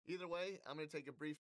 Either way, I'm going to take a brief.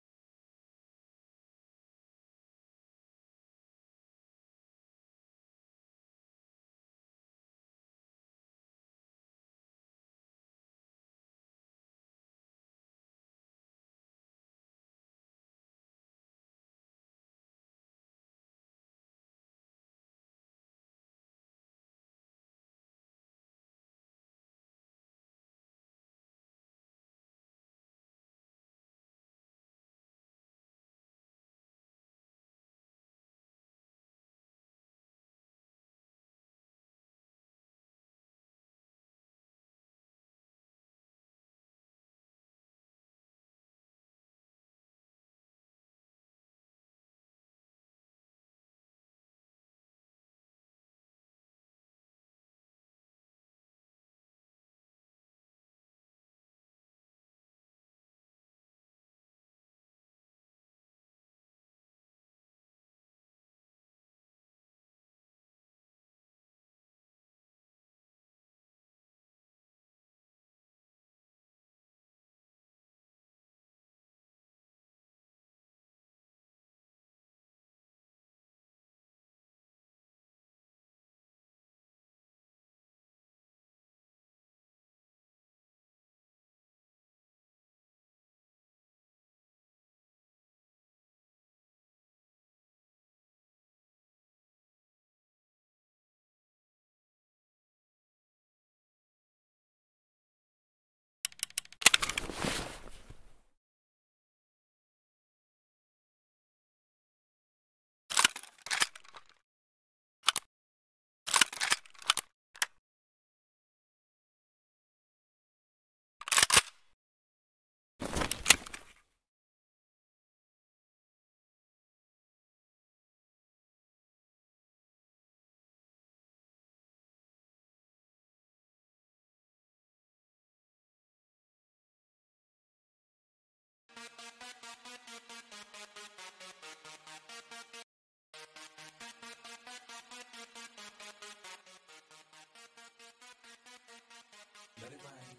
Let it rain.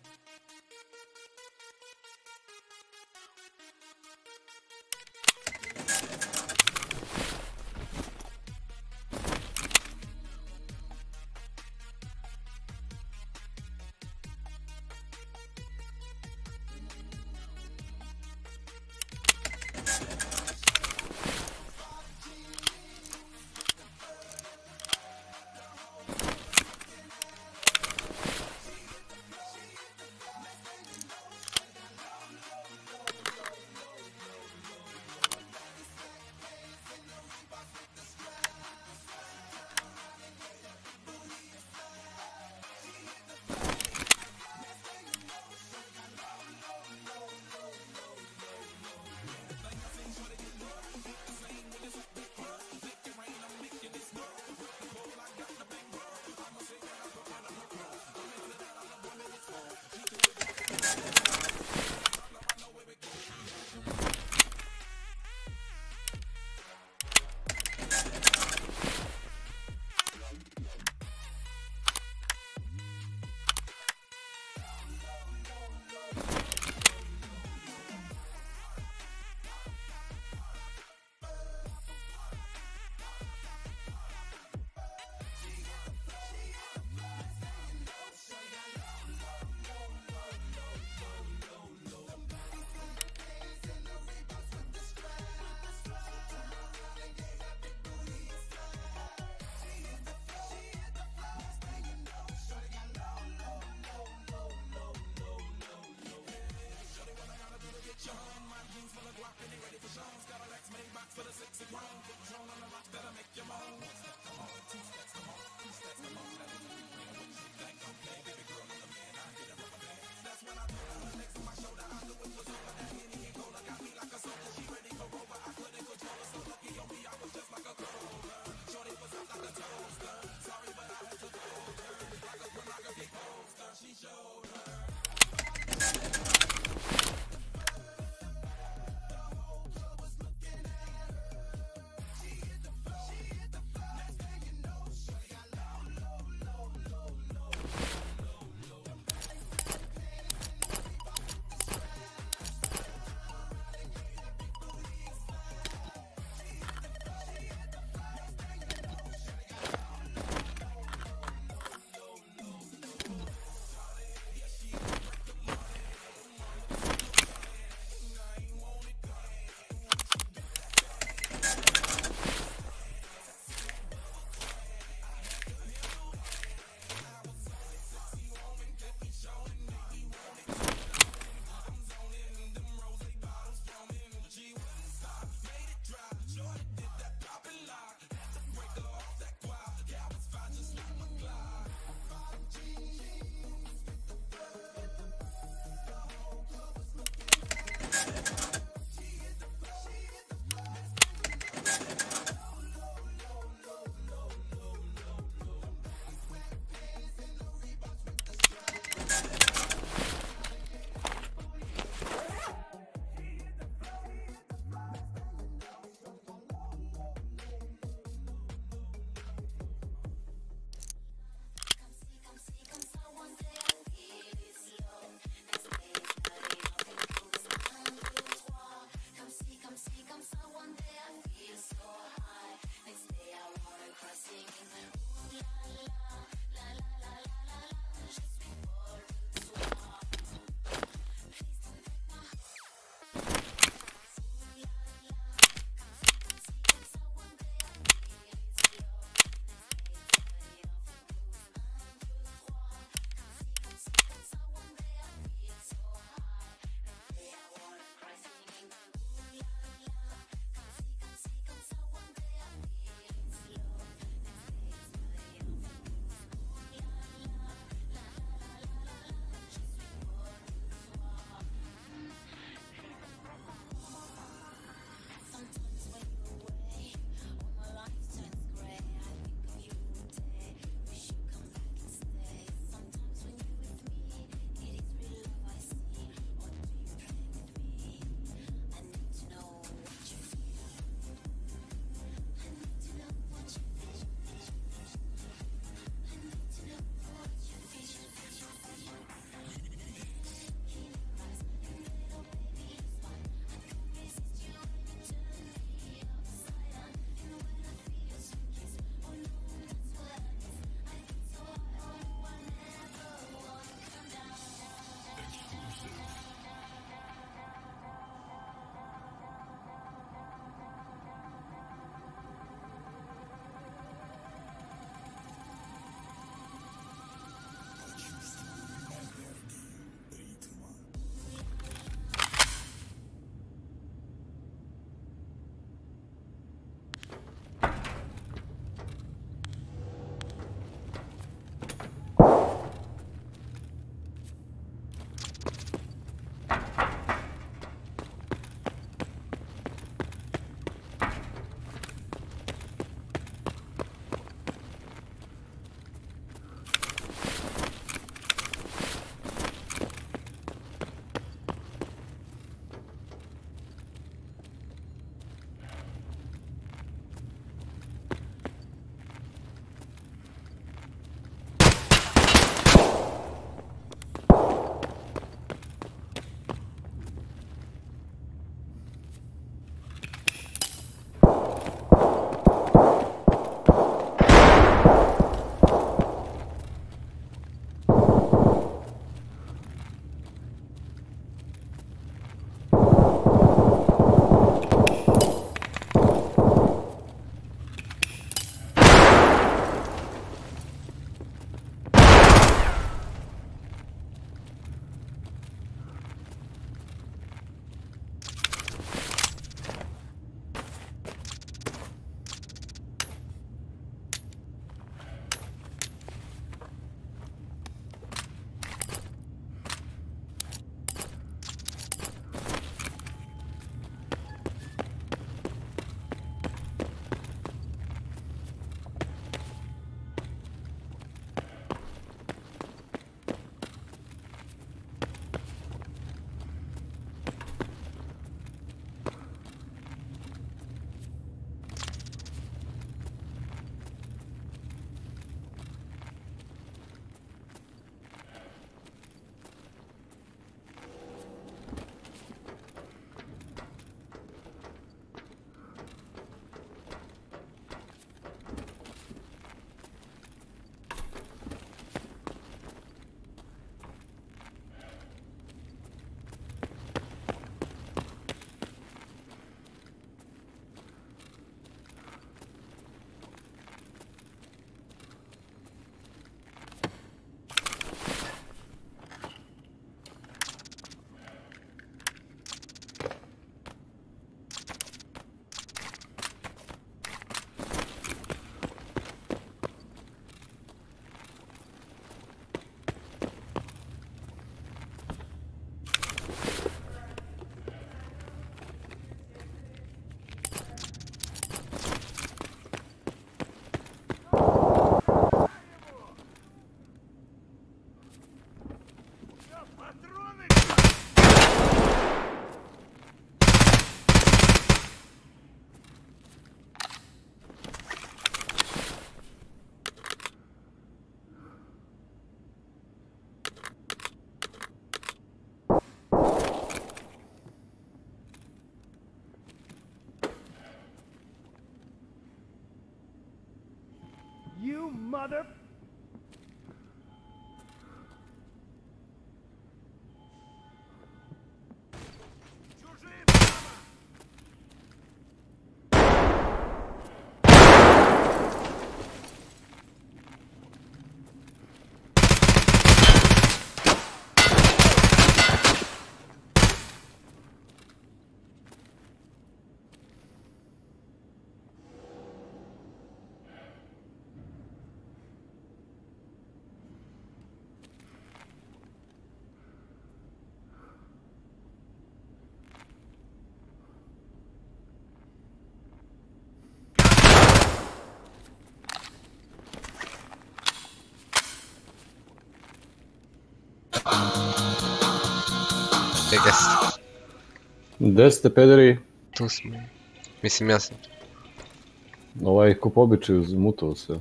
Gdje ste? Gdje ste, pederi? Tu smo. Mislim, ja sam. Ovaj ko po običaju zmutao se.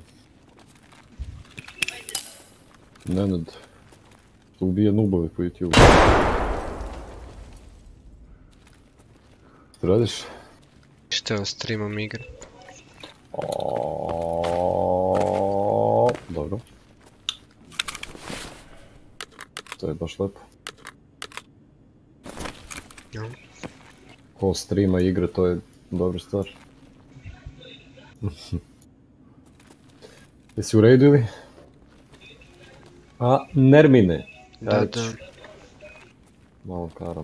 Nenad. Što ubija nubove po YouTube. Što radiš? Što je streamom igre? Dobro. To je baš lepo. Ja. Ko streama igre, to je dobra stvar. Jesi u raidu ili? A, Nermine. Da, da. Malo karam.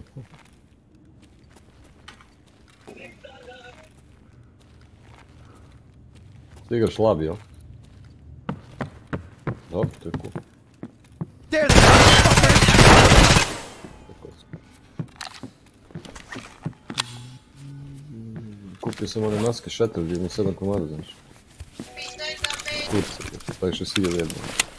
Ti igraš labi, jel? Dobro, to je cool. Kupio sam one maske šeter gdje mi 7 komada, znaš. Kurce, pa je 6.000 jedno.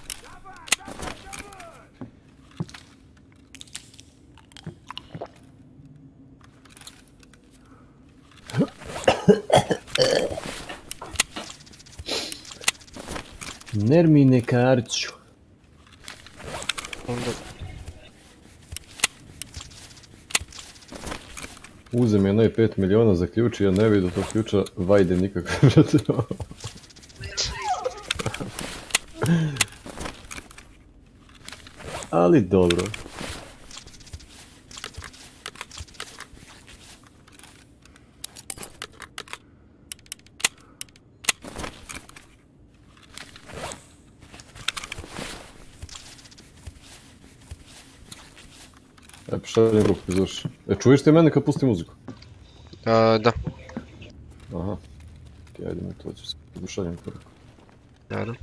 Nermine Karću. Onda... Uzem jedno i 5 miliona za ključ i ja ne vidim do tog ključa vajde nikakve, brate. Ali dobro. E, pošaljem ruku, izvrši. E, čuješ ti mene kad pusti muziku? Da. Aha. Ok, ajde mi to ću se pošaljem ruku. Da, da.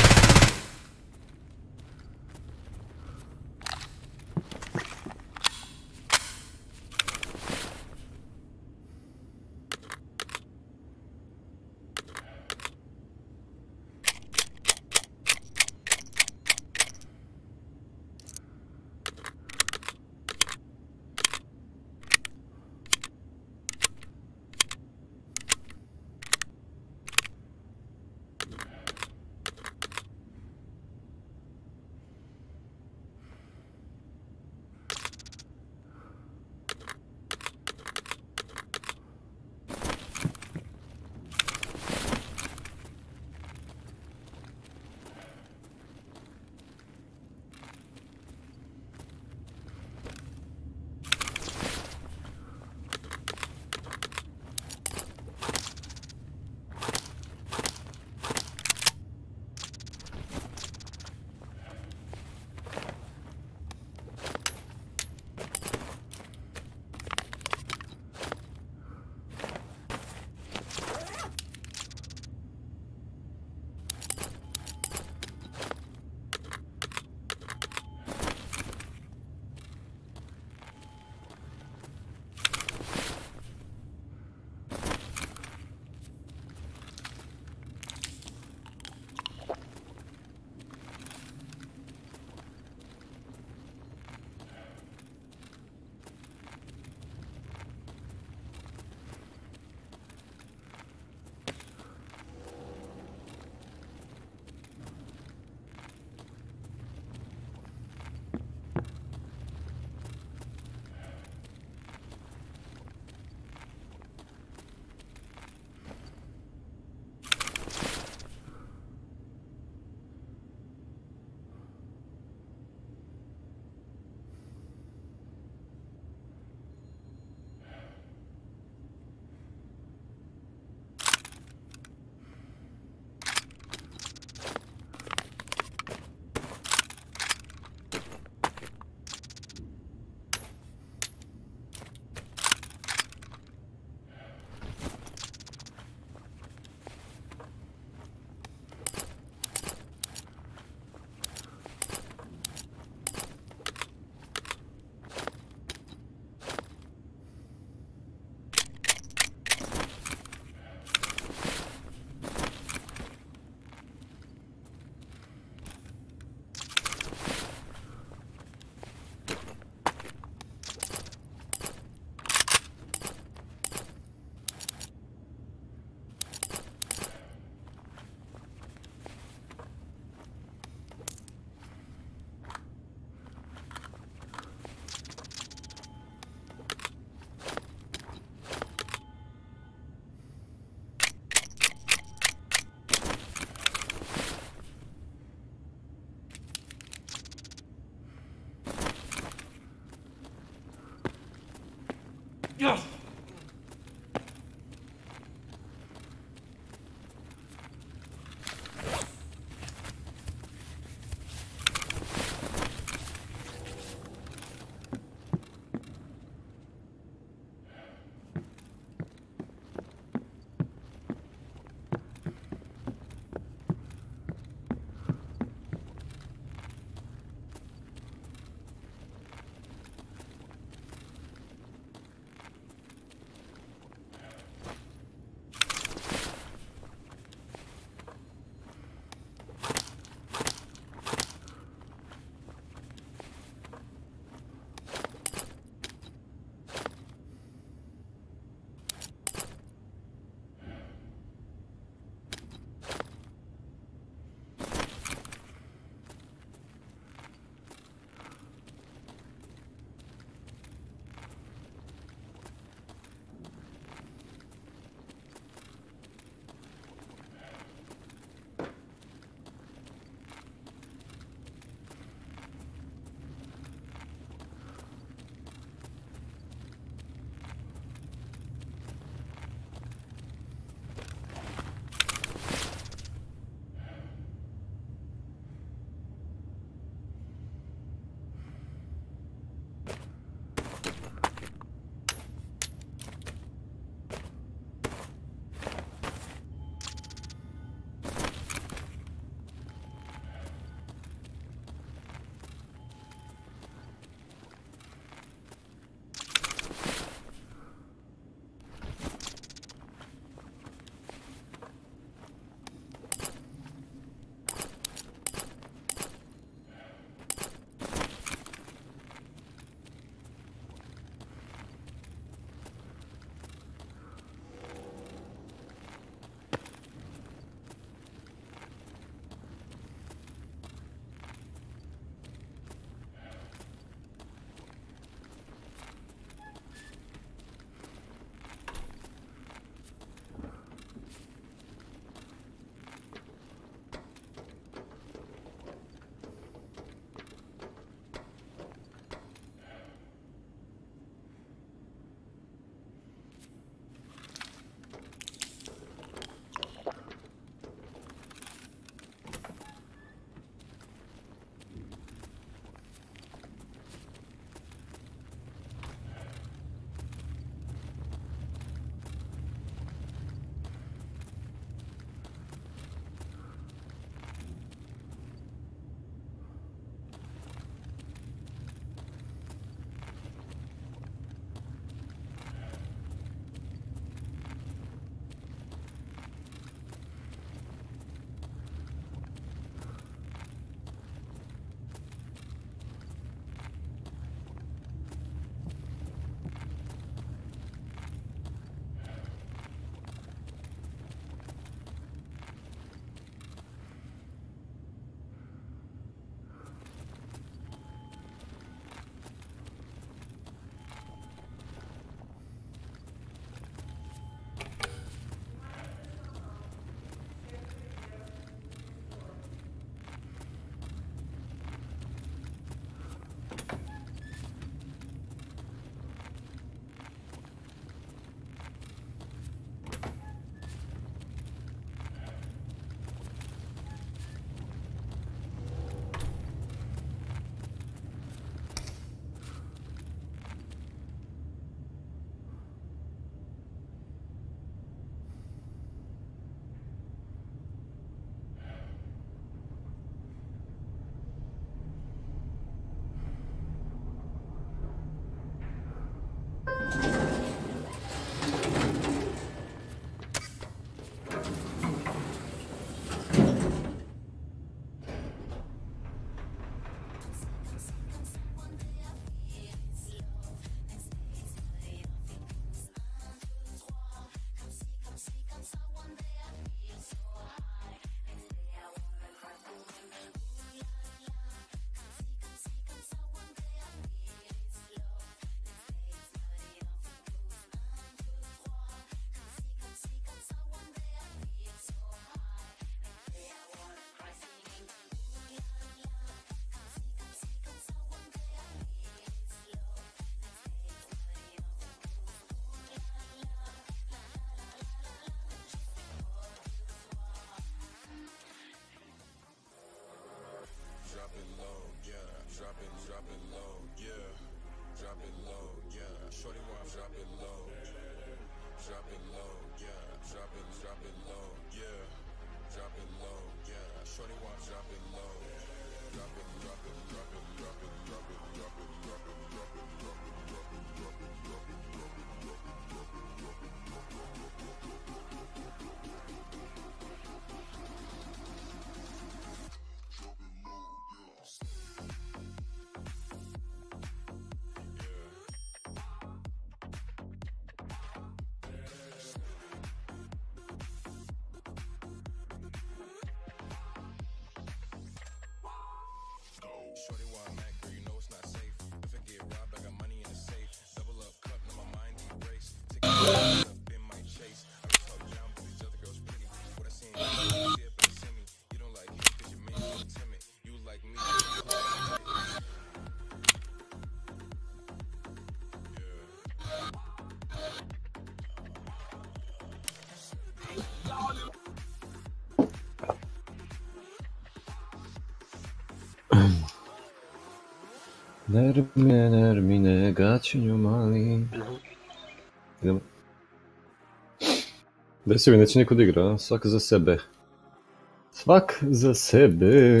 Nermine, gaćenju mali. Idemo. Desi mi, neće niko da igra, a? Svak za sebe. Svak za sebe.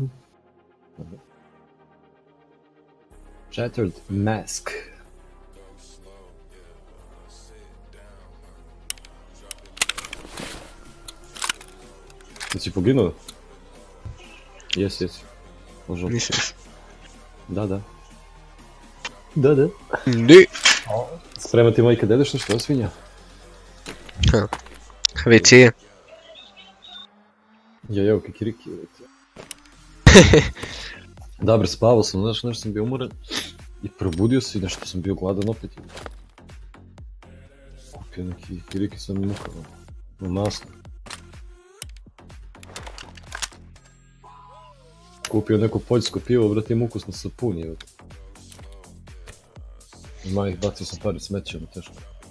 Shattered Mask. Jesi poginuo? Jesi. Možda. Nisam. Da. Di. Spremati moj kad jedeš nešto, svinja? Već je. Evo kikiriki. Dobro, spavao sam, znaš, nešto sam bio umoran. I probudio se i nešto sam bio gladan opet. Kupio neki kikiriki sam mukao. Na masno. Kupio neko poljsko pivo, brate, im ukusno sapun, evo. Ima ih, bacio sam pari smećama, teško.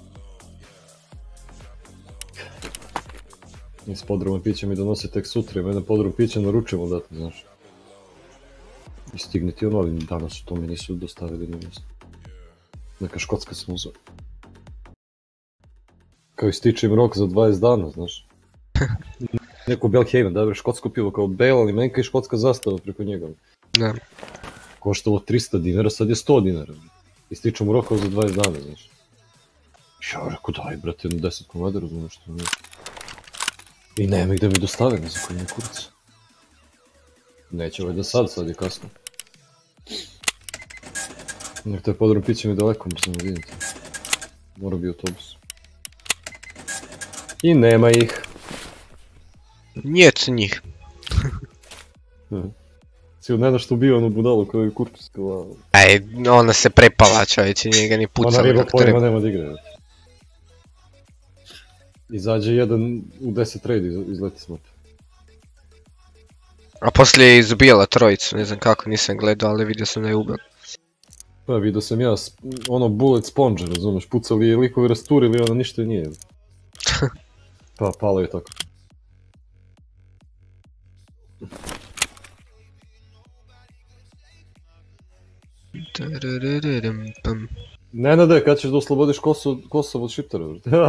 Iz podruma pića mi donose tek sutra i mene podrum pića naručujemo dati, znaš. I stigne ti ono, ali danas to mi nisu dostavili na mjesto. Neka škotska sam uzao. Kao ističe im rok za 20 dana, znaš. Neko Belhaven, da bre, škotsko pivo kao bela limenka i škotska zastava preko njega. Da. Koštalo 300 dinara, sad je 100 dinara. Ističem mu rokao za 20 dana, znaš. Ja rekao, daj brate, 10 komada, razumiješ što nije. I nema ih da mi dostave, ne znam koji mi kurac. Neće ovaj da sad je kasno. Nek to je podrom piće mi daleko, možda ne vidite. Mora bi autobus. I nema ih. Nijet njih. Si od ne što ubio onu budalu koju je Kurtus kao... Aj, ona se prepala čovječe, nije ga ni pucala. Ona riba kako pojma treba. nema da igra. Izađe jedan u 10 raid izleti s mape. A poslije je izubijala trojicu, ne znam kako, nisam gledao, ali vidio sam da je ubila. Pa vidio sam ja, ono bullet sponge, razumeš, pucali je likovi rasturili, ona ništa i nije. Pa palo je tako. Nenade, kad ćeš da oslobodiš Kosovo od Šiptara?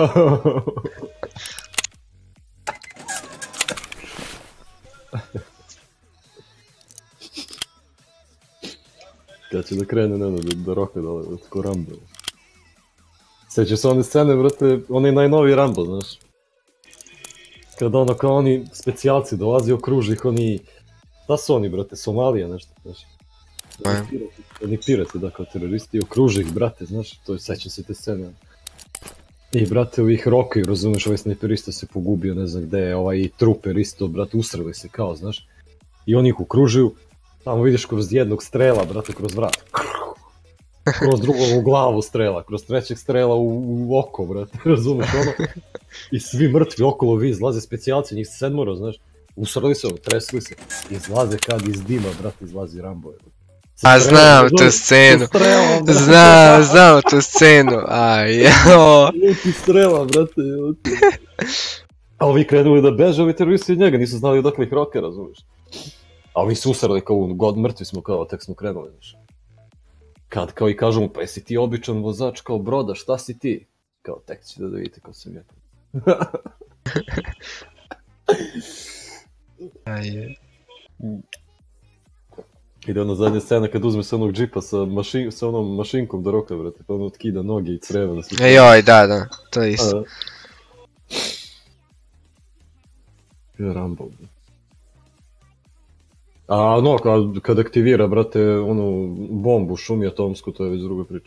Kad će da krene Nenade da roka dole, ko Rambo. Sjeća se one scene, brate, onaj najnoviji Rambo, znaš. Kada ono kao oni specijalci dolazi, okruži ih oni... Šta su oni, brate, Somalija nešto, znaš. Oni pirati, da, kao teroristi, okruže ih, brate, znaš, to je, sećam se te scene. I, brate, ovih rokaju, razumeš, ovaj snajperista se pogubio, ne znam gde je, ovaj truper isto, brate, usrali se kao, znaš. I oni ih okružuju, tamo vidiš kroz jednog strela, brate, kroz vrat. Kroz drugog u glavu strela, kroz trećeg strela u oko, brate, razumeš, ono. I svi mrtvi okolo, vi izlaze specijalci, njih 7, znaš. Usrali se, tresli se, izlaze kad iz dima, brate, izlazi Rambo. A znam tu scenu, znam tu scenu, aj jao. Luti strela, brate, a ovi krenuli da beže, ovi teroristi od njega, nisu znali odakle ih roke, razumiješ. A oni su usrali kao god mrtvi smo kao, tek smo krenuli, znaš. Kad kao i kažu mu, pa jesi ti običan vozač kao broda, šta si ti? Kao, tek ćete da vidite kao sam ja. Ajde. Ide ona zadnja scena kad uzme se onog džipa sa onom mašinkom do roka, brate, pa ono otkida noge i creva. Joj, da, to je isto. Rambo. A no, kad aktivira, brate, onu bombu, šumi atomsku, to je već druga priča.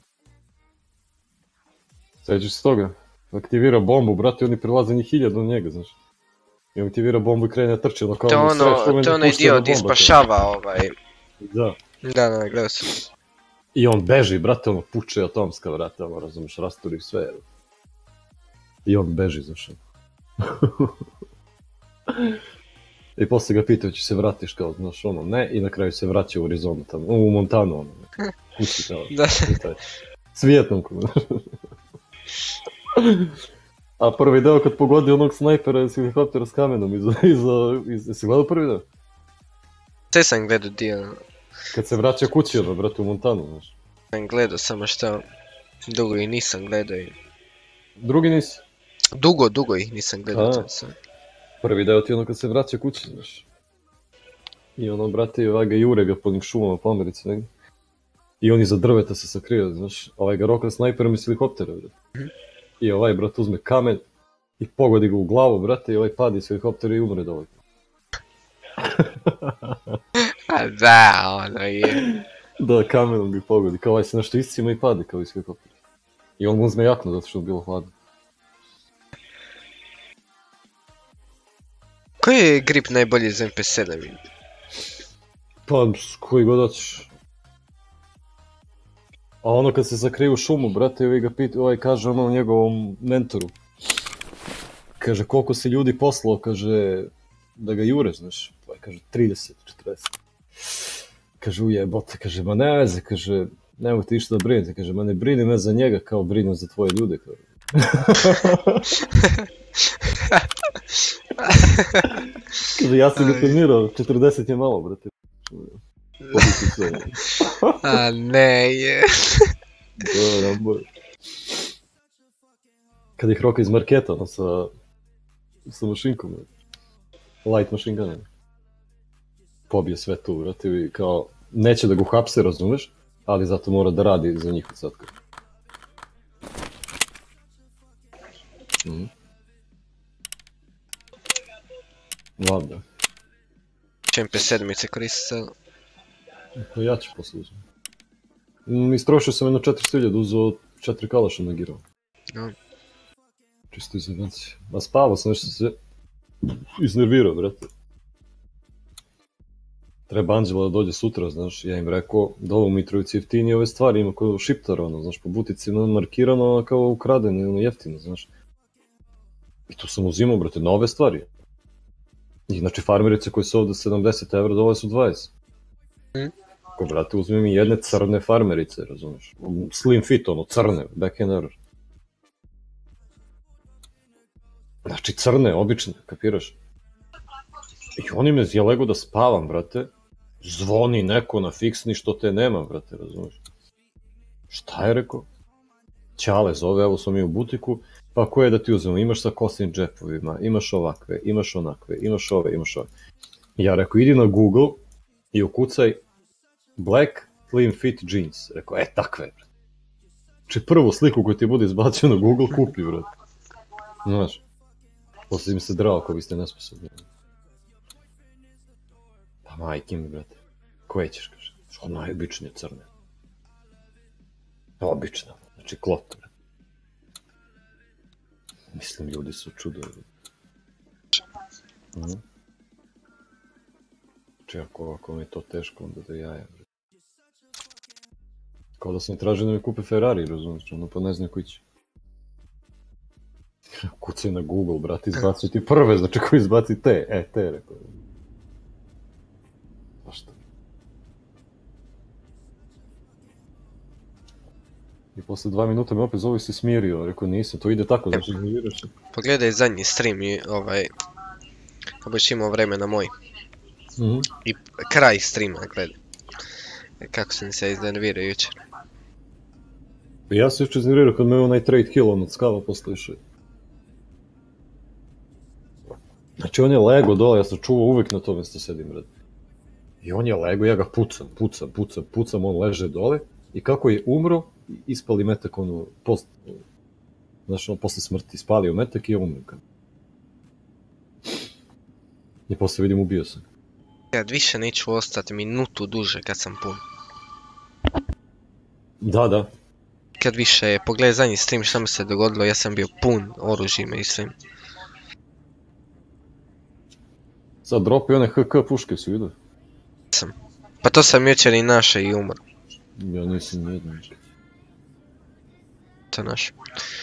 Sjećaš se toga? Aktivira bombu, brate, oni prilaze njih 1000 do njega, znaš. I on aktivira bombu i krene trči, ono kao to je onaj dio gdje spašava ovaj... Da. Da, gledao sam. I on beži, brate, ono puče atomska, brate, ono, razumiješ, rasturi sve. I on beži, znaš. I poslije ga pitaju, će se vratiš kao, znaš, ono, ne, i na kraju se vraća u Arizonu tamo, u Montanu, ono, kući kao, s Vijetnamkom. A prvi deo kad pogodi onog snajpera iz helikoptera s kamenom jesi gledao prvi deo? Sve sam gledao dio. Kad se vraća kući, ono, brate, u Montanu, znaš. Sam gledao, samo što dugo ih nisam gledao i... Drugi nisi? Dugo ih nisam gledao. Prvi deo ti ono kad se vraća kući, znaš. I ono, brate, ovaj ga jure ga po njim šumama po Americi, negdje. I on iza drveta se sakrio, znaš. Ovaj ga roka snajperom iz helikoptera, brate. I ovaj, brate, uzme kamen i pogodi ga u glavu, brate, i ovaj padi iz helikoptera i umre dole. A da, ono je. Da, kamenom ga pogodi, kao ovaj se nešto iscima i padi kao iz helikoptera. I on mu uzme jaknu zato što je bilo hladno. Koji je grip najbolji za MP7? Pa, koji god hoćeš. A ono kad se sakrije u šumu, brate, ovaj kaže ono njegovom mentoru. Kaže, koliko se ljudi poslao, kaže, da ga jure, znaš. Pa kaže, 30, 40. Kaže, ujebote, kaže, ma ne veze, kaže, nemoj ti išta da brinete, kaže, ma ne brini me za njega kao brinem za tvoje ljude, kaže. Kaže, ja sam ga trenirao, 40 je malo, brate. A ne je. Kad ih roka iz marketa, ono, sa mašinkom, light machine gun, pobije sve tu, brate, i kao, neće da ga uhapse, razumeš, ali zato mora da radi za njih od sadka. Ladno. Će MP7 koristiti? Pa ja ću posle uzeti. Istrošio sam jedno 400.000, uzeo 4 kalaša nagirao. Čisto iz evencije. A spavao sam, nešto se iznervirao, brate. Treba Anđela da dođe sutra, znaš, ja im rekao da ovo u Mitrovici jeftinije ove stvari, ima kao šiptar, ono, znaš, po butici markirano kao ukradeno, ono, jeftino, znaš. I tu sam uzimao, brate, nove stvari. I znači farmerice koje su ovdje 70 evra, dole su 20. Ko, brate, uzmem i jedne crne farmerice, razumiješ? Slim fit, ono, crne, back and error. Znači crne, obične, kapiraš? I oni me zjelego da spavam, brate. Zvoni neko na fiksni što te nema, brate, razumiješ? Šta je rekao? Ćale zove, evo sam mi u butiku. Pa koje da ti uzmemo, imaš sa kosnim džepovima, imaš ovakve, imaš onakve, imaš ove, imaš ove. Ja rekao, idi na Google i ukucaj Black Slim Fit Jeans. Rekao, takve. Znači prvu sliku koju ti bude izbacio na Google, kupi, brate. Znaš, poslije im se drao ako biste nesposobni. Pa majke mi, brate. Koje ćeš, kaže? Što najobičnije crne. Obična, znači klot, brate. Mislim, ljudi su čudovi. Če ako mi je to teško, onda da jaja. Kao da sam tražio da mi kupe Ferrari, razumiješ, ono pa ne znam koji će. Kucaj na Google, brate, izbaci ti prve, znači ko izbaci te, te, rekao. Zašto? I posle 2 minuta me opet zove si smirio, rekao nisam, to ide tako, znači ignoriraš. Pogledaj zadnji stream i ako budeš imao vremena moj. I kraj streama, gledaj. Kako sam se iznervirao jučer. Ja se jučer iznervirao kad me onaj trade kill od skava posle išao. Znači on je lego dole, ja sam čuvao uvijek na to mjesto sedim, brad. I on je lego, ja ga pucam, on leže dole. I kako je umro, ispali metak ono, znači on posle smrti ispalio metak i je umro. I posle vidim ubio sam. Kad više neću ostati minutu duže kad sam pun. Da. Kad više, pogledaj zadnji stream šta mi se dogodilo, ja sam bio pun oružjima i svim. Sad dropi one HK puške, si vidio? Pa to sam jučer i naše i umro. Ja nisam nijedno. To naš.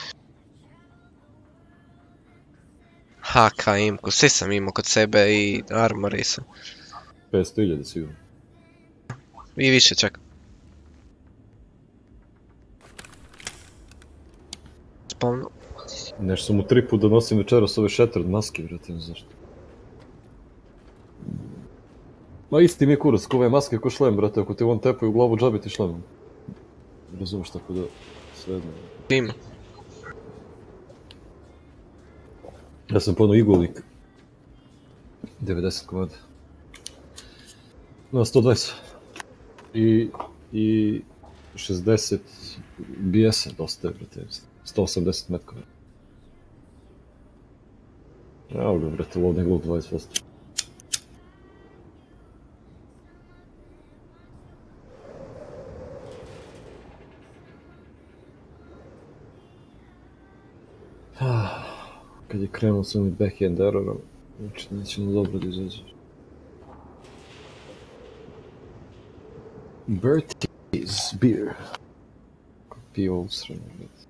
HK imku, svi sam imao kod sebe i armori sam. 500.000 sigurno. I više čak. Spomnu. Nešto sam u tripu da nosim večeras ove shattered maske, vrati, ne znaš što. Ma isti mi je kurac, ko ove maske ko šlem, brate, ako ti on tepaju u glavu džabi ti šlemom. Razumiješ, tako da, sve jedno. Ima. Ja sam ponao igolik. 90 komada. No, 120. I 60 BS-a dosta je, brate. 180 metkova. Evo ga, brate, loading loot 20%. Kad je krenuo s onim backhand errorom, znači nećemo dobro da izađe. Bertie's beer. Pivo usrano, brate.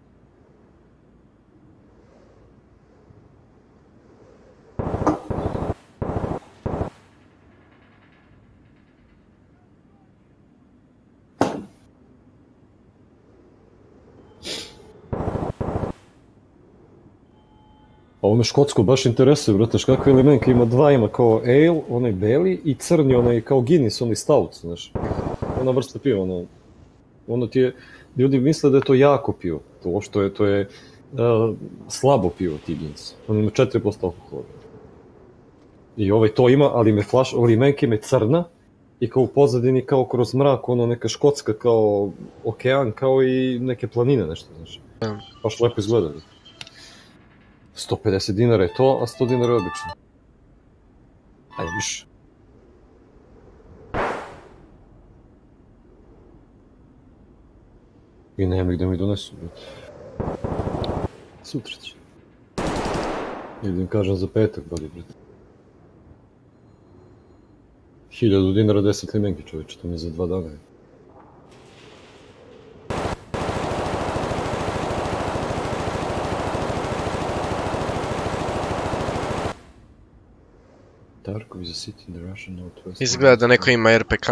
A ovo me škotsko baš interesuje, brate, kakve elemenke ima dva, ima kao ale, onaj beli, i crni, onaj kao Guinness, onaj stout, znaš. Ona vrsta piva, ono ti je, ljudi misle da je to jako pivo, to je slabo pivo ti Guinness, on ima 4% alkohola. I ovaj to ima, ali me limenke me crna, i kao u pozadini, kao kroz mrak, ono neka škotska, kao okean, kao i neke planine, nešto, znaš. Baš lepo izgleda. 150 dinara je to, a 100 dinara je obično. Ajde, više. I nema gdje mi donesu, brate. Sutra će. Ili da im kažem za petak, bolje, brate. 1000 dinara 10 limenki, čovječe, to mi je za 2 dana. Tarkov is a city in the Russian northwest. Izgleda da neko ima RPK.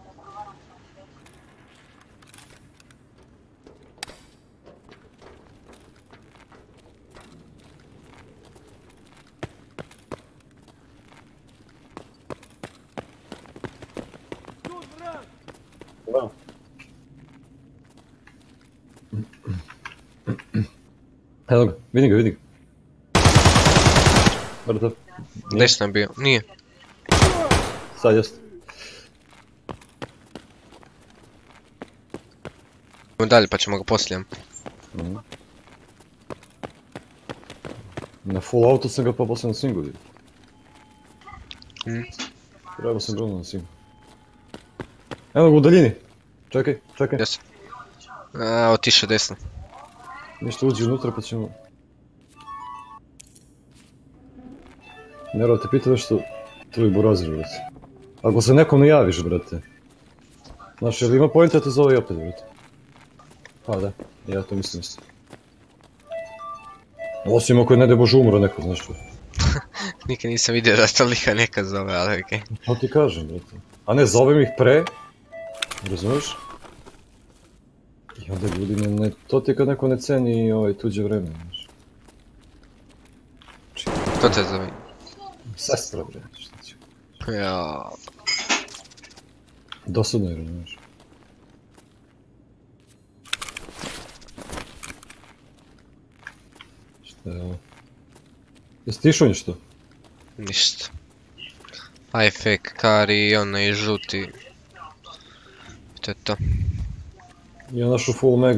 Da. Evo ga, vidi ga. Brdo. Desno je bio, nije. Sad jeste. Idemo dalje pa ćemo ga poslije. Na full auto sam ga pa poslije na swingu vidio. Treba sam grunno na swingu. Evo ga u daljini. Čekaj. Jesu. Otišao desno. Nešto uđi unutra pa ćemo... Nero, te pita nešto tvoj burazir, brate. Ako se nekom ne javiš, brate. Znaš, jel ima pojenta te zove i opet, brate? Pa da, ja to mislim isto. Osim ako je ne daj Bože umro neko, znaš što. Nikad nisam vidio da to lika neka zove, ali okej. To ti kažem, brate. A ne, zovem ih pre, razumiješ? I onda ljudi to ti je kad neko ne ceni tuđe vreme, znaš. To te zove. Sestra, bre, šta ću. Ja. Dosadno je, znaš. Šta je ovo? Jesi ti išao nešto? Ništa. Aj fake kari i onaj žuti. To je to. Ja našao full max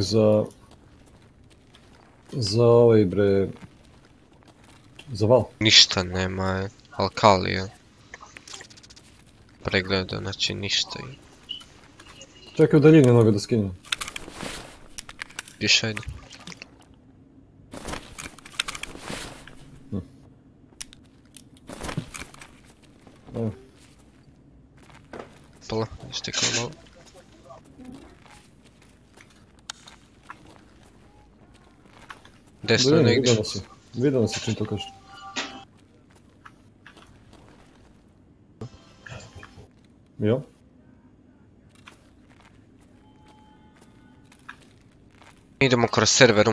za ovaj bre... Za val. Ništa nema, alkalija. Pregledao, znači ništa. Čekaj u daljini noga da skinem. Iš ajde. Evo. Pola, istekao malo. Desno Vidim, negdje. Vidio nas se čim to kažeš. Jo? Idemo kroz serveru.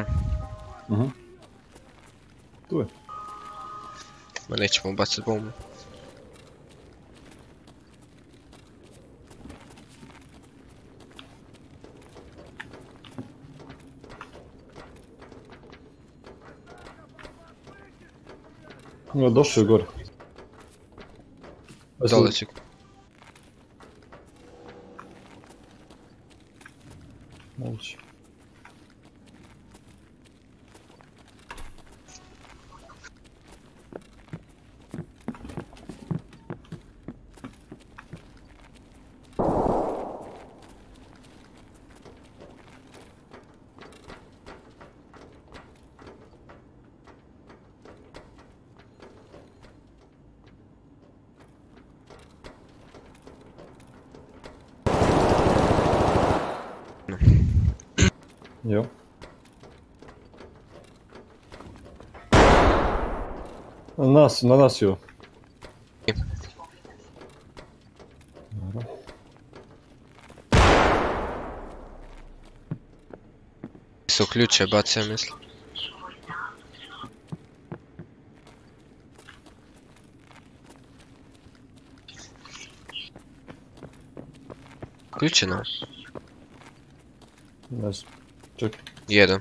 Tu je. Ma nećemo baciti bombu. No, došao je gore. Dole će. Moguće. Jo. Na nas jo. Se uključuje, baci, ja mislim. Uključeno. Ne znam. Čekaj. Jedan.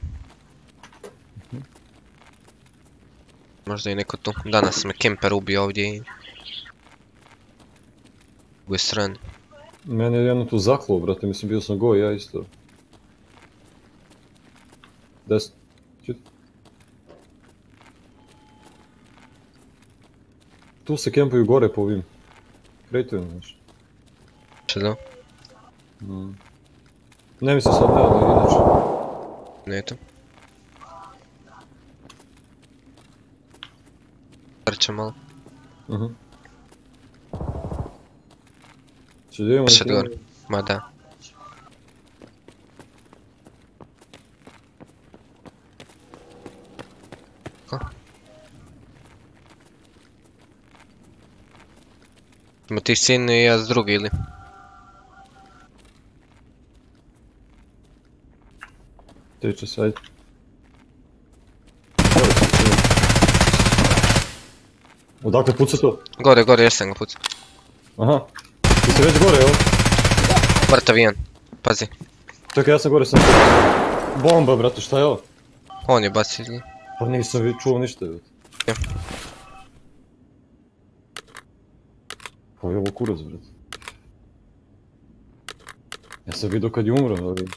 Možda i neko tu. Danas me kemper ubio ovdje i... U ovoj strani. Mene je jedno tu zaklo, brate, mislim bio sam goj, ja isto. Desno. Čit. Tu se kempuju gore po ovim. Krejtujem, znaš. Što da? Ne mislim sad ne, ali inače. Ne to. Trče malo. Če da imamo... Sad gore. Ma da. Ko? Ima ti sin i ja s drugi ili? Tiče se, ajde. Odakle puca to? Gore, jesam ga pucao. Aha. Ti si već gore, evo? Mrtav jedan. Pazi. Čekaj, ja sam gore sam... Bomba, brate, šta je ovo? On je bacio ili? Pa nisam čuo ništa, evo. Ja. Pa je ovo kurac, brate. Ja sam vidio kad je umro, ali...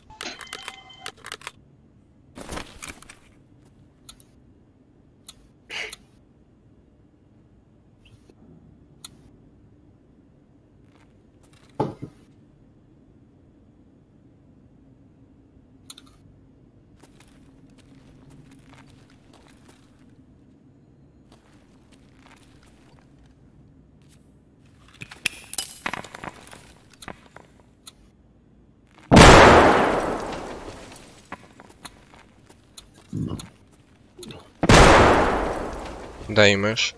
Da imaš.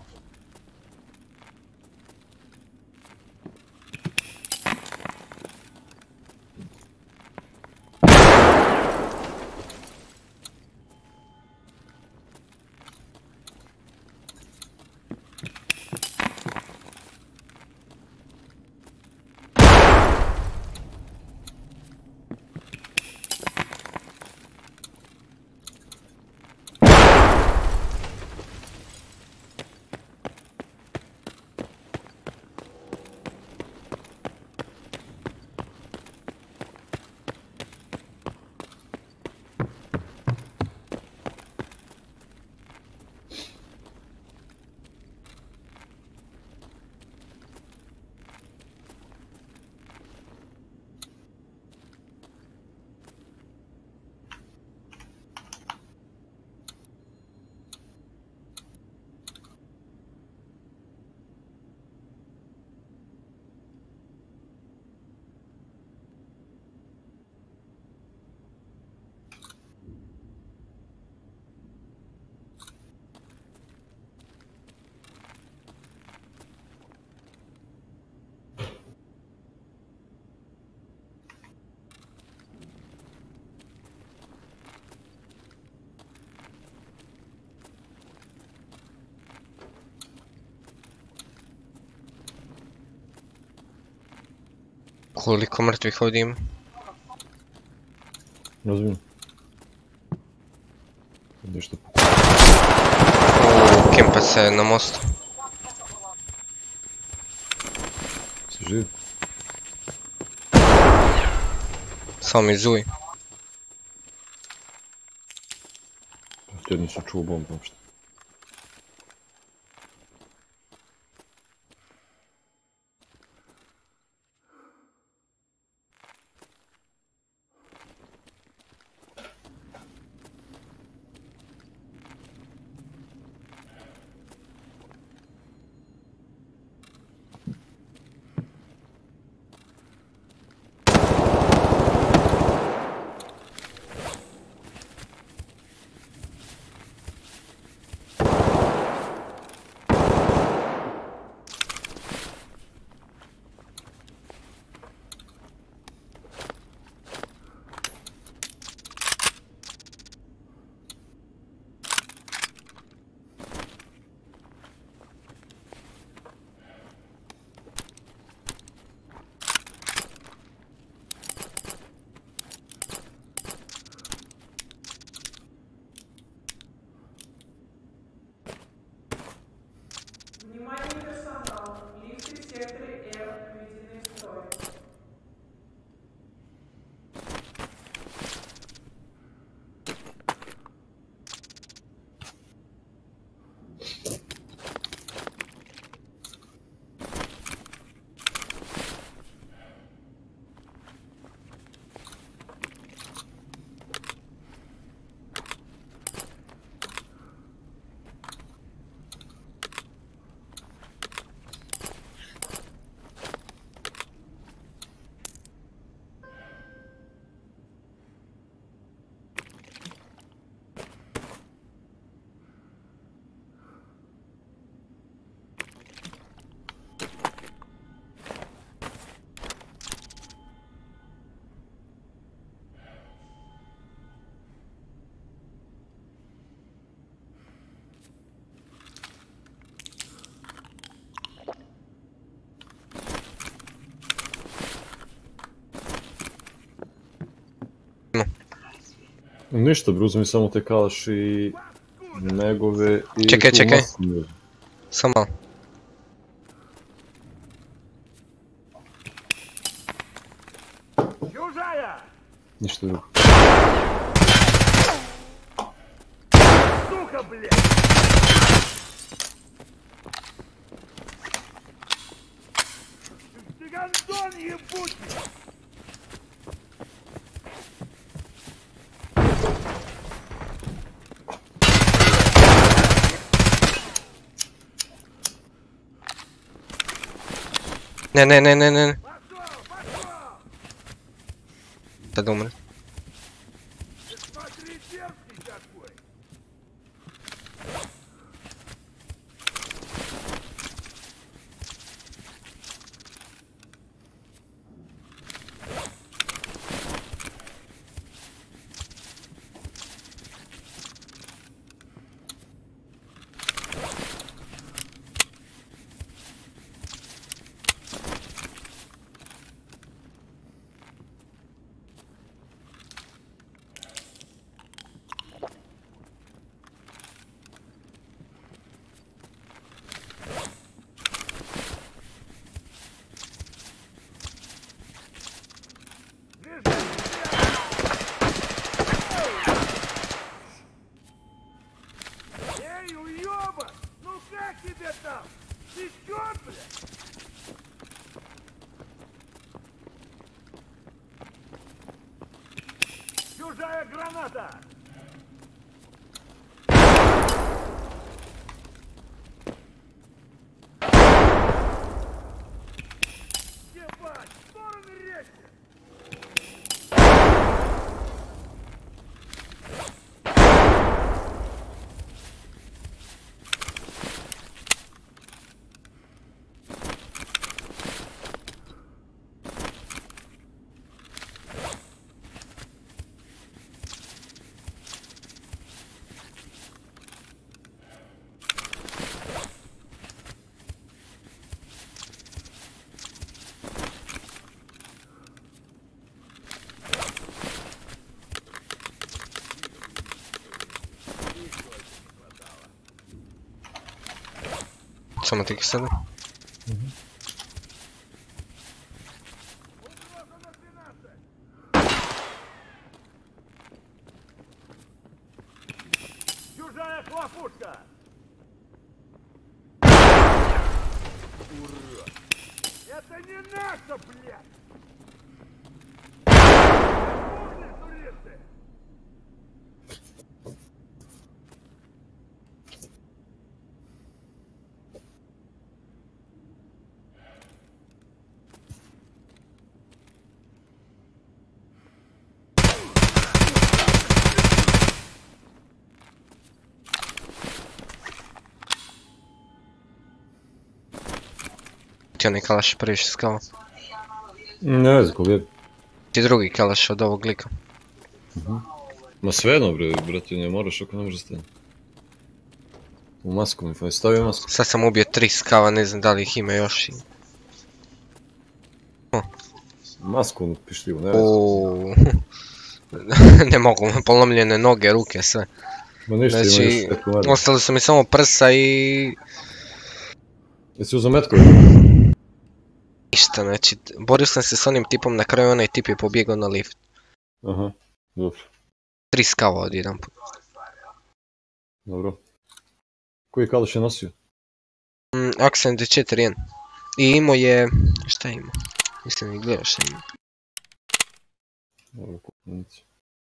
Koliko mrtvih ovdje ima? Razumim. Nešto Kempa se na mostu. si živ. Samo mi zuj. Htio nisam čuo bombu uopšte. Внимание персонал! Лифты в секторе Р введены в строй. Ništa, bre, uzmi samo te kalaš i negove i Čekaj, tu čekaj. masnu. Samo malo. Ništa drugo. Сука, блядь! Ты гандон ебучий! Ne. Пошел, пошел! Sad umre. Ты смотри, дерзкий какой! Эй, уёба! Ну как тебе там? Ты чё, блядь? Чужая граната! Ебать, в сторону резче! Samo tiki sada. Чужая хлопушка! Урод! Это не наша, блядь! Умные туристы! Ti onaj kalaš previše skala. Ne znam, koga je. Ti drugi kalaš od ovog lika. Ma svejedno bre, brate, ne moraš ako ne možeš stati. U masku mi fali, stavio masku. Sad sam ubio 3 skava, ne znam da li ih ima još. Masku onu pišljivu, ne znam. Uuuu. Ne mogu, polomljene noge, ruke, sve. Ma ništa ima Znači, još tako mada. ostali su mi samo prsa i... Jesi uzao metkove? ništa, znači, borio sam se s onim tipom, na kraju onaj tip je pobjegao na lift. Aha, dobro. 3 skava od jedan put. Dobro. Koji kalaš je nosio? Accent 4.1. I imao je... šta je imao? Mislim, i gledao šta je imao. Dobro, kupnici.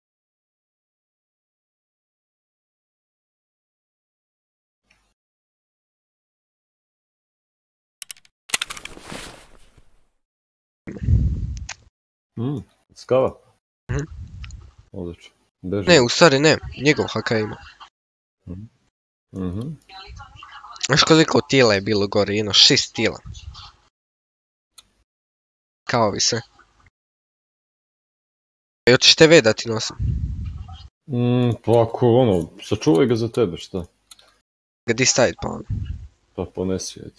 Skava? Mhm. Odlično. Beži. Ne, u stvari ne, njegov HK ima. Mhm. Znaš koliko tijela je bilo gore, jedno 6 tijela. Kao vi sve. I hoćeš TV da ti nosim? Pa ako ono, sačuvaj ga za tebe, šta? Ga di stavit pa ono? Pa ponesi, ajde.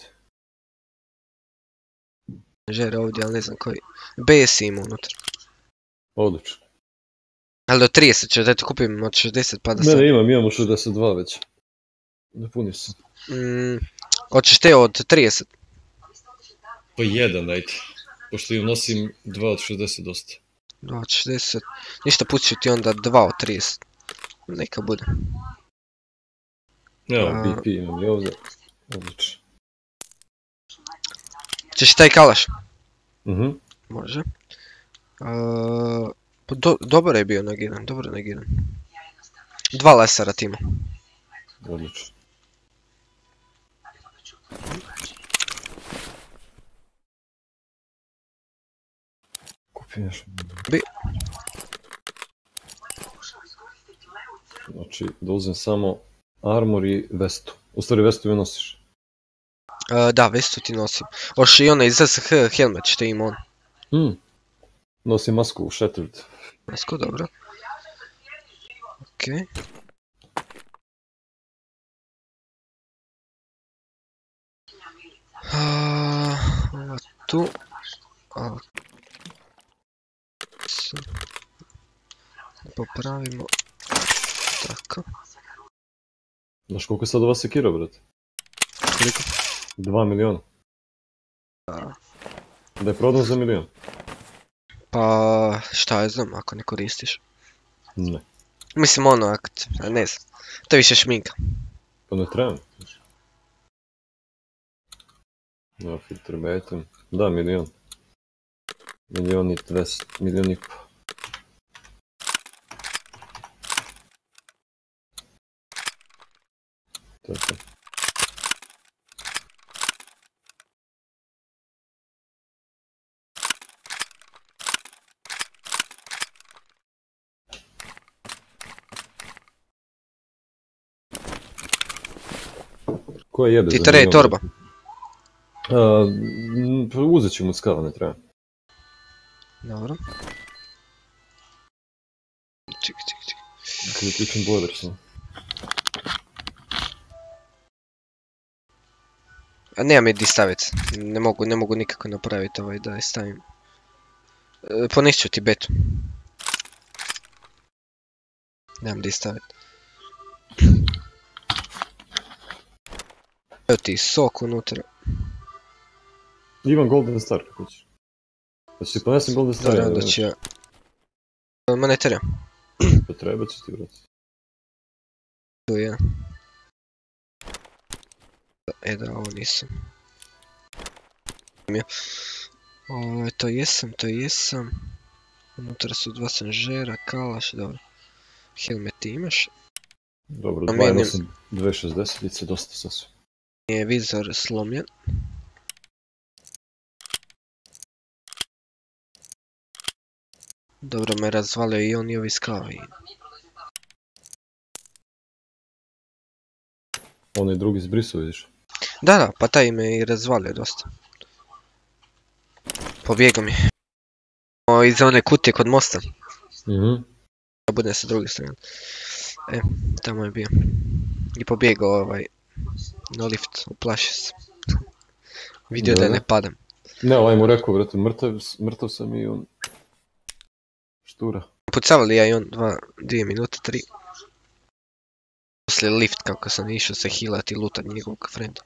Žere ovdje, ali ne znam koji. BS ima unutra. Odlično. Ali do 30 ću da ti kupim od 60 pa da Ne, sam... ne, imamo 62 već. Ne puni se. Hoćeš te od 30? Pa jedan, ajde. Pošto im nosim 2 od 60 dosta. 2 od 60. Ništa, pustit ću ti onda 2 od 30. Neka bude. Evo, BP imam i ovdje. Odlično. Ćeš taj kalaš? Mhm. Može. Pa dobro je bio nagiran, dobro je nagiran. 2 lesara ti ima. Odlično. Kupim još. Znači, da uzem samo armor i vestu. U stvari vestu mi nosiš. Da, vestu ti nosim. Oš i onaj ZSH helmet što ima on. Nosim masku u Shattered. Masko, dobro. Okej. Ova tu. Popravimo. Tako. Znaš koliko je sad ova sekira, brate? Koliko? 2 miliona. Da je prodano za milion? Pa šta ja znam ako ne koristiš. Ne. Mislim ono ako, ne znam. To je više šminka. Pa ne trebam. Ja, filter baitem. Da, milion. Milion i 200, milion i po. To je to. Koja jebe za I tere je milion? torba. Uzet ću mu skava, ne treba. Dobro. Čekaj. Kada uključim boiler sam. A nemam je di staviti. Ne mogu nikako napraviti ovaj da je stavim. Ponišću ću ti betu. Nemam di staviti. Evo ti sok unutra. Imam Golden Star kako ćeš. Znači ti ponesem Golden Star. Dobro, onda ću ja. Ma ne treba. To treba će ti vrati. Tu je. Da, ovo nisam. To jesam. Unutra su 2 sanžera, kalaš, dobro. Helmet imaš. Dobro, 2.8, 2.60, dosta sasvim. Je vizor slomljen. Dobro me razvalio i on i ovi skavi. On je drugi zbrisao, vidiš. Da, pa taj me i razvalio dosta. Pobjegao mi. Iza one kutije kod mosta. Da bude sa druge strane. Tamo je bio. I pobjegao na lift, uplašio se. Vidio da ne padam. Ne, ovaj mu rekao, brate, mrtav sam i on... Štura. Pucavali ja i on 2 minute, 3. Poslije lift kako sam išao se healat i lootat njegovog frenda.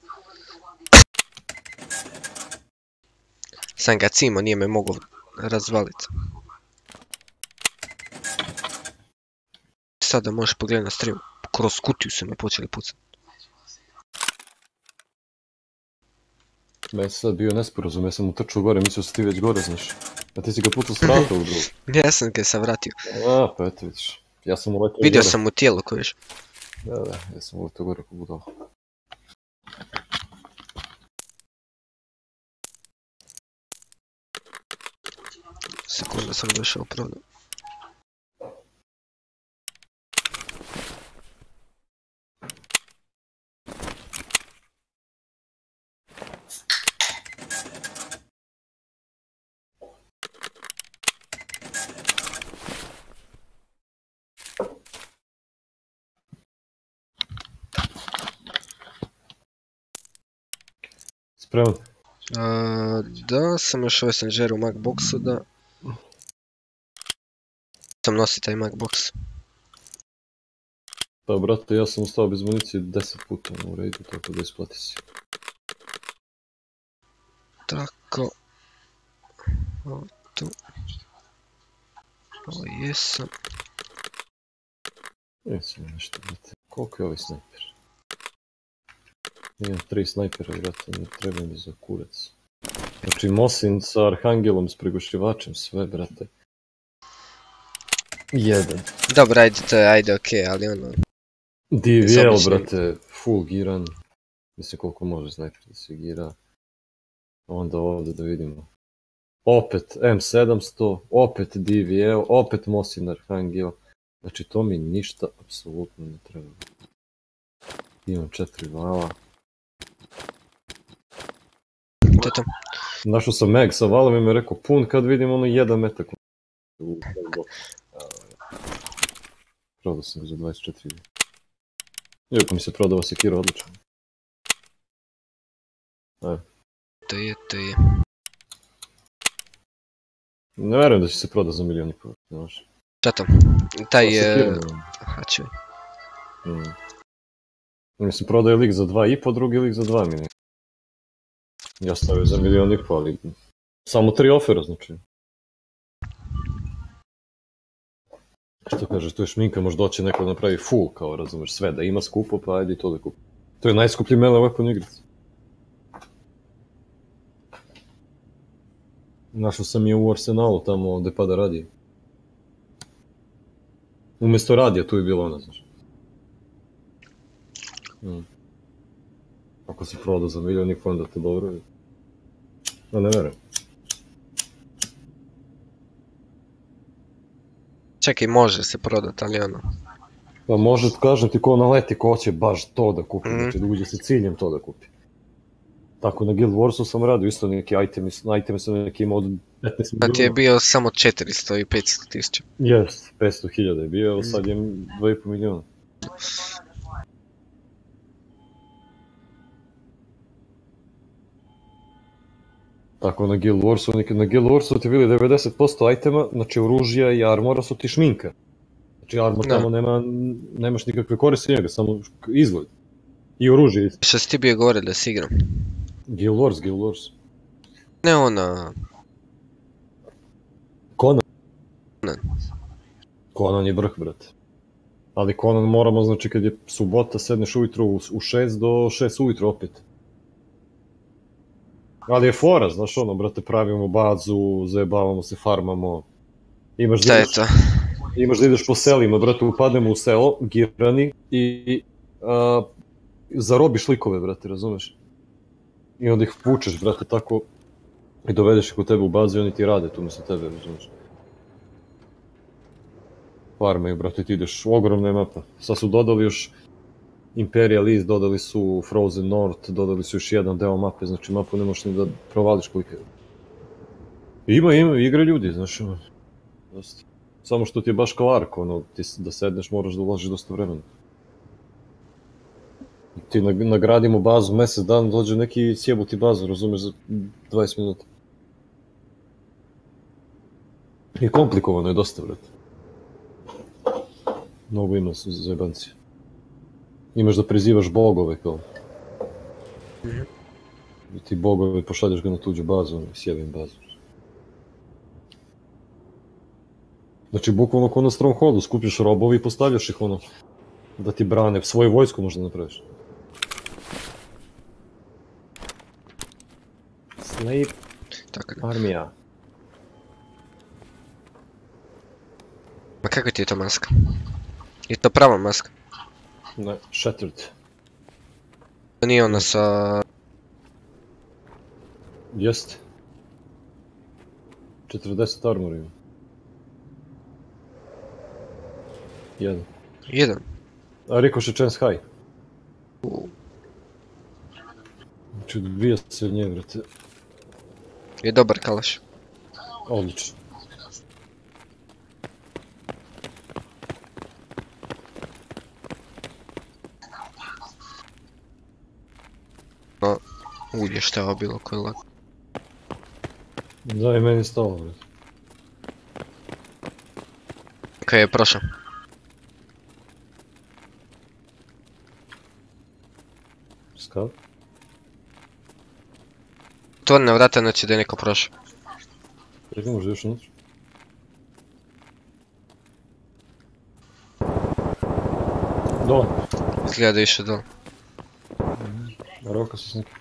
Sam ga cimo, nije me mogao razvaliti. Sada možeš pogledati na streamu. Kroz kutiju su me počeli pucati. Ja sam sad bio nesporazum, ja sam utrčao gore, mislio si ti već gore, znaš. A ti si ga pucao s vrata u drugu. Ja sam ga sam vratio. A, pa eto vidiš. Ja sam uletio gore. Vidio sam u tijelu koji još. Da, ja sam uletio gore ko budalo. Sekunda sam došao prodao. Spreman? Da, sam još ovaj sanžer u Macboxu, da. Sam nosi taj Macbox. Pa brate, ja sam ostao bez municije 10 puta u raidu, tako da isplati si. Tako. Ovo tu. Ovo jesam. Jesam nešto, brate. Koliko je ovaj snajper? Imam 3 snajpera, brate, ne treba mi za kurac. Znači Mosin sa Arhangelom, s prigušivačem, sve, brate. Jedan. Dobro, ajde, okej, ali ono... DVL, brate, full giran. Mislim koliko može snajper da se gira. Onda ovdje da vidimo. Opet M700, opet DVL, opet Mosin Arhangel. Znači to mi ništa apsolutno ne treba. Imam 4 vala. To. Našao sam Meg sa valom i mi je rekao pun kad vidim ono 1 metak. Prodao sam ga za 24. Iako mi se prodao sekira odlično. To je. Ne verujem da će se prodati za 1,5 milijuna, znaš. Šta to? Taj je... Aha, čuj. Mislim, prodao je lik za 2,5, drugi lik za 2 milijuna. Ja stavio za 1,5 milijuna, ali... Samo 3 ofera, znači. Što kažeš, to je šminka, možda doći neko da napravi full, kao razumeš, sve da ima skupo, pa ajde i to da kupi. To je najskuplji melee weapon u igrici. Našao sam je u Arsenalu, tamo gde pada radija. Umjesto radija, tu je bilo ona, znaš. Ako si prodao za 1,5 milijuna, onda to dobro je. No, ne verujem. Čekaj, može se prodat, ali ono... Pa može, kažem ti, ko naleti, ko će baš to da kupi, znači da uđe sa ciljem to da kupi. Tako na Guild Warsu sam radio, isto neki itemi sam neki imao od 15 milijuna. A ti je bio samo 400 i 500 tisuća. Jest, 500.000 je bio, sad je 2,5 milijuna. Tako na Guild Warsu ti bili 90% itema, znači oružja i armora su ti šminka. Znači armor tamo nemaš nikakve koristi njega, samo izgled. I oružje isto. Što si ti bio govorio da si igram? Guild Wars. Ne ona... Conan je vrh, brate. Ali Conan moramo, znači kad je subota, sedneš ujutro u 6 do 6 ujutro opet. Ali je fora, znaš ono, brate, pravimo bazu, zajebavamo se, farmamo. Šta je to? Imaš da ideš po selima, brate, upadnemo u selo, girani i zarobiš likove, brate, razumeš? I onda ih vučeš, brate, tako i dovedeš ih kod tebe u bazu i oni ti rade tu umjesto tebe, razumeš? Farmaju, brate, ti ideš, ogromna je mapa. Sad su dodali još Imperial East, dodali su Frozen North, dodali su još jedan deo mape, znači mapu ne možeš ni da provališ koliko je. Ima, igre ljudi, znaš, samo što ti je baš kao Ark, ono, ti da sedneš moraš da uložiš dosta vremena. Ti nagradimo bazu mjesec dan, dođe neki sjebuti bazu, razumeš, za 20 minuta. I komplikovano je dosta, brate. Mnogo ima zajebanci. Imaš da prizivaš bogove, kao. I ti bogove pošalješ ga na tuđu bazu, i sjebim bazu. Znači, bukvalno ko na Strongholdu, skupiš robovi i postavljaš ih, ono, da ti brane, svoju vojsku možda napraviš. Sleep. Armija. Ma kako ti je to maska? Je to prava maska? Ne, Shattered. To nije ona sa... Jeste. 40 armor ima. Jedan. A Ricochet Chance High. Znači, odbija se od nje, brate. Je dobar kalaš. Odlično. Ulje šta je ovo bilo koje lako. Da, i meni stalo, brate. Kaj je prošao? Skav? Otvorena vrata, znači da je neko prošao. Čekaj, možda još unutra. Dole. Izgleda da išao dole. Roka se s nekim.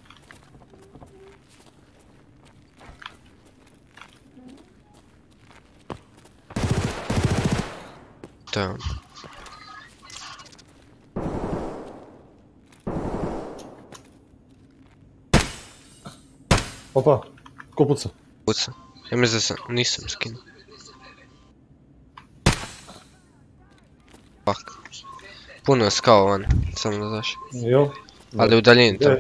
Da. Opa, ko puca? Puca. Ja mislim da sam, nisam skinuo. Fuck. Puno je skao van, samo da znaš. Jo. Ali u daljini to.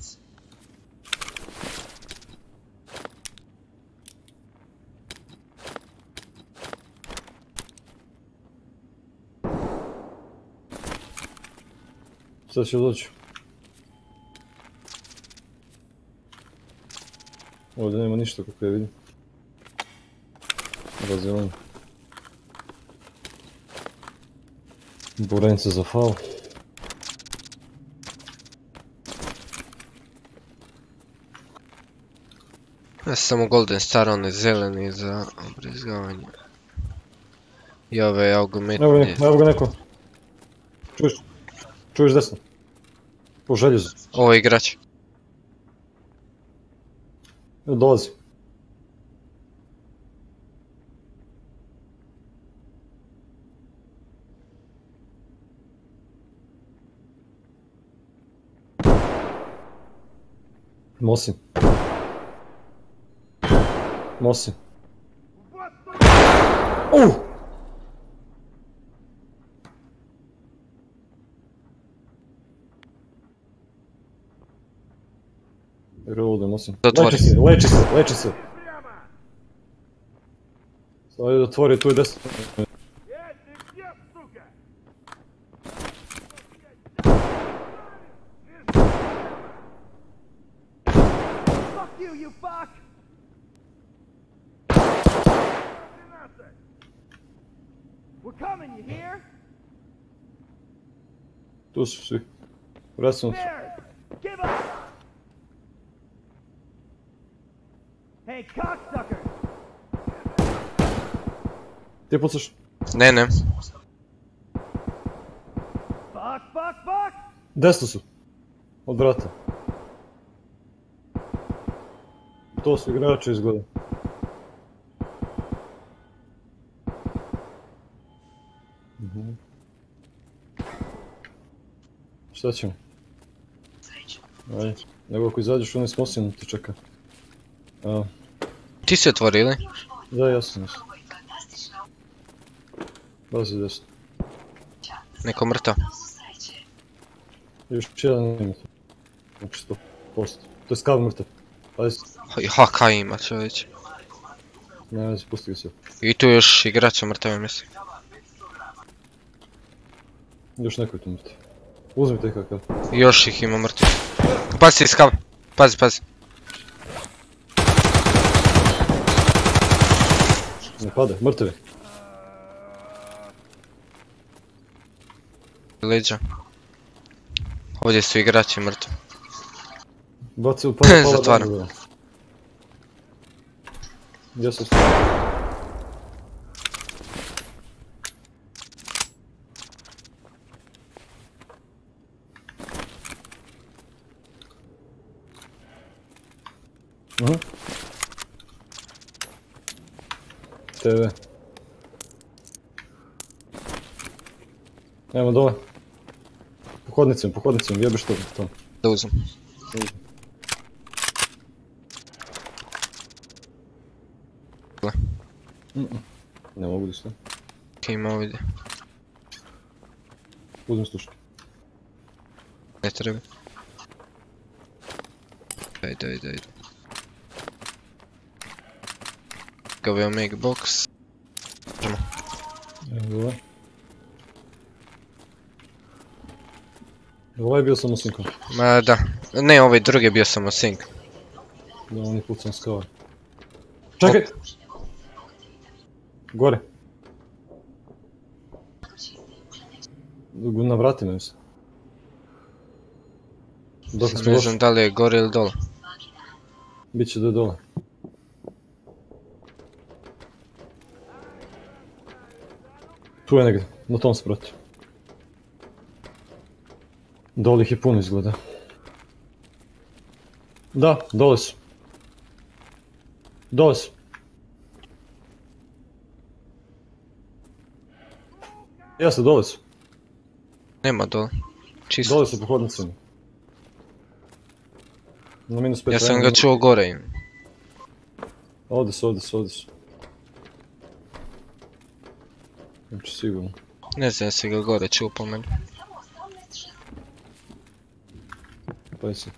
Sad će doći. Ovdje nema ništa kako je vidim. Razvijeno. Borence za faul. Ja sam samo Golden Star, on je zeleni za obrizgavanje. I ove augmenitne. Evo ga neko. Čuješ desno. Po željezu. Ovo je igrač. Dolazi. Mosin. Reloadem, Mosin. Leči se. Sada da otvori, tu je desno. Tu su svi. Recimo. Bears, give up! Hey, cocksucker! Ti pucaš? Ne. Fuck! Desno su. Od vrata. To su igrači izgleda. Šta ćemo? Ajde. Nego ako izađeš onaj smosin te čeka. Ti si otvorili? Da, jasno. Bazi desno. Neko mrtav. Još jedan ima. Znači 100%. To je skav mrtav. Ajde. Haka ima čovječe. Ne, ajde, pusti ga se. I tu još igrača mrtava mislim. Još neko je tu mrtav. Uzmi te kakav. Još ih ima mrtvi. Pazi iskav. Pazi. Ne pade, mrtav je. Leđa. Ovdje su igrači mrtvi. Baci u pola Zatvaram. dana. Gdje su? TV. Evo dole. Pohodnicom, jebeš to tamo. Da uzmem. Ne mogu da šta. Kaj ima ovdje? Uzmem slušati. Ne treba. Ajde. Go will make box. Evo dole. Ovaj je bio samo sinkom. Ma da. Ne, ovaj drugi je bio samo sink. Da, on je pucan skava. Čekaj! Gore. Na vratima se. Dok smo Ne došli, znam da li je gore ili dole. bit će da je dole. Tu je negdje, na tom spratu. Dole ih je puno izgleda. Da, dole su. Jeste, dole su. Nema dole. Čisto. Dole su po hodnicima. Na minus 5. Ja sam ga čuo gore. Ovdje su. Znači sigurno. Ne znam, ja si ga gore čuo po meni. Pa se.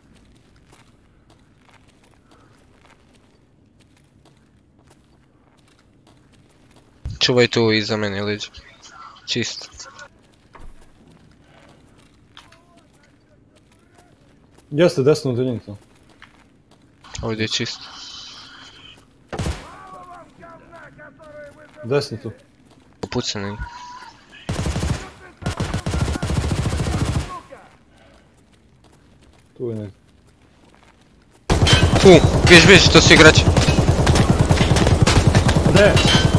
Čuvaj tu iza mene liđa. Čisto. Jeste, desno u daljini to. Ovdje je čisto. Desno tu. Upucani. Tu je negdje. Biš, to su igrači. Gdje?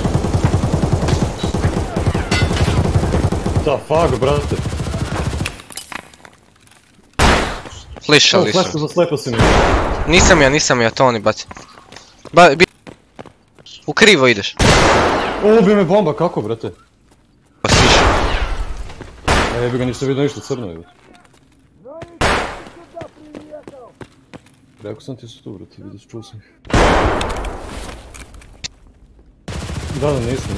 Da, fuck, brate. Flišali su. Flash, zaslepo si mi. Nisam ja, to oni baci. U krivo ideš. Ubije me bomba, kako brate? Pa sviš. Jebi ga, nisam vidio ništa crno je. Rekao sam ti su tu brate, vidiš, čuo sam ih. Da, nisam.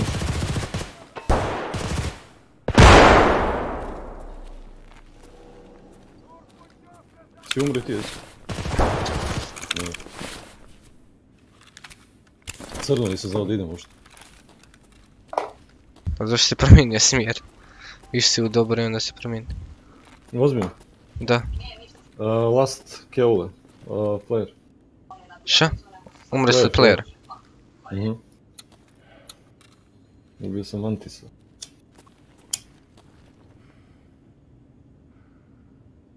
Si umri ti jesi? Nije. Crno li se znao da idem uopšte? A zašto si promijenio smjer? Viš si u dobro i onda si promijenio. Ozbiljno? Da. Last Keule, player. Ša? Umre se od playera. Ubio sam Mantisa.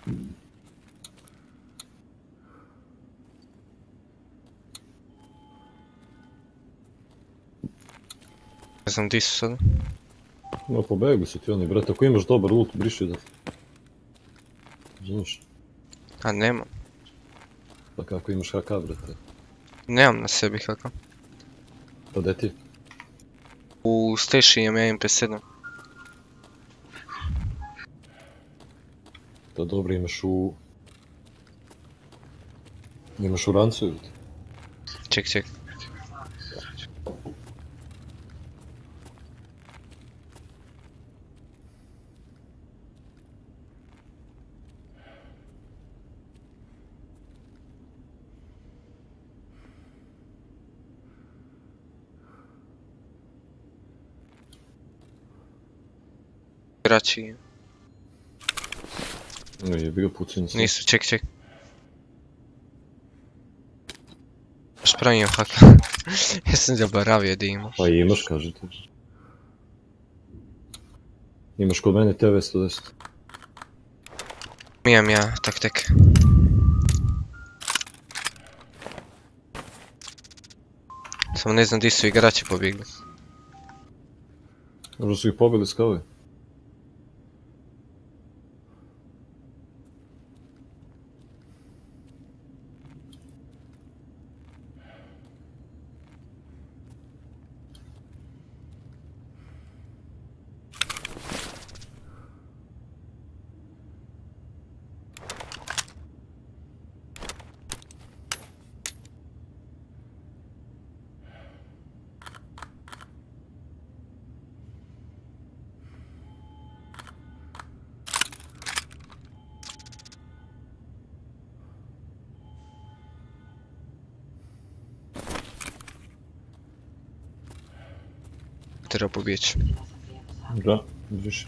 Ne znam di su sada. No pobegli su ti oni, brate, ako imaš dobar loot, briši da... Znaš, A nemam. pa kako imaš HK, brate. Nemam na sebi kako. Pa gdje ti? U Stashi imam ja MP7. Da dobro imaš u... Imaš u rancu ili? Ček. Igrači No je bio pucanje sam. nisu, ček. Baš pravim haka. Ja sam zaboravio da imam. Pa imaš, kažete. Imaš kod mene TV 110. Imam ja, tak tek. Samo ne znam di su igrači pobjegli. Možda su ih pobili skave. Treba pobjeći. Da, vidiš.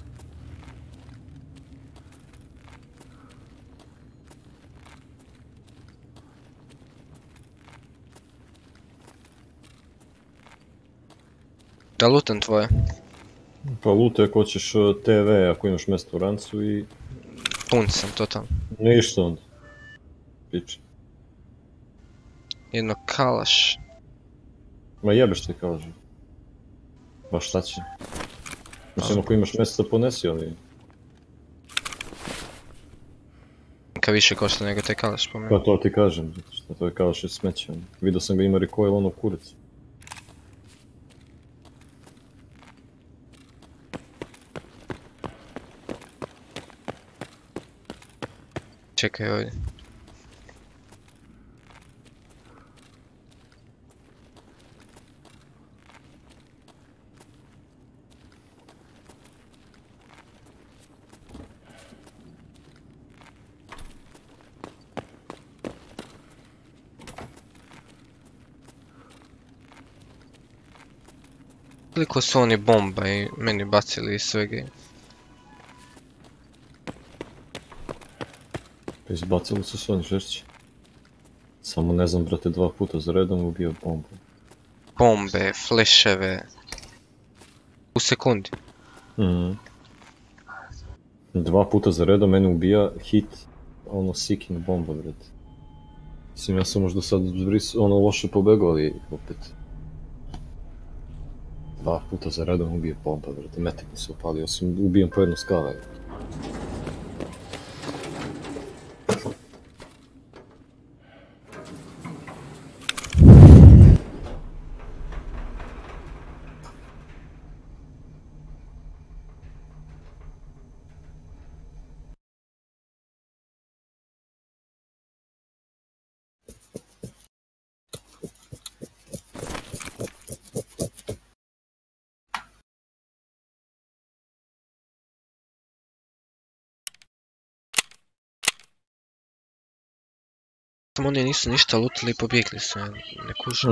Da lutam tvoje. Pa lutaj ako hoćeš TV, ako imaš mjesto u rancu i... Pun sam totalno. Ništa onda. Piče. Jedno kalaš. Ma jebeš ti kažem. Ma šta će? Mislim ako imaš mjesto ponesi ali... Ka više košta nego te kalaš po meni. Pa to ti kažem, zato što to je kalaš iz smeća. Vidio sam ga ima recoil ono kurac. Čekaj ovdje. Koliko su oni bomba i meni bacili iz svega. Pa izbacili su se oni žešći. Samo ne znam brate 2 puta za redom ubio bombu. Bombe, fleševe. U sekundi. 2 puta za redom mene ubija hit, ono seeking bomba brate. Mislim ja sam možda sad ono loše pobegao ali opet. 2 puta za redom ubije bomba brate, metak mi se upalio, ja sam ubijem po jednu skale. Samo oni nisu ništa lutili i pobjegli su, ja ne kužim.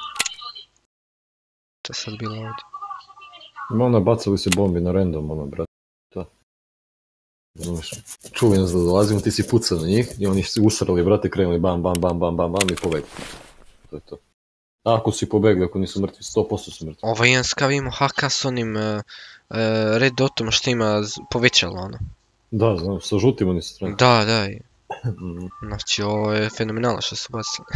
To je sad bilo ovdje. Ono bacali se bombi na random ono brate. To. Znaš, čuli nas da dolazimo, ti si pucao na njih i oni su usrali brate, krenuli bam i pobegli. To je to. A ako si pobegli, ako nisu mrtvi, 100% su mrtvi. Ovaj jedan skav ima haka s onim red dotom što ima povećalo ono. Da, znam, sa žutim oni su strani. Da. Znači, ovo je fenomenalno što su bacili.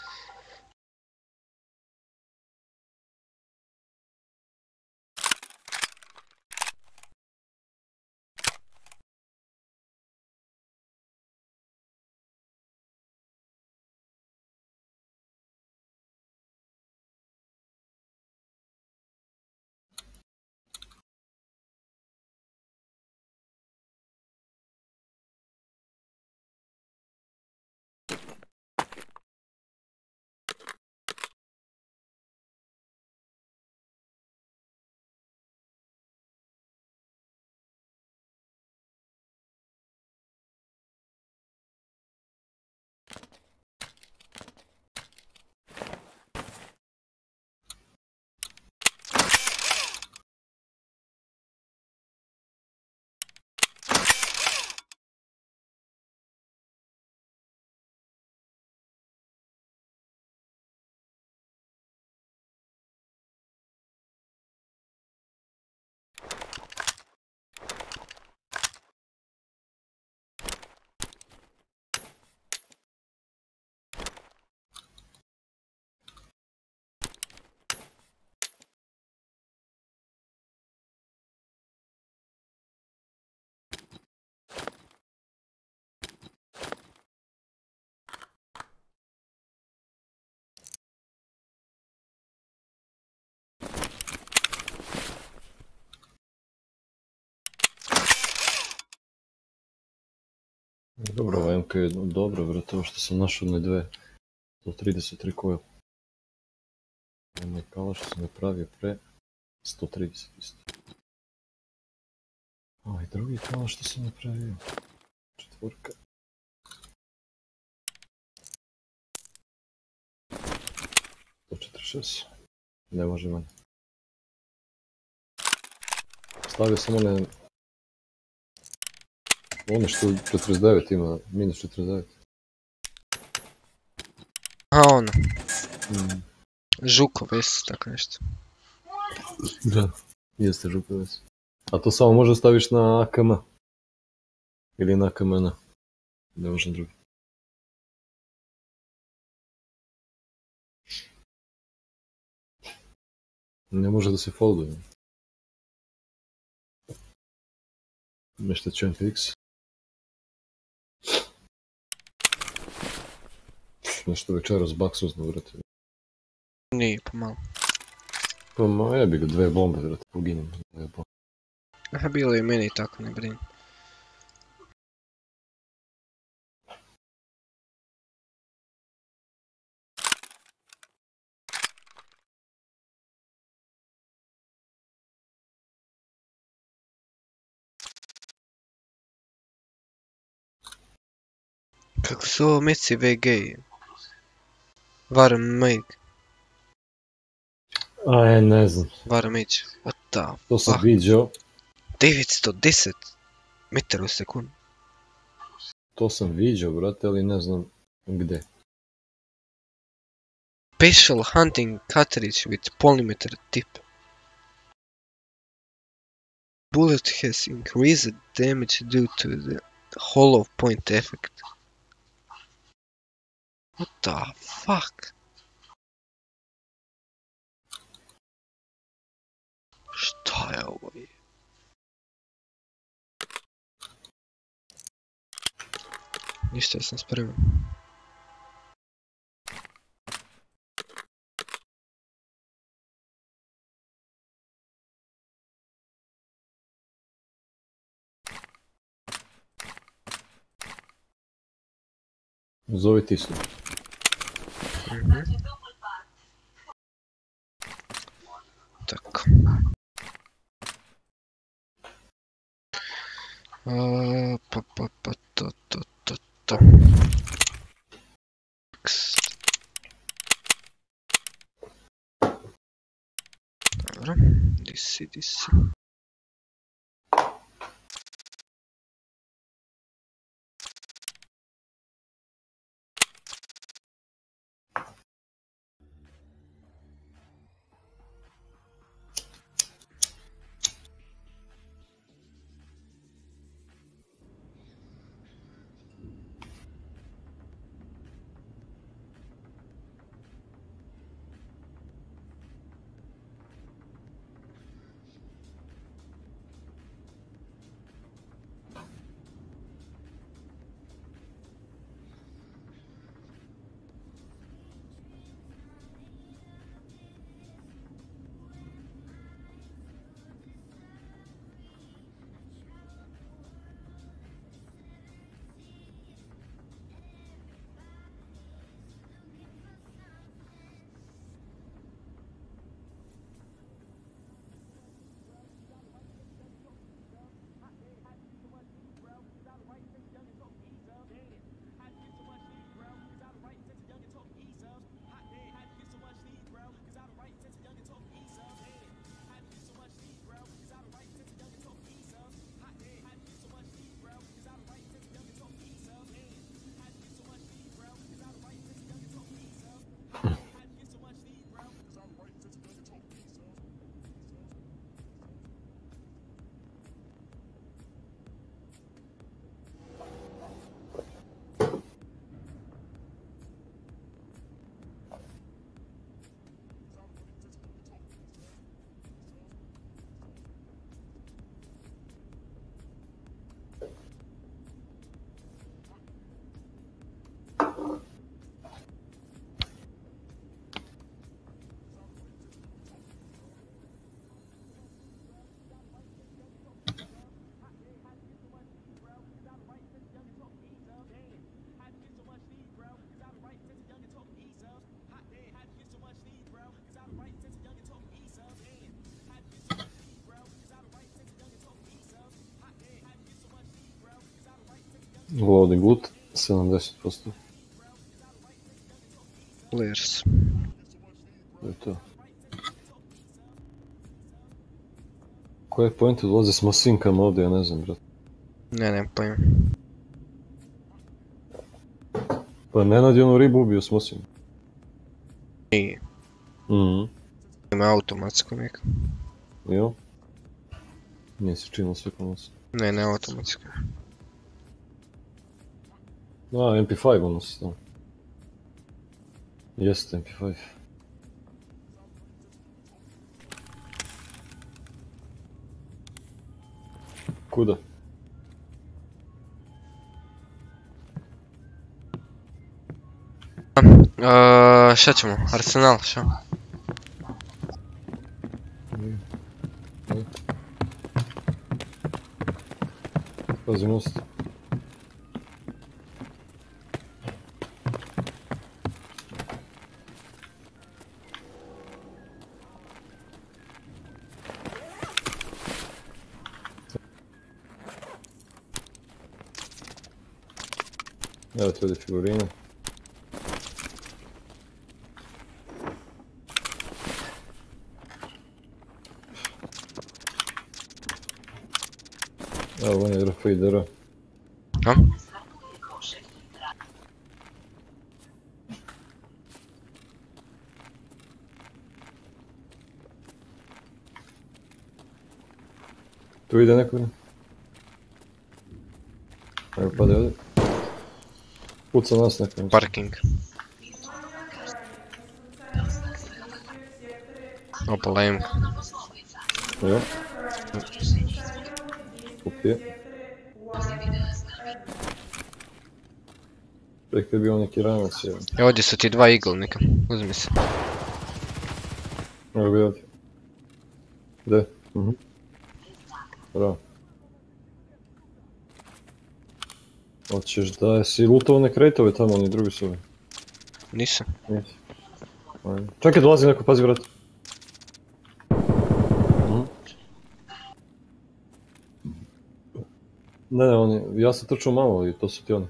Dobro, ova MK je dobro, brate, ovo što sam našao na dve. 133 koje. Onaj kala što sam napravio pre. 130 isto. A i drugi kala što sam napravio. Četvorka. To 46. Ne može manje. Stavio sam one što 49 ima, minus 49. A ono. Žukoves, tako nešto. Da, jeste Žukoves. A to samo može staviš na AKM. Ili na AKMN. Ne može drugi. Ne može da se folduje. Nešto Champ X. Nešto večeras baksuzno, vrati. Nije, pomalo. Pa ma jebi ga, dve bombe, vrati, poginem. Aha, bilo je i meni tako, ne brini. Kako su ovo meci VG? Varmeg. Aj, ne znam. Varmeg. What the To sam fuck? vidio. 910 metara u sekundu. To sam vidio, brate, ali ne znam gde. Special hunting cartridge with polymeter tip. Bullet has increased damage due to the hollow point effect. What the fuck? Šta je ovo? Ništa, ja sam spreman. Zovi ti su. Так. Па-па-па-та-та-та-та. Dobro, di si. Loading loot 70%. Players. To je to. Koje pointe dolaze s masinkama ovdje, ja ne znam, brat. Ne pojma. Pa Nenad je onu ribu ubio s masinkom. I ima automatsko neka. Jo? Nije se činilo sve kod nas. Ne automatsko. MP5 ono se tamo. Jeste MP5. Kuda? Šta ćemo? Arsenal, šta? Pazi most. Evo ti ovdje figurine. Evo on je RFIDR. A? Tu ide neko? Evo pade ovdje. Puca nas neko. Parking. Opalajem. Jo. Upije. Prek je bio neki ranac je. Ovdje su ti dva Eagle neka. Uzmi se. Evo bi ovdje. Gdje? Bravo. Hoćeš da jesi lutao one kretove tamo, oni drugi su ovi? Nisam. Nisi. Čekaj, dolazi neko, pazi vrat. Ne, oni, ja sam trčao malo i to su ti oni.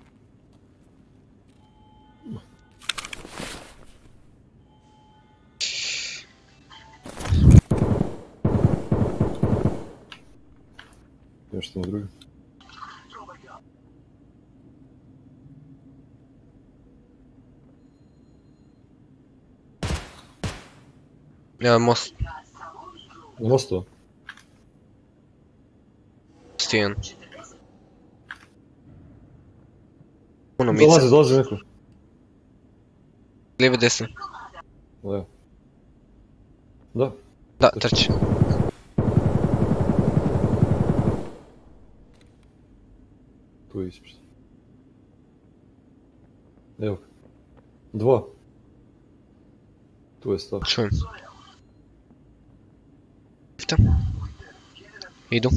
Još tamo drugi. Ja, most. Na mostu? Stijan. Puno mica. Dolazi neko. Lijevo desno. Evo. Da. Da, trči. Tu je ispred. Evo. Dva. Tu je stav. Čujem. Lifta. Idu.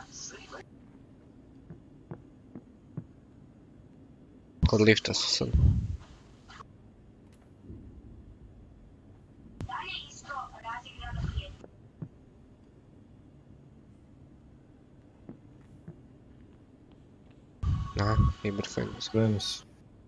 Kod lifta su sad. Aha, Iberfine. Spremni su.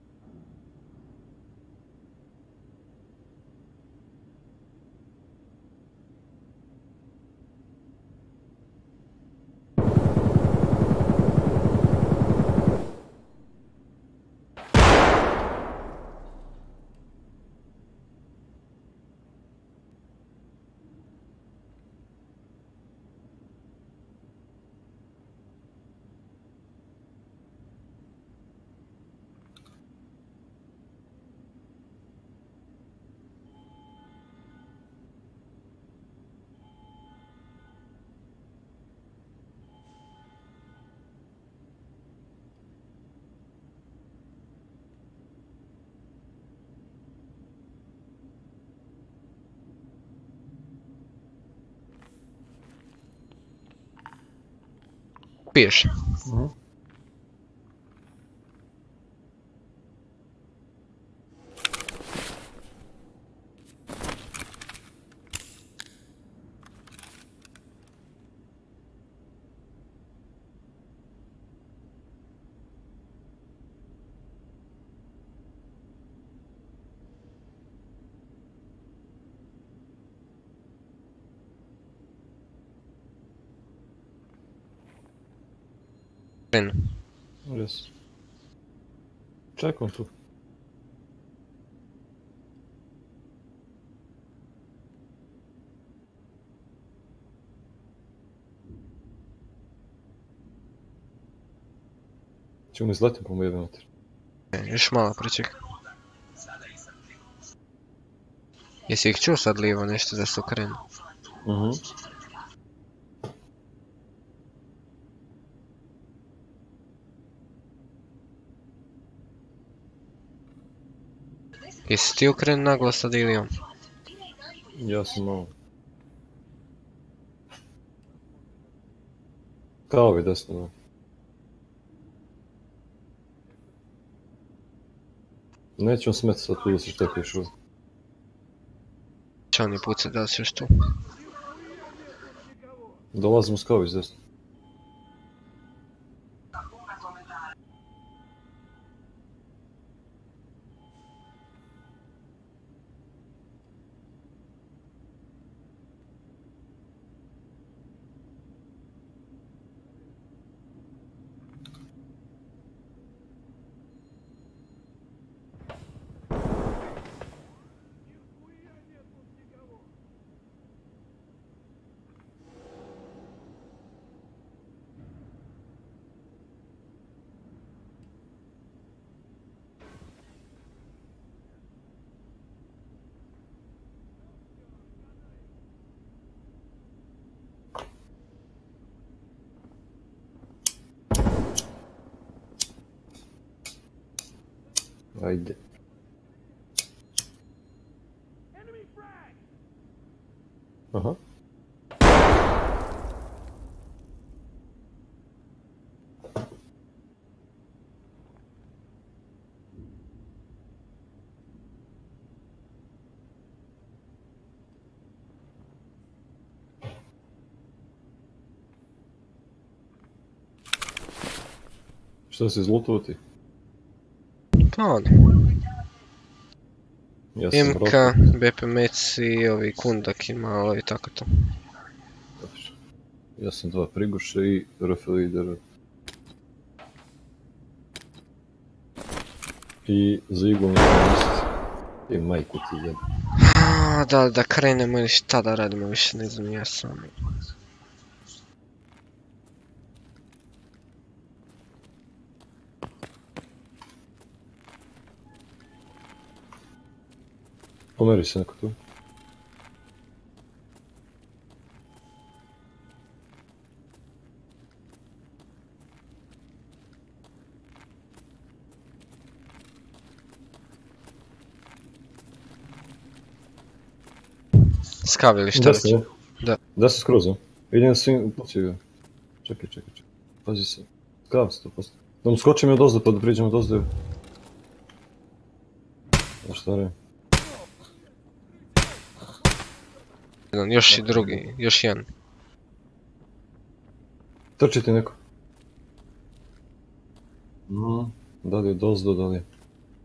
Piješ. Krenu. Jes. Čekam tu. Ćemo izletim po mojem metru. Još malo pričekaj. Jesi ih čuo sad lijevo nešto da su krenu? Jesi ti okren naglo sad ili on? Ja sam malo. Kao ovi desno, da. Nećemo smeti sad tu da se štepiš ovdje. Će oni pucat, da li si još tu? Dolazimo s kao iz desno. Ajde. Aha. Šta si izlutao ti? Pa ono. Ja sam MK, BP Meci, ovi Kundaki malo i tako to. Ja sam 2 priguše i RF lidera. I za iglu mi misliti. I majku ti jebe. Da krenemo ili šta da radimo, više ne znam ja sam. Pomeri se neko tu. Skavili šta već? Da. Da se skroz, a? Idem svim upući ga. Čekaj. Pazi se. Skav se to posto. Da mu skočim od ozdo pa da priđemo od ozdo. A šta radim? Još i drugi, još jedan. Trči ti neko. Da li je dozdo, da li je?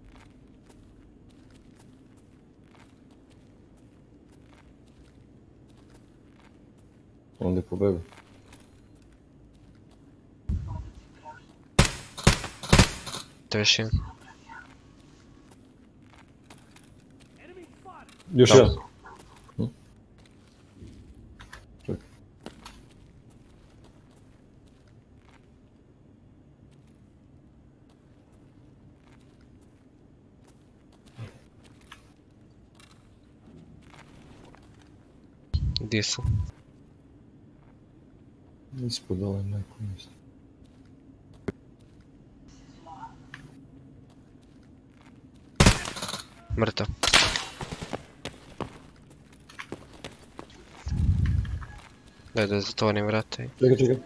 Onda je pobegao. To je još jedan. Još jedan. Čekaj. Gdje su? Ispod ovaj neko mjesto. Mrtav. Daj da zatvorim vrata i... Čekaj.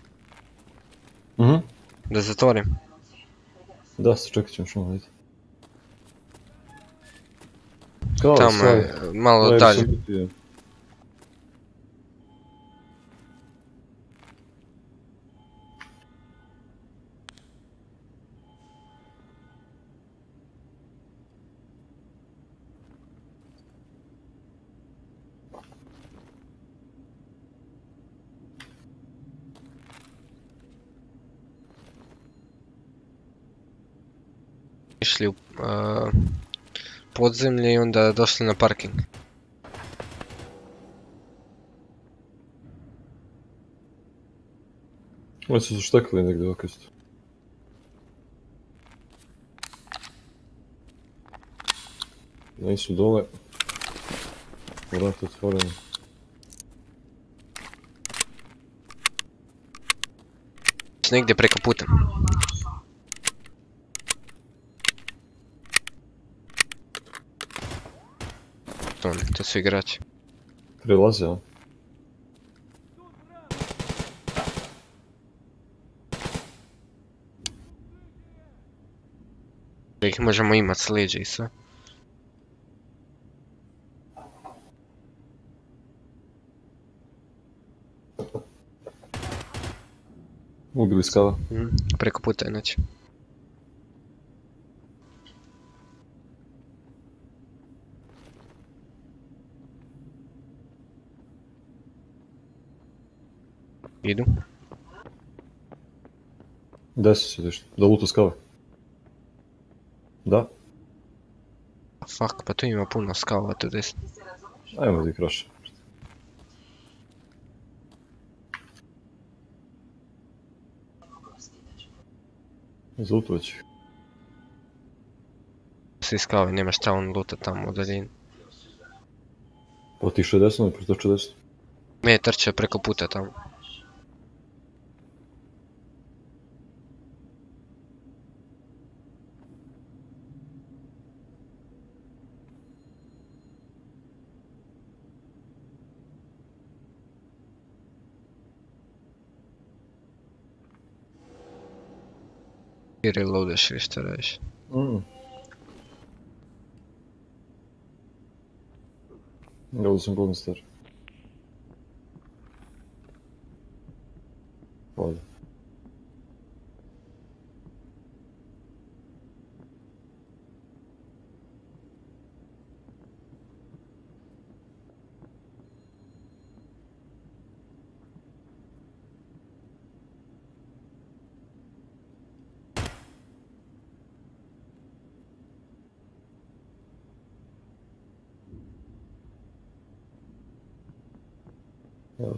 Da zatvorim. Da, čekat ćemo što malo vidjeti. Tamo je, malo dalje. Išli u podzemlje i onda došli na parking. Oni su štekli negdje ovak isto. Nisu dole. Vrat otvoreno. Negdje preko puta. To su igrači. Prilaze, a? Da ih možemo imat s leđa i sve. Ubili skava. Preko puta inače. Idu. Gdje si sediš? Da lutu skave? Da? Fuck, pa tu ima puno skava tu desno. Ajmo ti kraše. Izlutovat ću ih. Svi skave, nemaš šta on luta tamo u daljini. Pa otišao je desno i pretočio desno. Me je trčao preko puta tamo. I reloadaš ili šta radiš? Ovdje sam Golden Star. Ovdje. Evo.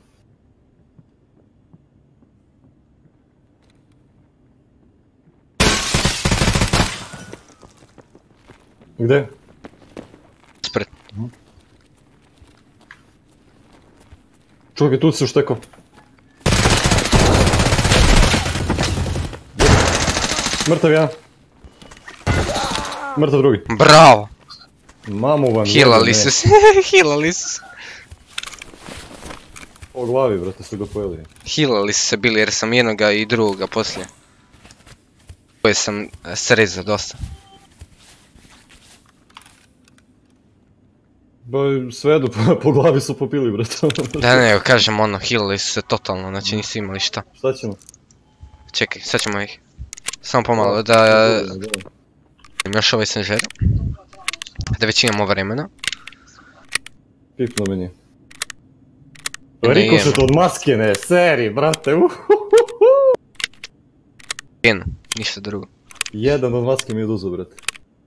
Gdje? Spred. Čovjek je tu se uštekao. Mrtav jedan. Mrtav drugi. Bravo! Mamu vam Healali su se, healali su se. Po glavi, brate, su ga pojeli. Healali su se bili jer sam jednoga i drugoga poslije. Koje sam srezao dosta. Ba, svedu, po glavi su popili, brate. Da ne, kažem ono, healali su se totalno, znači nisu imali šta. Šta ćemo? Čekaj, sad ćemo ih. Samo pomalo da... Još ovaj sam želio. Da već imamo vremena. Pipno meni. Riko se to od maskine, seri, brate, Jedno, ništa drugo. Jedan od maske mi je oduzo, brate.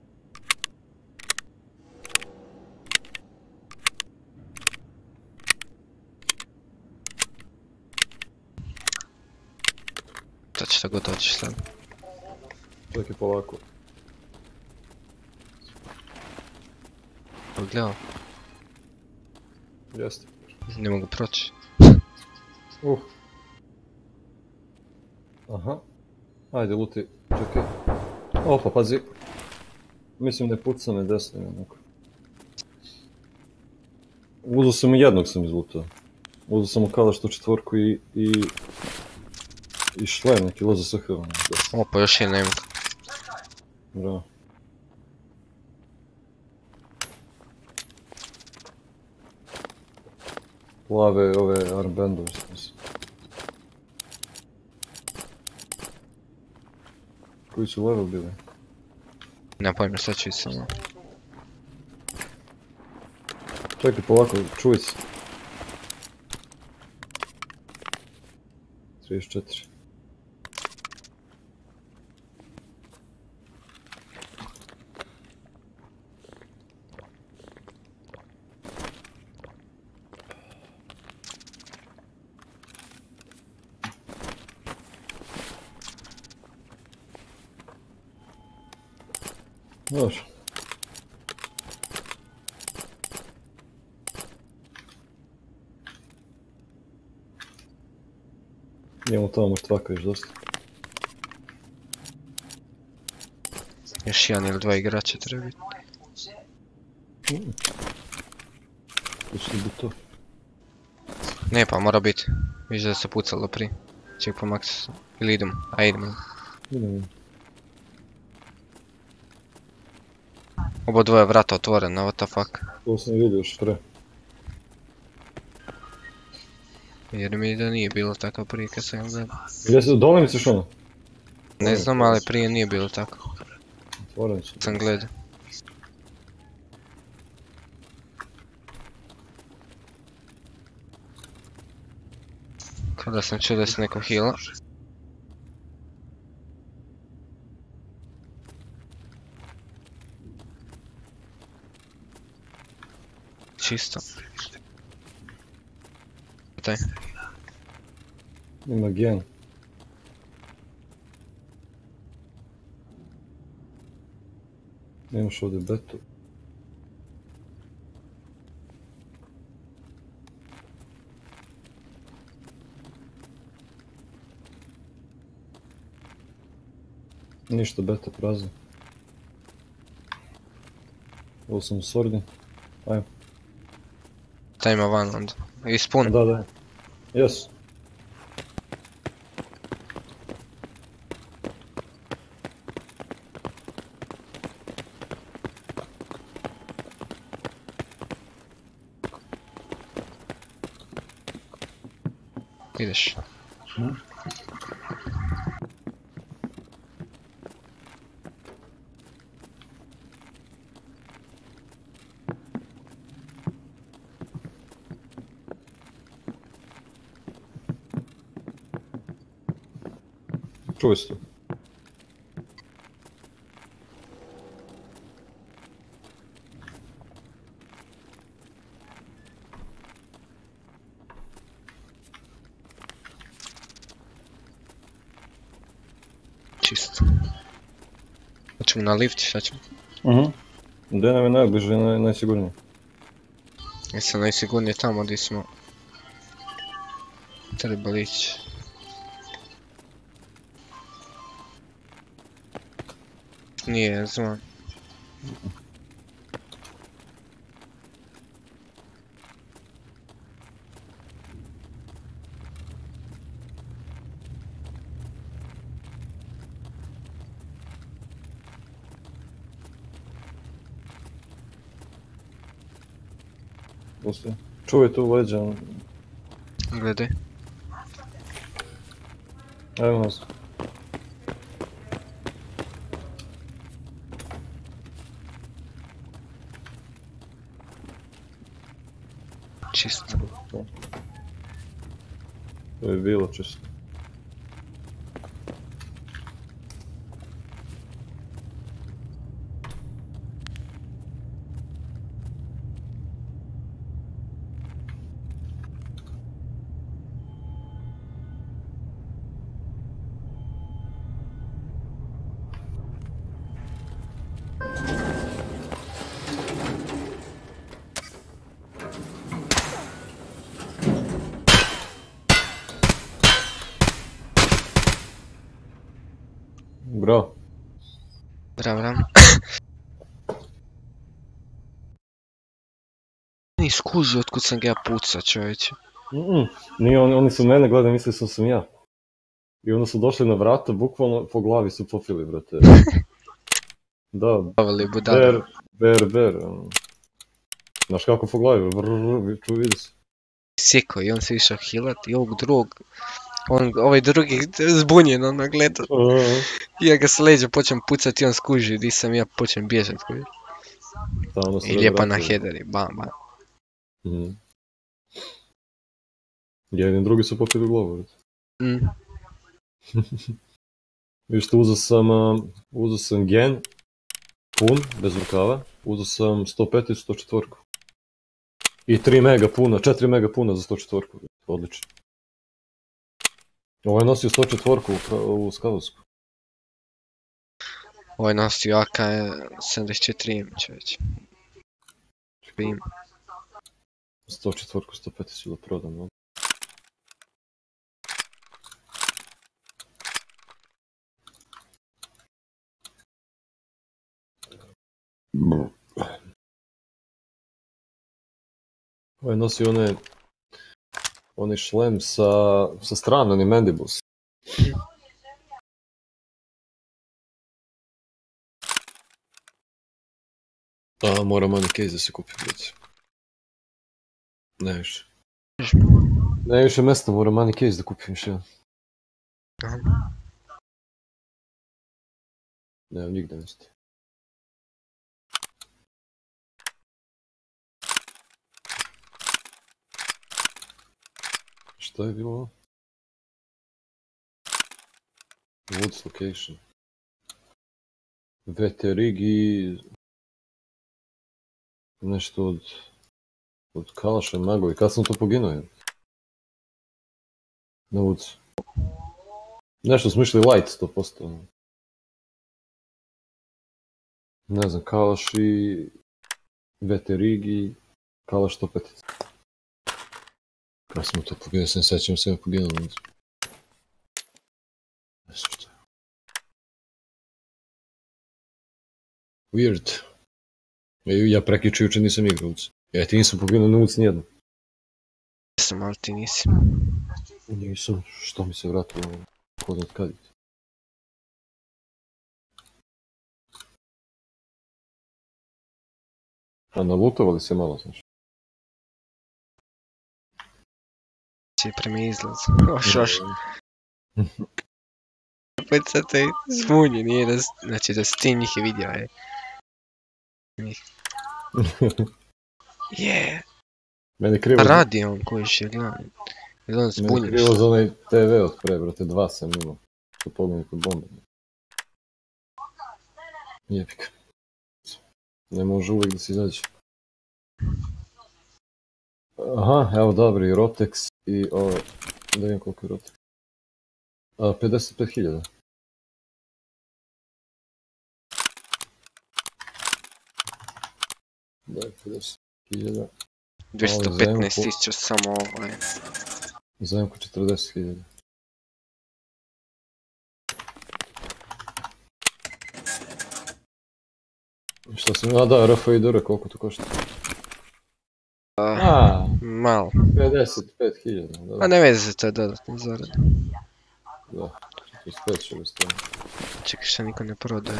To će tako doći sad. Čekaj polako. Pogledao, Jeste. ne mogu proći. Aha. Ajde, luti. Čekaj. Opa, pazi. Mislim da je puca me desno ili onako. Uzao sam i jednog sam izlutao. Uzao sam u kalaš 104 i šlem, neki loza SH. Opa, još jedna ima. Bravo. Plave ove armbandove sam. Koji su level bili? Nema pojma, sad ću i samo. Čekaj, polako, čuj se. 34. Može. Imamo tamo mrtvaka još dosta. Još jedan ili dva igrača treba biti. To će biti to. Ne pa mora biti. Viš da se pucalo prije. Ček po maksu. Ili idemo? A idemo. Idemo. Oba dvoje vrata otvorena, what the fuck. To sam vidio još pre. Jer mi da nije bilo tako prije kad sam gledao. Gdje se, dole misliš ono? Ne znam, ali prije nije bilo tako. Otvoren će. Sam gledao. Kada sam čuo da se neko heala. Čisto. Taj. Ima gen. Imaš ovdje betu. Ništa, beta prazna. Ovo sam u sordi. Ajmo. Taj ima van onda. Ispun. Da. Jes. Ideš. Čuj se tu. Čisto. Hoćemo na lift, šta ćemo? Gdje nam je najbliže i najsigurnije? Jesam najsigurnije tamo gdje smo trebali ići. Nije, znam. Postoji. Čuvaj tu leđa. Gledaj. Ajmo nas. Čisto. To je bilo čisto. Bravo. Bravo. Ni skužio otkud sam ga ja puca, čovječe. Nije, oni su mene gledali, mislili sam ja. I onda su došli na vrata, bukvalno po glavi su popili, brate. Da, ber. Znaš kako po glavi, vidi se. Sjeko i on se išao healat i ovog drugog. Ovaj drugi zbunjen ono gleda. Ja ga s leđa počnem pucat i on skuži di sam ja počnem bježat. I lijepa na headeri, bam. Jedan drugi su popili glavu. Viš te uzeo sam gen, pun, bez rukava, uzeo sam 105 i 104. I 3 mega puna, 4 mega puna za 104. Odlično. Ovo je nosio 104 u skavosku. Ovo je nosio AK 74 imeć već. Špim. 104, 105 su da prodam, no? Ovo je nosio onaj šlem sa strane, onaj Mandibles. Moram onaj case da se kupi, brate. Ne više. Ne više mesta, moram money case da kupim još jedan. Nemam nigde mesta. Šta je bilo ovo? Woods location. Veterig i... nešto od Kalaša i Magovi. Kad sam to poginuo? Na Woods. Nešto smo išli light 100%. Ne znam, Kalaš i Veterig i Kalaš 105. Kad smo to poginuo, sam sećam se poginuo na Woods. Ne znam što je. Weird. Ja prekjuče juče nisam igrao Woods. Ja ti nisam poginuo na Woods nijedno. Jesam, ali ti nisi. Nisam, što mi se vratilo kod odkaditi. A nalutovali se malo, znaš. Či prema izlaz. Oš. Opet sad te zbunje, nije da... Znači da si ti njih je vidio, je. Njih. Je. Meni krivo... Radi on koji je gledam. Jer on zbunje. Meni krivo za onaj TV od pre, brate, 2 sam imao. To pogledaj kod bombe. Jebik. Ne može uvijek da se izađe. Aha, evo dobri, Rotex i ovo... Da vidim koliko je Rotex. 55.000. Da je 50.000. 215.000 samo ovo je. Zajemko 40.000. Šta sam... da, RFIDR, koliko to košta? Malo. 55.000, da. A ne veze, to je dodatno zarada. Da, 45 će li staviti. Čekaj, šta niko ne prodaje.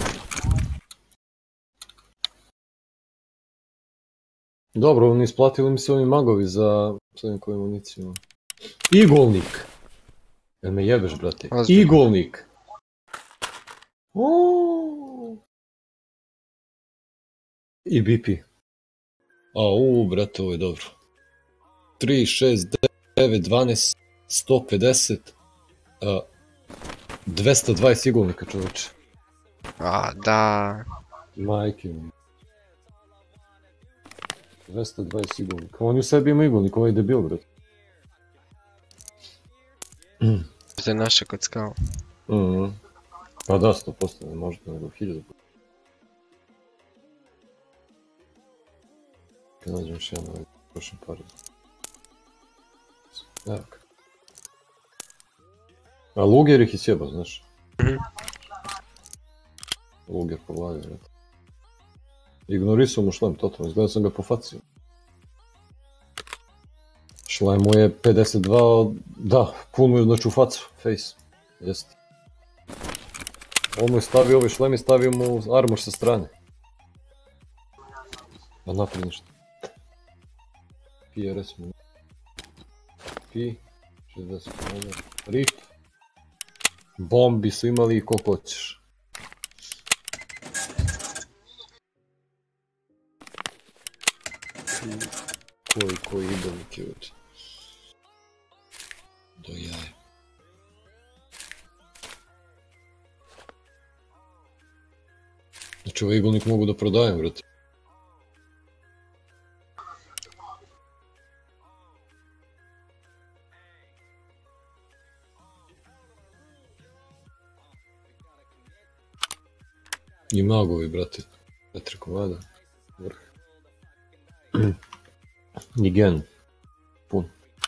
Dobro, oni isplatili mi se oni magovi za ovim kojim municijama. Igolnik! Jel me jebeš, brate? Ozbiljno. Igolnik! I BP. Brate, ovo je dobro. 3, 6, 9, 12, 150, 220 igolnika, čovječe. Da. Majke mi. 220 igolnika. On u sebi ima igolnik, ovaj je debil, brate. To je naša kockao. Pa da, 100%, ne možete nego 1000%. Kad nađem još jedan ovaj prošlim paru. Evo ga. A Luger ih je sjeba, znaš. Luger po glavi, brate. Ignorisao mu šlem, totalno, izgledao sam ga po faci. Šlem mu je 52, da, pun mu je znači u facu, face, jest. On mu je stavio ovaj šlem i stavio mu armor sa strane. A naprijed ništa. PRS mu. P, 60 RIP. Bombi su imali koliko hoćeš. Koji idolnik je ovdje. Do jaja. Znači ovaj igolnik mogu da prodajem, brate. I magovi, brate. 4 komada. Vrh. I gen. Pun.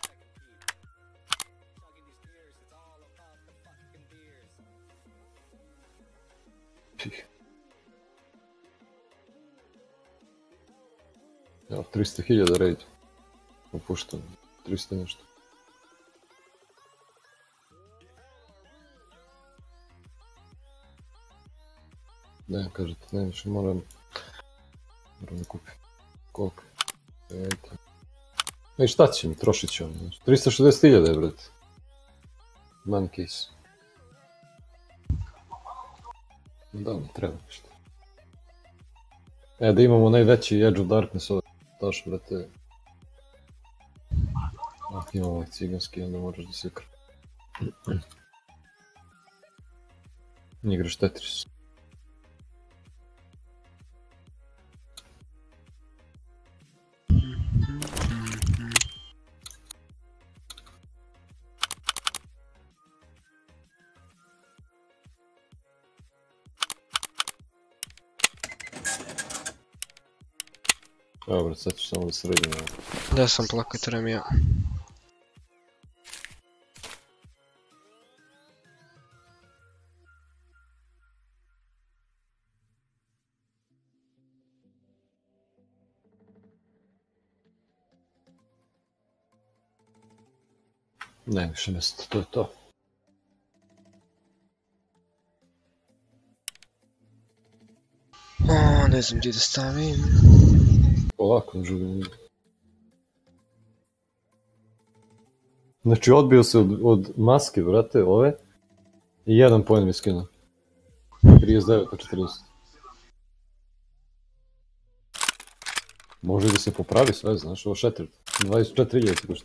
Evo, 300.000 raid. Opušten. 300 nešto. Ne, kažete, ne više moram da kupim. Koliko? Ejte. I šta će mi, trošit ću vam. 360.000 je, brate. Man case. Da, mi treba nešto. Da imamo najveći Edge of Darkness ovdje. Daš, brate. Ako imamo ovaj ciganski, onda moraš da se krati. Igraš Tetris. Evo, brat, sad ću samo da sredim ovo. Da sam plakao, trebam ja. Ne, više mjesta, to je to. O, ne znam gdje da stavim. Polako, žudim. Znači, odbio se od maske, brate, ove. I 1 poen mi skinuo. 39 na 40. Može da se popravi sve, znaš, ovo šetrt. 24.000 košta.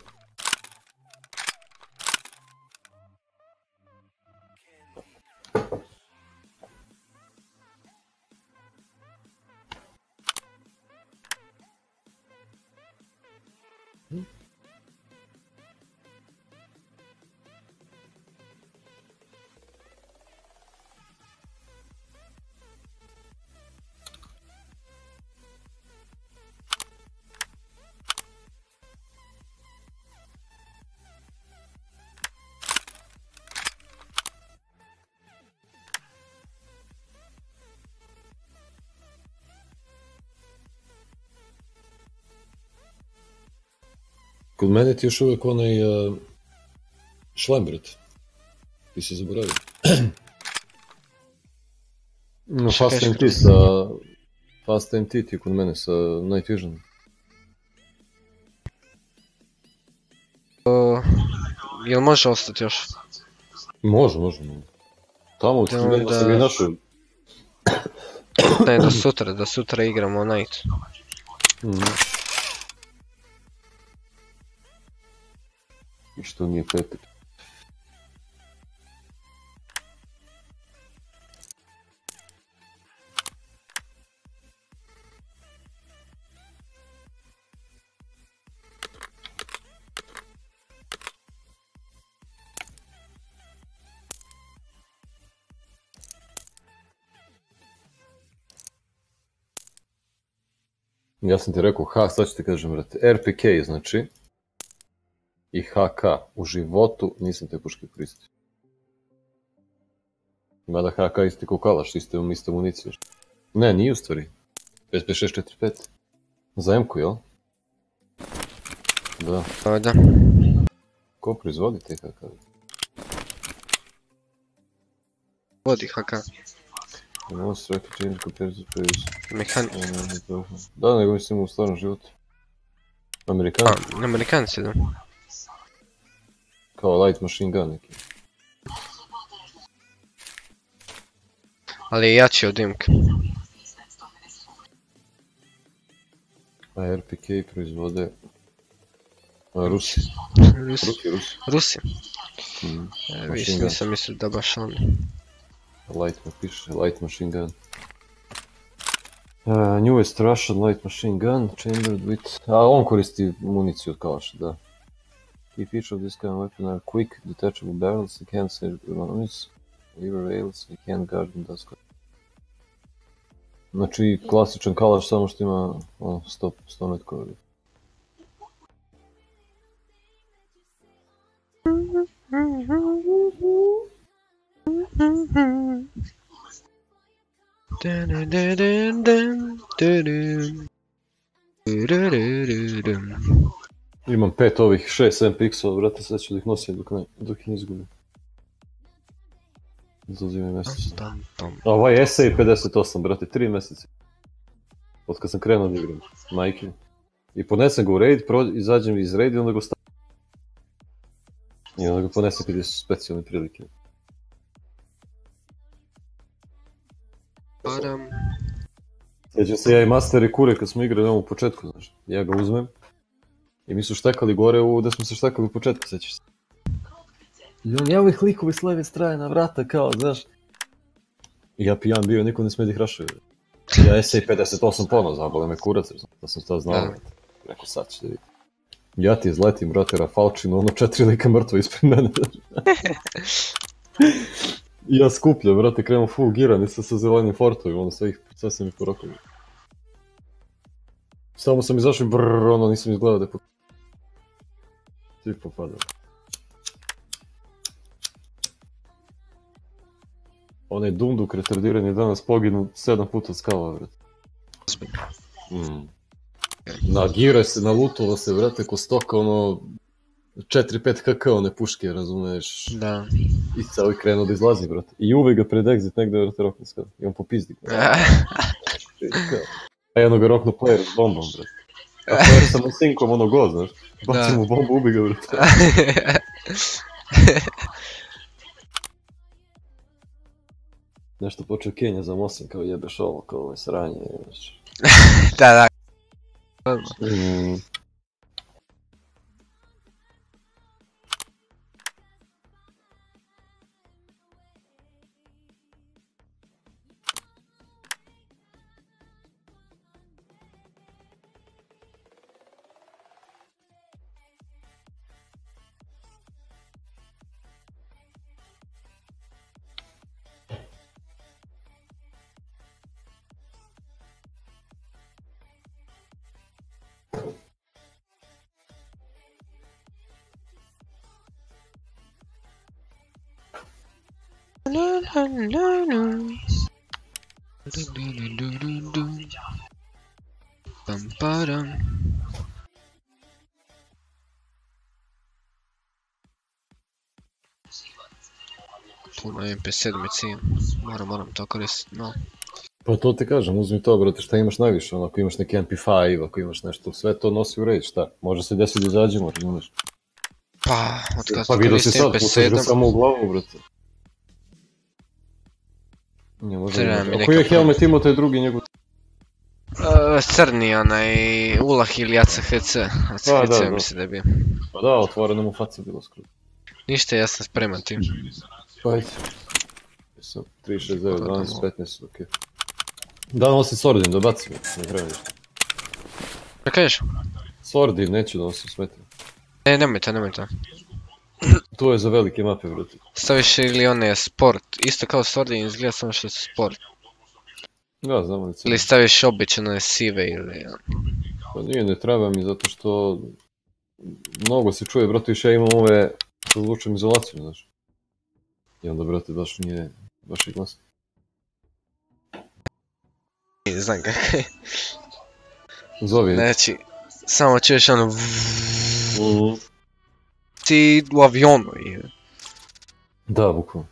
Kod mene ti još uvijek onaj šlem, brate. Ti si zaboravio. No, Fast MT ti kod mene sa Night Vision. Jel može ostati još? Može. Tamo u streamu sam ga našao. Ne, da sutra igramo Night. I što nije petak. Ja sam ti rekao, sad ću ti kažem, brate, RPK znači, i HK, u životu nisam te puške koristio. Mada HK isti ko kalaš, iste municije. Ne, nije u stvari. 55645. Za M-ku, jel? Da. Da. Ko proizvodi te HK? Vodi HK. No, strike change compared to previous. Mehan... Da, nego mislim u stvarnom životu. Amerikanci. Amerikanci, da. Kao light machine gun neki. Ali je jači od Imk. A RPK proizvode... Rusi. Rusi. Više nisam mislio da baš on. Light machine gun. Newest Russian light machine gun, chambered with... on koristi municiju od kalaša, da. Key feature of this kind of weapon are quick, detachable barrels, they can't save enemies, lever rails, they can't guard and dust. Znači, klasičan kalaš, samo što ima 100 metkova. Imam 5 ovih 6-7 piksova, brate, sad ću da ih nosim dok ih ne izgubim. Zauzimaj mjesec. A ovaj Essay 58, brate, 3 mjeseca. Od kad sam krenuo da igram, majke. I ponesem ga u raid, izađem iz raid i onda ga stavim. I onda ga ponesem kad su specijalne prilike. Sjećam se ja i Master i Kure kad smo igrali u početku, znaš. Ja ga uzmem. I mi su štekali gore da smo se štekali u početku, sjećaš se. I on, ja ovih likovi s leve strane na vrata, kao, znaš. I ja pijan bio, niko ne smije da ih rašuje. Ja Essay 58 pono, zabole me kurac, da sam to znao. Rekao, sad ću da vidim. Ja ti izletim, brate, Rafalčinu, ono 4 lika mrtvo ispred mene. I ja skupljam, brate, krenuo full giran sa zelenim fortovima, ono sve sam ih porokao. Samo sam izašao i brrrr, ono nisam izgledao da je Svi popadao. Onaj Dunduk retardiran je danas poginu 7 puta od skala, brate. Nagiraj se, nalutilo se, brate, ko stoka, ono... 4-5 kk one puške, razumeš? Da. I ceo i krenuo da izlazi, brate. I uvek ga pred exit negde, brate, rokne skala. I on popizdi. A jedno ga roknu player s bombom, brate. A player sam sinkom ono go, znaš. Bacim mu bombu, ubi ga, brate. Nešto počeo Kenja za Mosin, kao jebeš ovo, kao ovo je sranje, jebeš. Da. Puno MP7-ci, moram to koristiti, no. Pa to ti kažem, uzmi to, brate, šta imaš najviše, ono, ako imaš neki MP5, ako imaš nešto, sve to nosi u raid, šta? Može se desiti da izađemo, razumiješ? Pa, od kada sam koristim MP7... Pa vidio si sad, pucaš ga samo u glavu, brate. Ne, može ako je helmet imao taj drugi njegov... Crni, onaj Ulah ili ACHC, ACHC mislim da je bio. Pa da, otvoreno mu faca bilo skroz. Ništa, ja sam spreman ti. Pa ajde. Sam 3, 6, 9, 12, 15, okej. Da nosim Sordin, da bacim, ne treba ništa. Šta kažeš? Sordin, neću da nosim smetim. Ne, nemoj to. To je za velike mape, brate. Staviš ili one sport, isto kao Sordin izgleda samo što su sport. Da, znamo da će... Ili staviš običane sive ili... Pa nije, ne treba mi, zato što... Mnogo se čuje, brate, još ja imam ove... sa zvučnom izolacijom, znaš. I onda, brate, baš nije... baš je glasno. Ne znam kako je. Zovi. Znači, samo čuješ ono... Ti u avionu i... Da, bukvalno.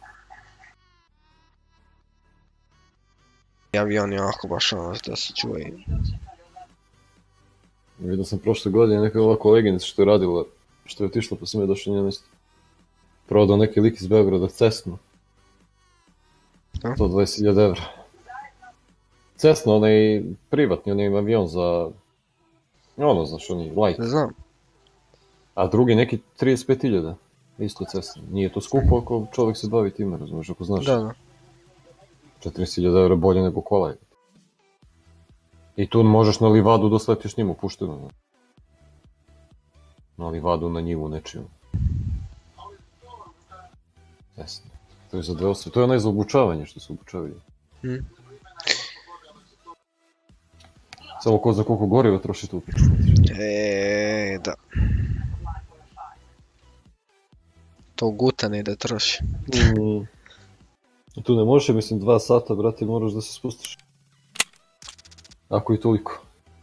I avion je ovako baš ono da se čuje. Vidio sam prošle godine neka ova koleginica što je radila, što je otišla pa sam je došao njena isto. Prodao neki lik iz Beograda Cessnu. 120.000 evra. Cessna, onaj privatni, onaj avion za... ono, znaš, onaj light. Ne znam. A drugi neki 35.000. Isto Cessna. Nije to skupo ako čovjek se bavi time, razumiješ, ako znaš. Da. 40.000 evra bolje nego kola. I tu možeš na livadu da sletiš njim upušteno. Na livadu, na njivu, nečiju. Jasno. To je za 2 osobe. To je onaj za obučavanje što se obučavaju. Samo ko za koliko goriva troši tu. Da. To gutane da troši. Tu ne može, mislim 2 sata, brate, moraš da se spustiš. Ako i toliko.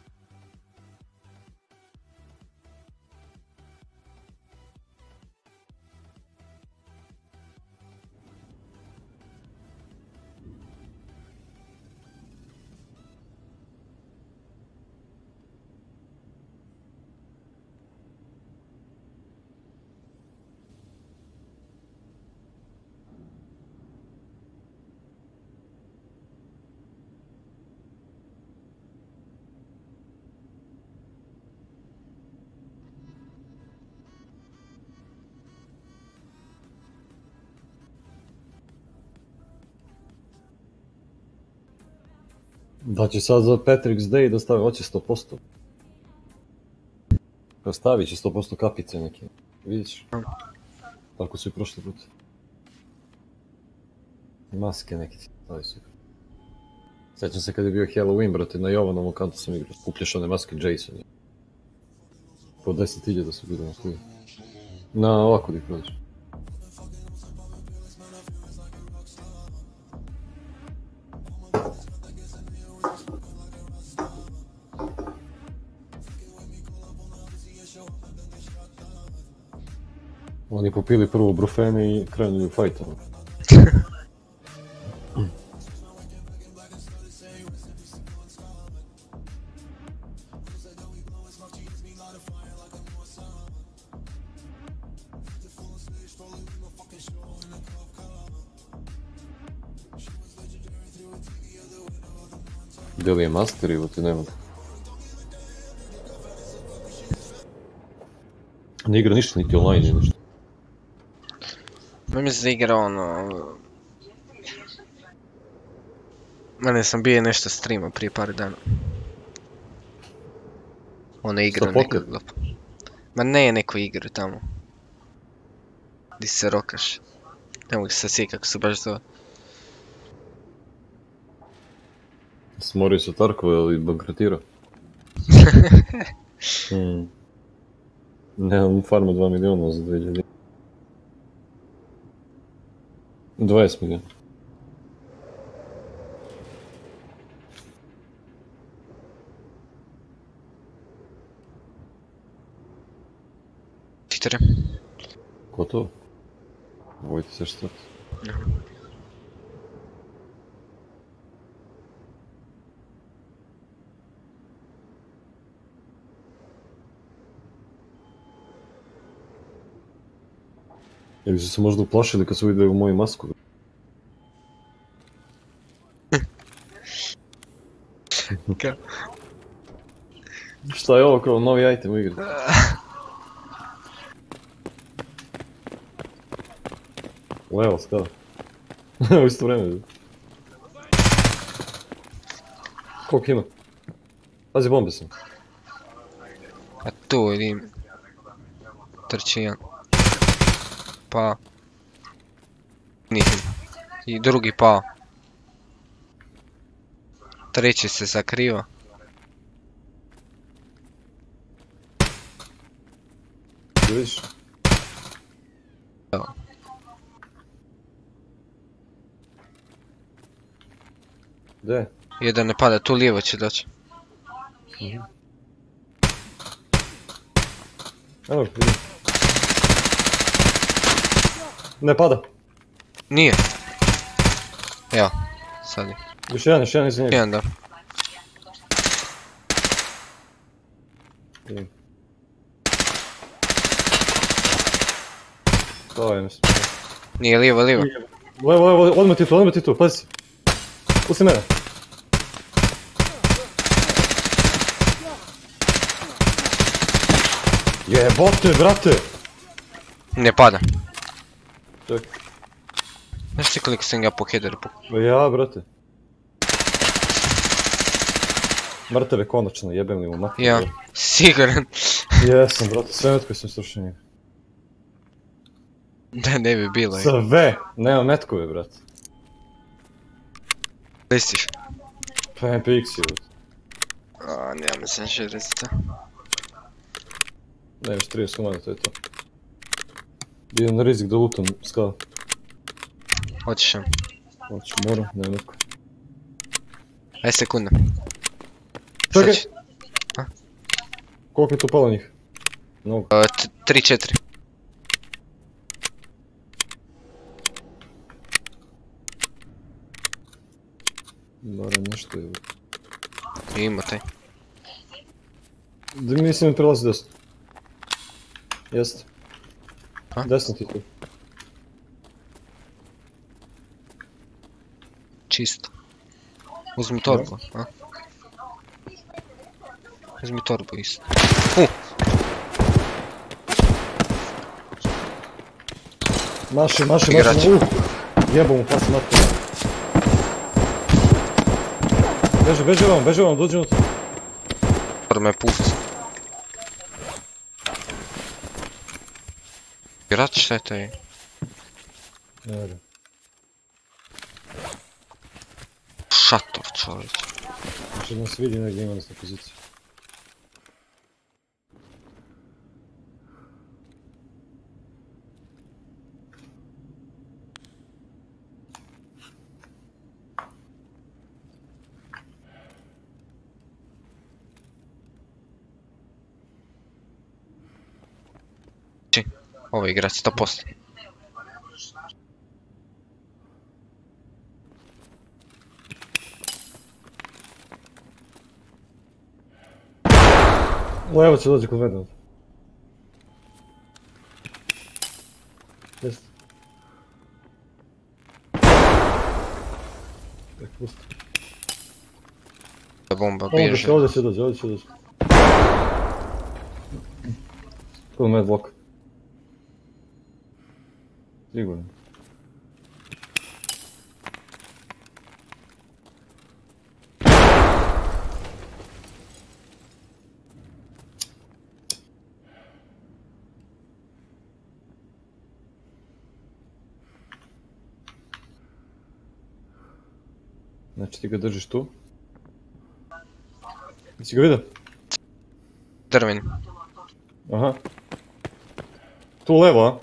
Da će sad za Patrick's Day da stavi, hoće 100%. Pa stavit će 100% kapice neke, vidiš? Tako su i prošli put. Maske neke će stavit su. Sjećam se kad je bio Halloween, brate, na Jovanovom kantu sam igrao. Kupljaš one maske Jason. Po 10.000 su bili na kuju. Na ovako di prođeš. Oni popili prvo brufene i krenuli u fajta. Gdje li je master ili ti nema? Ne igra ništa, niti online ili ništa. Ma mislim da igra ono... Mene sam bio nešto streama prije par dana. Ono igra neku glapu. Ma ne neku igru tamo. Di se rokaš. Ne mogu se sjeći kako se baš zove. Smorio se Tarkova ili bankrotirao? Nemam farmu 2 miliona za 2000. 20 milijuna. Titere. Ko to? Vojte se što? Ili su se možda uplašili kad su vidjeli moju masku? Šta je ovo kao novi item u igri? Level skada. U isto vreme. Koliko ima? Pazi, bombe sam. A tu vidim. Trči jedan. Pa. Nisam. I drugi pao. Treći se sakriva. Ti vidiš? Da. Gdje? Jedan ne pada, tu lijevo će doći. Evo, vidim. Ne pada. Nije. Evo, sad je. Još jedan iza njega. Jedan da. To je mislim. Nije lijevo, lijevo. Levo, odmah ti tu, pazi si. Pusti mene. Jebote, brate! Ne pada. Čekaj. Znaš ti koliko sam ga po headeru pukao? Ja, brate. Mrteve konačno, jebem li mu makne. Ja, siguran. Jesam, brate, sve metko sam strušio njega. Da ne bi bilo. Sve! Nema metkove, brate. Listiš. Pa MPX je, brate. Nema se neće rezita. Ne, još 30 komada, to je to. Idem na rizik da lutam skala. Hoćeš vam. Hoću, moram, nema neko. Aj sekunda. Čekaj! Sad će- Koliko je tu palo njih? Mnogo. 3-4. Barem nešto je. Ima taj. Da mislim prelazi desno. Jeste. A? Desno ti tu. Čisto. Uzmi torbu, a? Uzmi torbu isto. Maši, Igrač. Jebo mu pas matke. Beži vam, dođi unutra. Torba me puca. Igrač, šta je taj? Evo. Šator, čovječ. Znači nas vidi negdje ima nas na poziciji. Ovo je igrač, 100%. Evo će dođi kod mene. Jeste. Pusti. Bomba bježe. Ovdje će dođi. Kod med blok. Sigurno. Znači ti ga držiš tu. Jesi ga vidio? Drveni. Aha. Tu levo, a?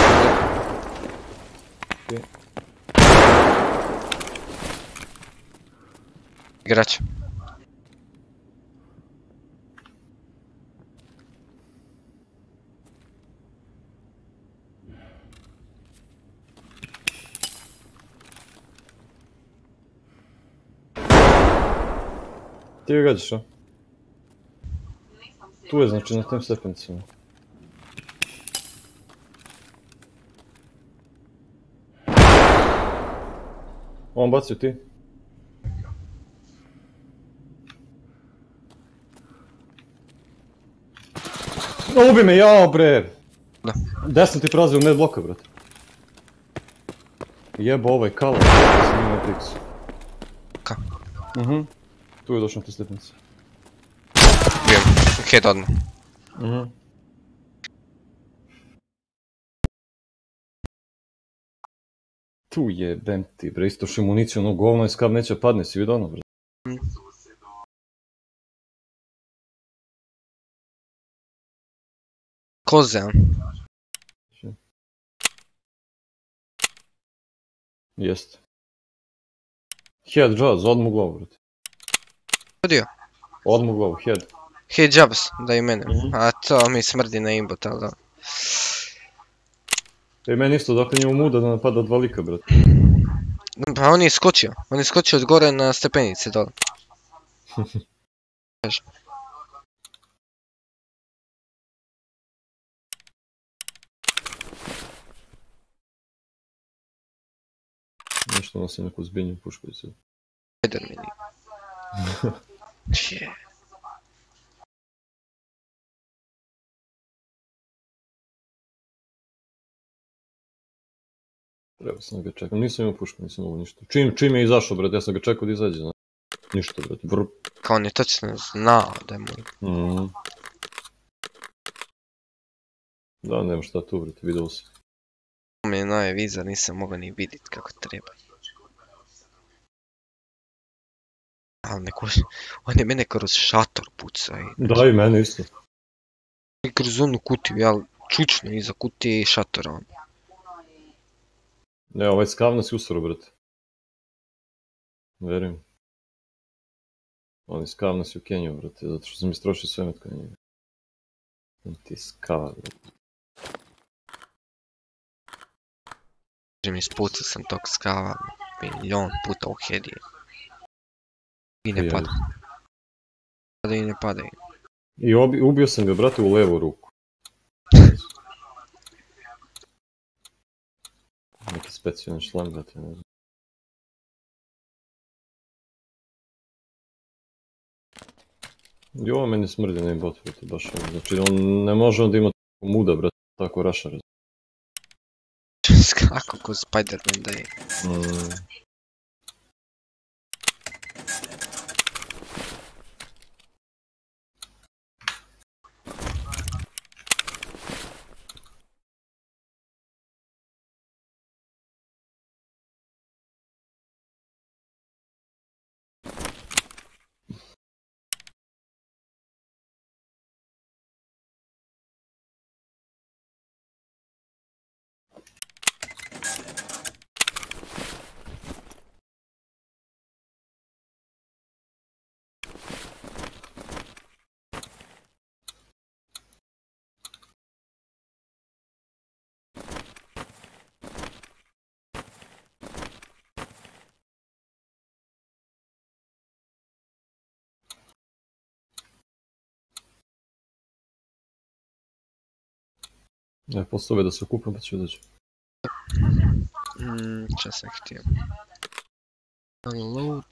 Igrač. Ti ga gađaš, a? Tu je, znači, na tim stepenicama. On bacio ti. Ubi me, jao bre! Da. Desno ti prelazi u med bloka, brate. Jebo ovaj kala, sam imao priksu. Ka? Tu je došao na te stepenice. Bijem. Head odmah. Tu jebem ti bre, isto što municiju, ono govno i skab neće padne, si vidio ono bre? Koze, a? Jest. Head jazz, odmah u glavu brate. Odio. Odmah u glavu, head. Head jabs, da i mene. A to mi smrdi na imbot, ali da. I meni isto, dakle njemu muda da napada dva lika brate. Pa on je skočio od gore na stepenice dole. Nešto nosi neku zbiljnju pušku i sve. Header meni. Čije. Treba sam ga čekao, nisam imao pušku, nisam mogu ništa. Čim je izašao brate, ja sam ga čekao da izađe, znaš. Ništa brate, vrp. Kao on je točno znao da je moj. Da, nema šta tu brate, vidio se. Mi je nove vizor, nisam mogao ni vidjeti kako treba. Ali neko, on je mene kroz šator pucao. Da, i mene isto. I kroz onu kutiju, ja čučno iza kutije i šatora. On. Ne, ovaj skav nas je usro, brate. Verujem. On skav nas je u Keniju, brate, zato što sam istrošio sve metko na njega. Ti skava, brate. Ispucao sam tog skava milion puta u headije. I ne pada. Pada i ne pada. I ubio sam ga, brate, u levu ruku. Neki specijalni šlam, brate, ne znam. I ovo meni smrdi na bot, brate, baš ovo. Znači, on ne može onda imati muda, brate, tako rašar. Kako ko Spider-Man da je. Ne, postove da se okupam pa ću doći. Čas sam htio. Unload.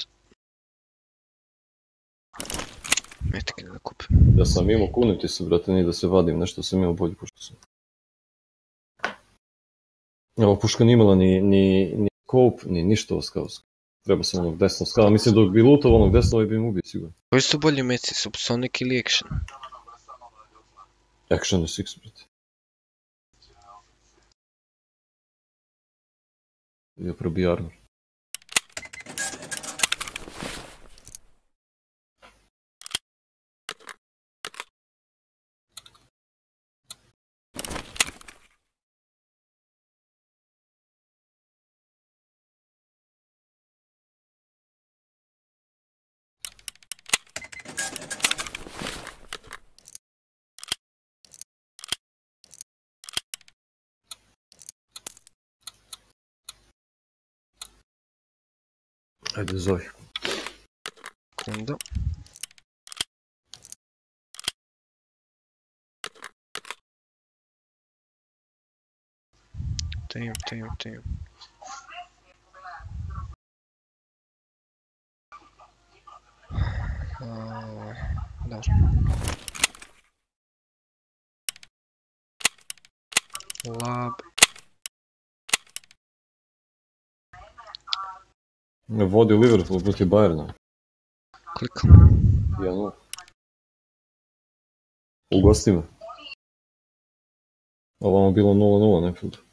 Metke da kupim. Ja sam imao kuniti se, brate, ni da se vadim, nešto sam imao bolju pušku sam. Ova puška nije imala ni scope, ni ništa oskavska. Treba sam onog desnog skala, mislim dok bi lutao onog desnog bi im ubio sigurno. Koji su bolji meci, Subsonic ili Action? Action je 6, brate. Ja probij armor. Ajde, zovi. Sekundu. Team. Dobro. Lab. Vodi Liverpool protiv Bayerna. Klikam. 1-0. U gostima. Ovamo bilo 0-0, ne Field.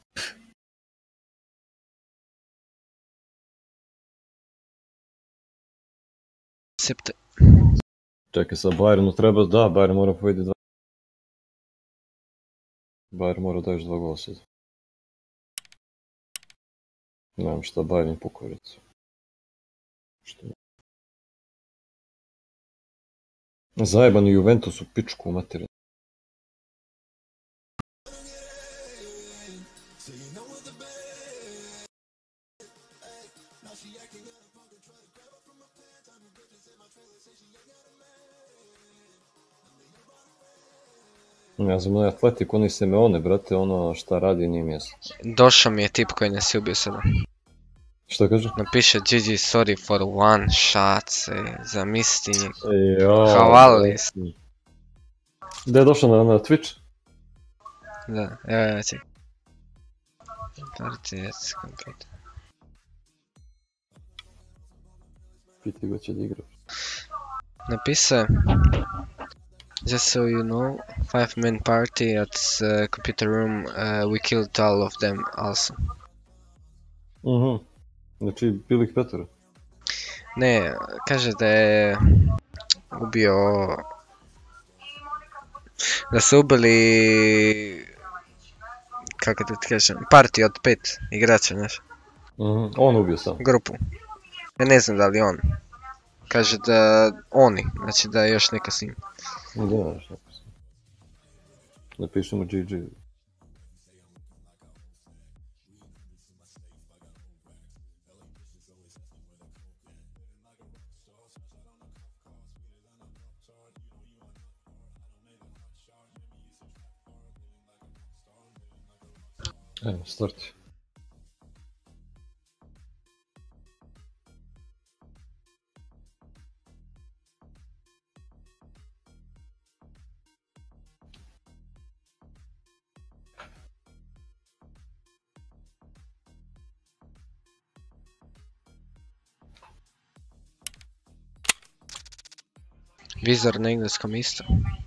Septe. Čekaj, sad Bayernu treba, da, Bayern mora pobediti 2. Bayern mora da još 2 gola sad. Nemam šta, Bayern je pokojrac. Što? Zajebani Juventus u pičku materiju. Ja znam onaj Atletik, oni Simeone, brate, ono šta radi nije mjesto. Došao mi je tip koji nas je ubio sada. Šta kaže? Napiše GG sorry for one shot, zamisli. Havali. se. Gdje je došao na Twitch? Da, evo ček. Partijas complete. Piti go će da igra. Napisao just so you know, 5-man party at computer room, we killed all of them also. Znači, bili ih 5. Ne, kaže da je ubio... Da su ubili... Kako da ti kažem, partiju od 5 igrača, znaš, On ubio sam. grupu. Ja ne znam da li on. Kaže da oni, znači da je još neka s njim. Da, znaš, napišemo GG. Evo, start. Vizor na engleskom isto.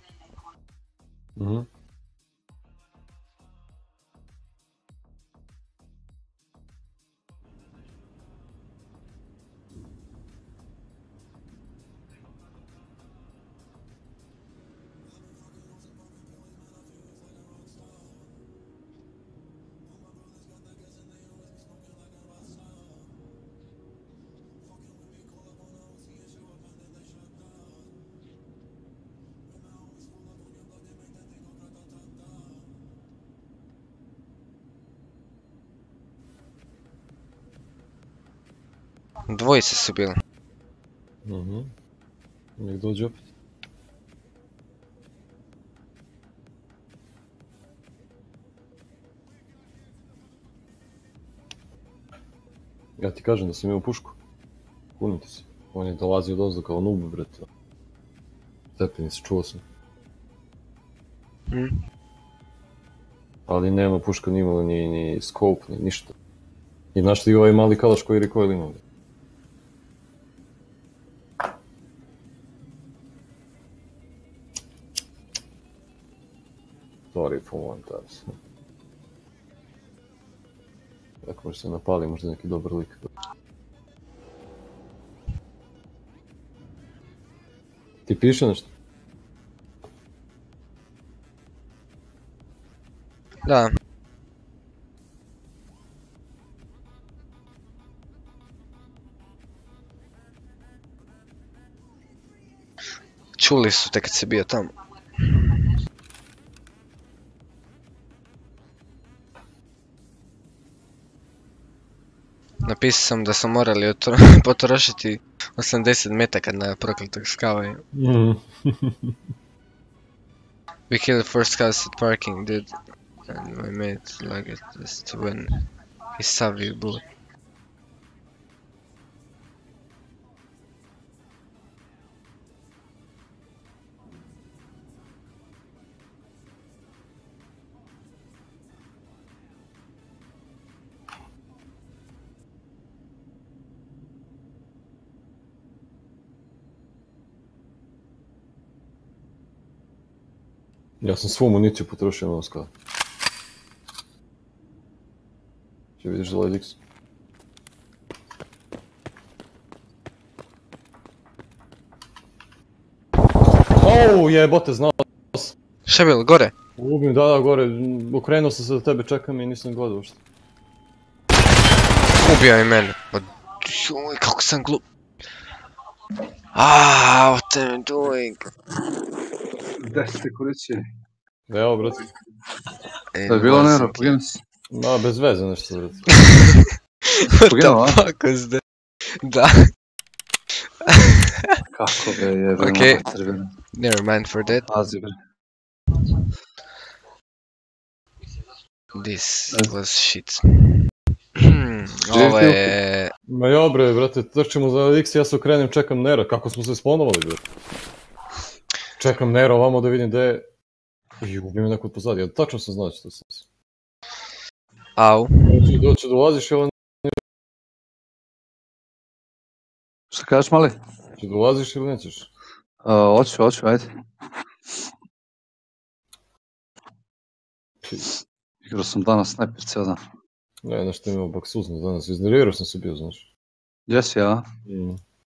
Dvojice su bili. Nek dođe opet. Ja ti kažem da sam imao pušku. Kunite se. On je dolazio dozdo kao noob, brate. Stepenice, čuo sam. Ali nema puška nimalo ni scope, ni ništa. I znaš ti ovaj mali kalaš koji recoil ima? Sorry for one times. Ako možda se napali, možda neki dobar lik. Ti piše nešto? Da. Čuli su te kad si bio tamo. Napisao sam da su morali potrošiti 80 metaka na prokletog skava. We killed the first house at parking, dude. And my mate like it just when he saw you bullet. Ja sam svu municiju potrošio na oskada. Če vidiš za Light X? Jebote, znao sam. Šta je bilo, gore? Ubim, da, gore. Okrenuo sam se da tebe čekam i nisam gledao uopšte. Ubio je mene. Joj, kako sam glup. What am I doing? Gdje ste kureći? Evo, brate. Da je bilo Nero, poginuo si? Ma, bez veze nešto, brate. Poginuo, a? What the fuck was that? Da. Kako ga je, Okay. crveno. Never mind for that. Pazi, bre. This was shit. Ovo je... Ma ja, bre, brate, trčimo za Light X, ja se okrenem, čekam Nero. Kako smo se spawnovali, brate? Čekam Nero ovamo da vidim gdje je... Ubim me neko od pozadija, tačno sam znao što sam se. Au. Doće dolaziš i on... Šta kažeš, mali? Če dolaziš ili nećeš? Hoću, ajde. Igrao sam danas sniper cijel dan. Ne, nešto imao baksuzno danas, iznervirao sam se bio, znaš. Jesi, ja?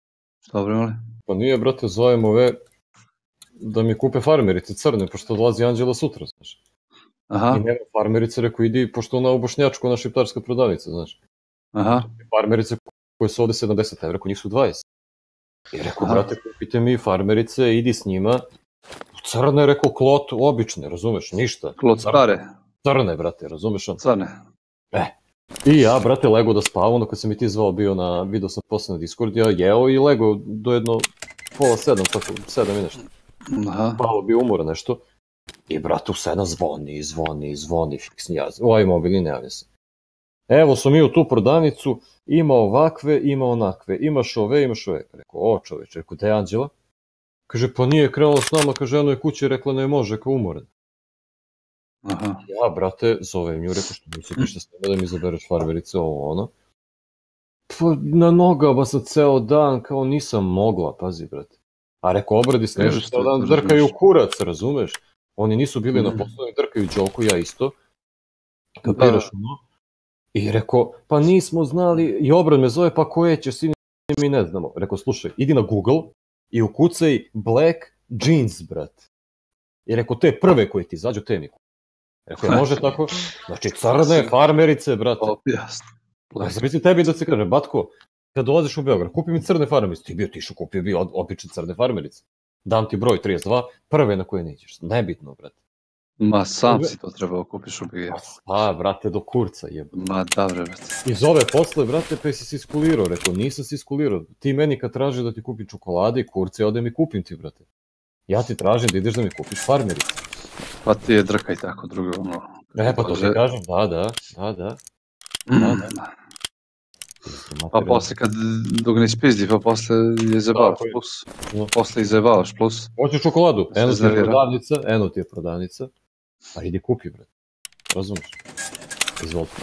Dobro imali? Pa nije, brate, zovem ove da mi kupe farmerice crne, pošto dolazi Anđela sutra, znaš. Aha, I nema farmerice, rekao, idi, pošto ona u Bošnjačku, ona šiptarska prodavnica, znaš. aha, Farmerice koje su ovde 70 evra, njih su 20. I rekao, Aha. brate, kupite mi farmerice, idi s njima. Crne, rekao, klot, obične, razumeš, ništa. klot stare, Crne, brate, razumeš on. crne. I ja, brate, lego da spavam, ono kad si mi ti zvao bio na, video sam posle na Discord, ja jeo i lego do jedno pola 7, tako, 7 i nešto. Aha, Malo bi umora nešto. I, brate, u 7 zvoni, fiksni ja, ovaj mobil i ne javlja se. Evo smo mi u tu prodavnicu, ima ovakve, ima onakve, imaš ove. Rekao, o čoveč, rekao, da je Anđela? Kaže, pa nije krenula s nama, kaže, ono je kući, rekla ne može, kao umoran. aha. Ja, brate, zovem nju, rekao, što nisi ništa s tebe da mi izabereš farmerice, ovo, ono. Pa, na nogama sam ceo dan, kao nisam mogla, pazi, brate. A rekao, obradi se nešto, ceo dan drkaju kurac, razumeš? Oni nisu bili na poslu, drkaju Đoku, ja isto. Kapiraš, ono? I rekao, pa nismo znali, i Obrad me zove, pa koje ćeš, sine, mi ne znamo. Rekao, slušaj, idi na Google i ukucaj Black Jeans, brat. I rekao, te prve koje ti izađu, te mi kupi. Rekao, može tako? Znači, crne farmerice, brate. Jasno. Zamisli tebi da se kaže, Batko, kad dolaziš u Beograd, kupi mi crne farmerice. Ti bio tišu, kupio bi obične crne farmerice. Dam ti broj 32, prve na koje nećeš. Nebitno, brate. Ma sam si to trebao kupiš u BG. A, brate, do kurca jeba. Ma da, brate. I zove posle, brate, pa si iskulirao. Rekao, nisam se iskulirao. Ti meni kad traži da ti kupim čokolade i kurce, odem i kupim ti, brate. Ja ti tražim da ideš da mi kupiš farmerice. Pa ti je drkaj tako drugo, ono. Pa to ti kažem, da. Pa posle kad dok ne ispizdi, pa posle je zebavaš plus. Posle i zebavaš plus. Hoćeš čokoladu? Eno ti je prodavnica. Pa idi kupi, brate. Razumiješ? Izvolite.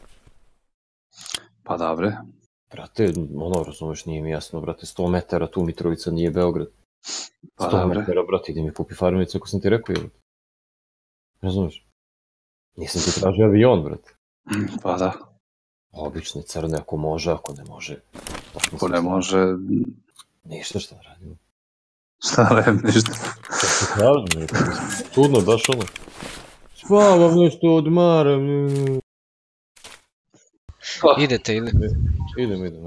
Pa dobre. Brate, ono, razumeš, nije mi jasno, brate, 100 metara tu Mitrovica nije Beograd. 100 metara, brate, idi mi kupi farmerice ako sam ti rekao, jel? Razumeš? Nisam ti tražio avion, brate. Pa da. Obične crne, ako može, ako ne može. Ako ne može... Ništa, šta radimo? Šta radim, ništa. Čudno, baš ono. Spavam nešto, odmaram. Idete ili? Idem.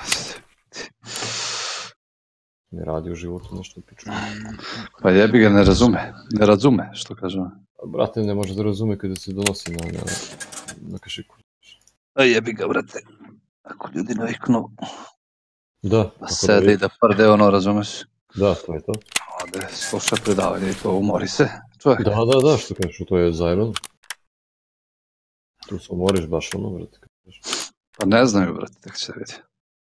Ne radi u životu nešto piču. Pa jebi ga, ne razume, što kažem. Brate, ne može da razume kada se donosi na kašiku. A jebi ga, brate. Ako ljudi naviknu da sede i da prde, ono, razumeš? Da, to je to. Ode, sluša predavanje i to, umori se, čovjek. Da, što kažeš, to je zajebano. Tu se umoriš baš ono, brate. Pa ne znaju, brate, tek će vidi.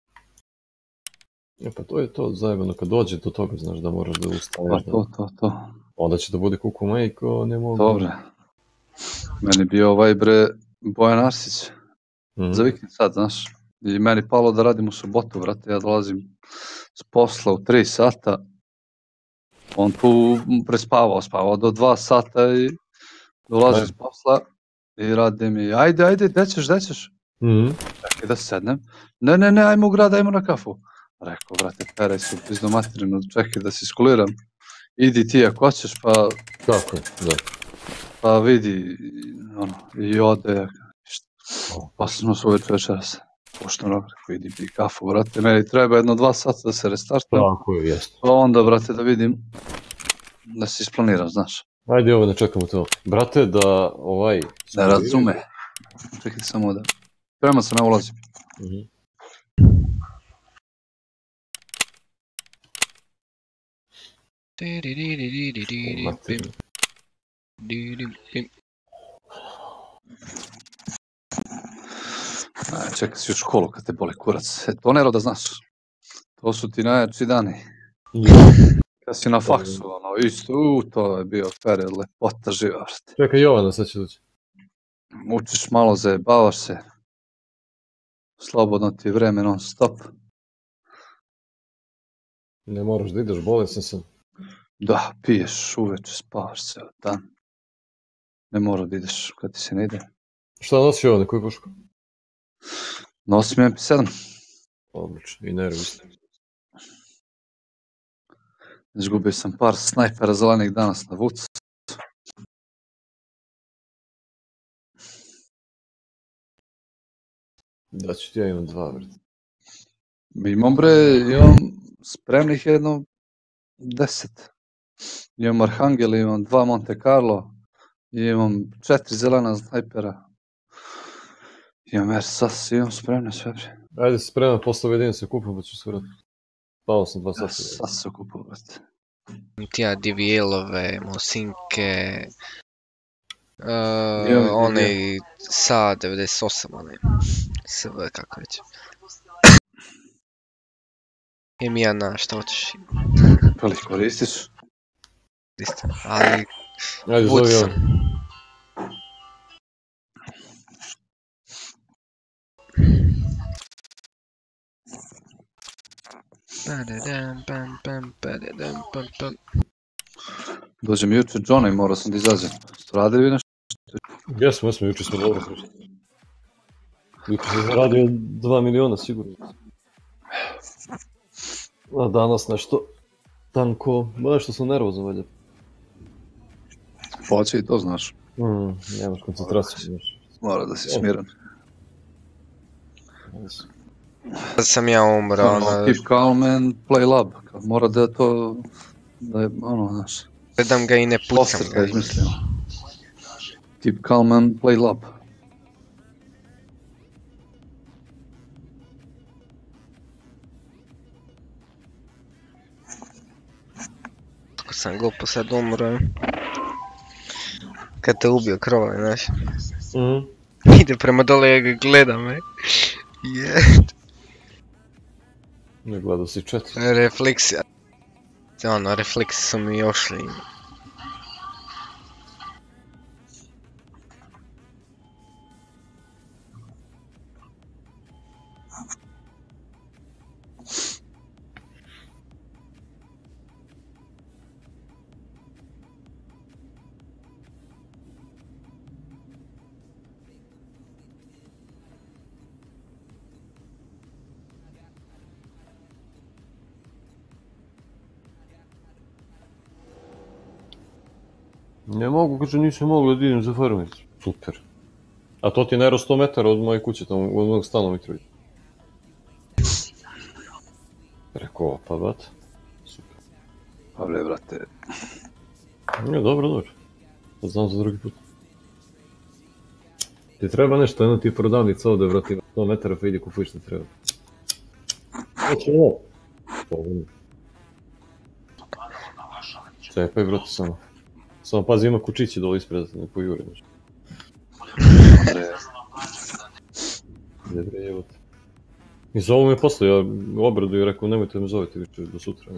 Pa to je to zajebano, kad dođe do toga, znaš da moraš da ustaneš. Pa to. Onda će da bude kuku majko, ne mogu. Dobre. Meni bio ovaj bre Bojan Arsić. Za vikend sad, znaš. I meni palo da radim u subotu, brate. Ja dolazim s posla u 3 sata. On tu spavao do 2 sata i dolazim s posla i radi mi, ajde, gde ćeš? Čekaj da sednem. Ne, ajmo u grad, ajmo na kafu. Rekao, brate, peraj se u pizdu materinu, čekaj da se iskuliram. Idi ti ako hoćeš, pa... Tako je, da. Pa vidi, ono, i ode, pa smo se uvijek večeras. Pošto rekao, idi pi kafu, brate, meni treba 1-2 sata da se restartam. Tako je, jest. Pa onda, brate, da vidim, da se isplaniram, znaš. Ajde, ovo da čekamo to. Brate, da ovaj... Da razume. Čekaj samo da... Prema se ne ulazim. Čekaj si u školu kad te boli kurac. To ne da znaš. To su ti najjači dani. Kad si na faksu, ono, isto, to je bio period lepota živa. Čekaj, Jovana sad će doći. Učiš malo, zajebavaš se. Slobodno ti je vreme non stop. Ne moraš da ideš, bolesan sam. Da, piješ uveče, spavaš cijel dan. Ne mora da ideš kad ti se ne ide. Šta nosi Jovana, koju pušku? Nosim MP7. Odlično, i nervist. Izgubio sam par snajpera zelenih danas na vuc. Da ću ti ja imam 2, vrt. Imam bre, imam spremnih jedno 10. Imam Arhangel, imam 2 Monte Carlo, imam 4 zelena snajpera. Imam Ersas, imam spremne sve bre. Ajde se spremam, posle vidim se kupam pa ću se vratiti. Spavao sam 2 sata. Sad se kupu, brate. Ti ja DVL-ove, Mosinke, Imam onaj SA 98, onaj SV, kako već. Imam ja na šta hoćeš, Pa li koristiš? isto, ali Ajde, vuc zovi sam. on. Padadam, pam, pam, padadam, pam, pam. Dođe mi jučer Johnny, morao sam da izađem. Ste radili vi nešto? Jesmo, jučer smo dobro pričali. Jučer sam zaradio 2 miliona sigurno. A danas nešto tanko, baš što sam nervozan valjda. Hoće i to znaš. Nemaš koncentraciju, znaš. Mora da si smiran. Sad sam ja umro, ono, Keep calm and play lab. Mora da to, da je ono, znaš. gledam ga i ne pucam Foster ga. ga izmislio. Keep calm and play lab. Kako sam glupo sad umro. Kad te ubio krova, znaš. Ide prema dole, ja ga gledam, Ne gledao si 4. Refleksi. Ono, refleksi su mi ošli. Ne mogu, kaže nisam mogao da idem za farmicu. Super. A to ti je najedno 100 metara od moje kuće, tamo od mojeg stana Mitrovića. Rekao, pa brat. Super. Pa bre, brate. Ne, dobro, dobro. To znam za drugi put. Ti treba nešto, jedno ti je prodavnica ovdje, brate, ima 100 metara pa idi kupuj što treba. Hoće ovo. Čekaj, brate, samo. Samo pazi, ima kučići dole ispred, ne pojuri nešto. Gdje bre, jebote. I zovu me posle, ja u obradu i rekao nemojte me zovete više do sutra.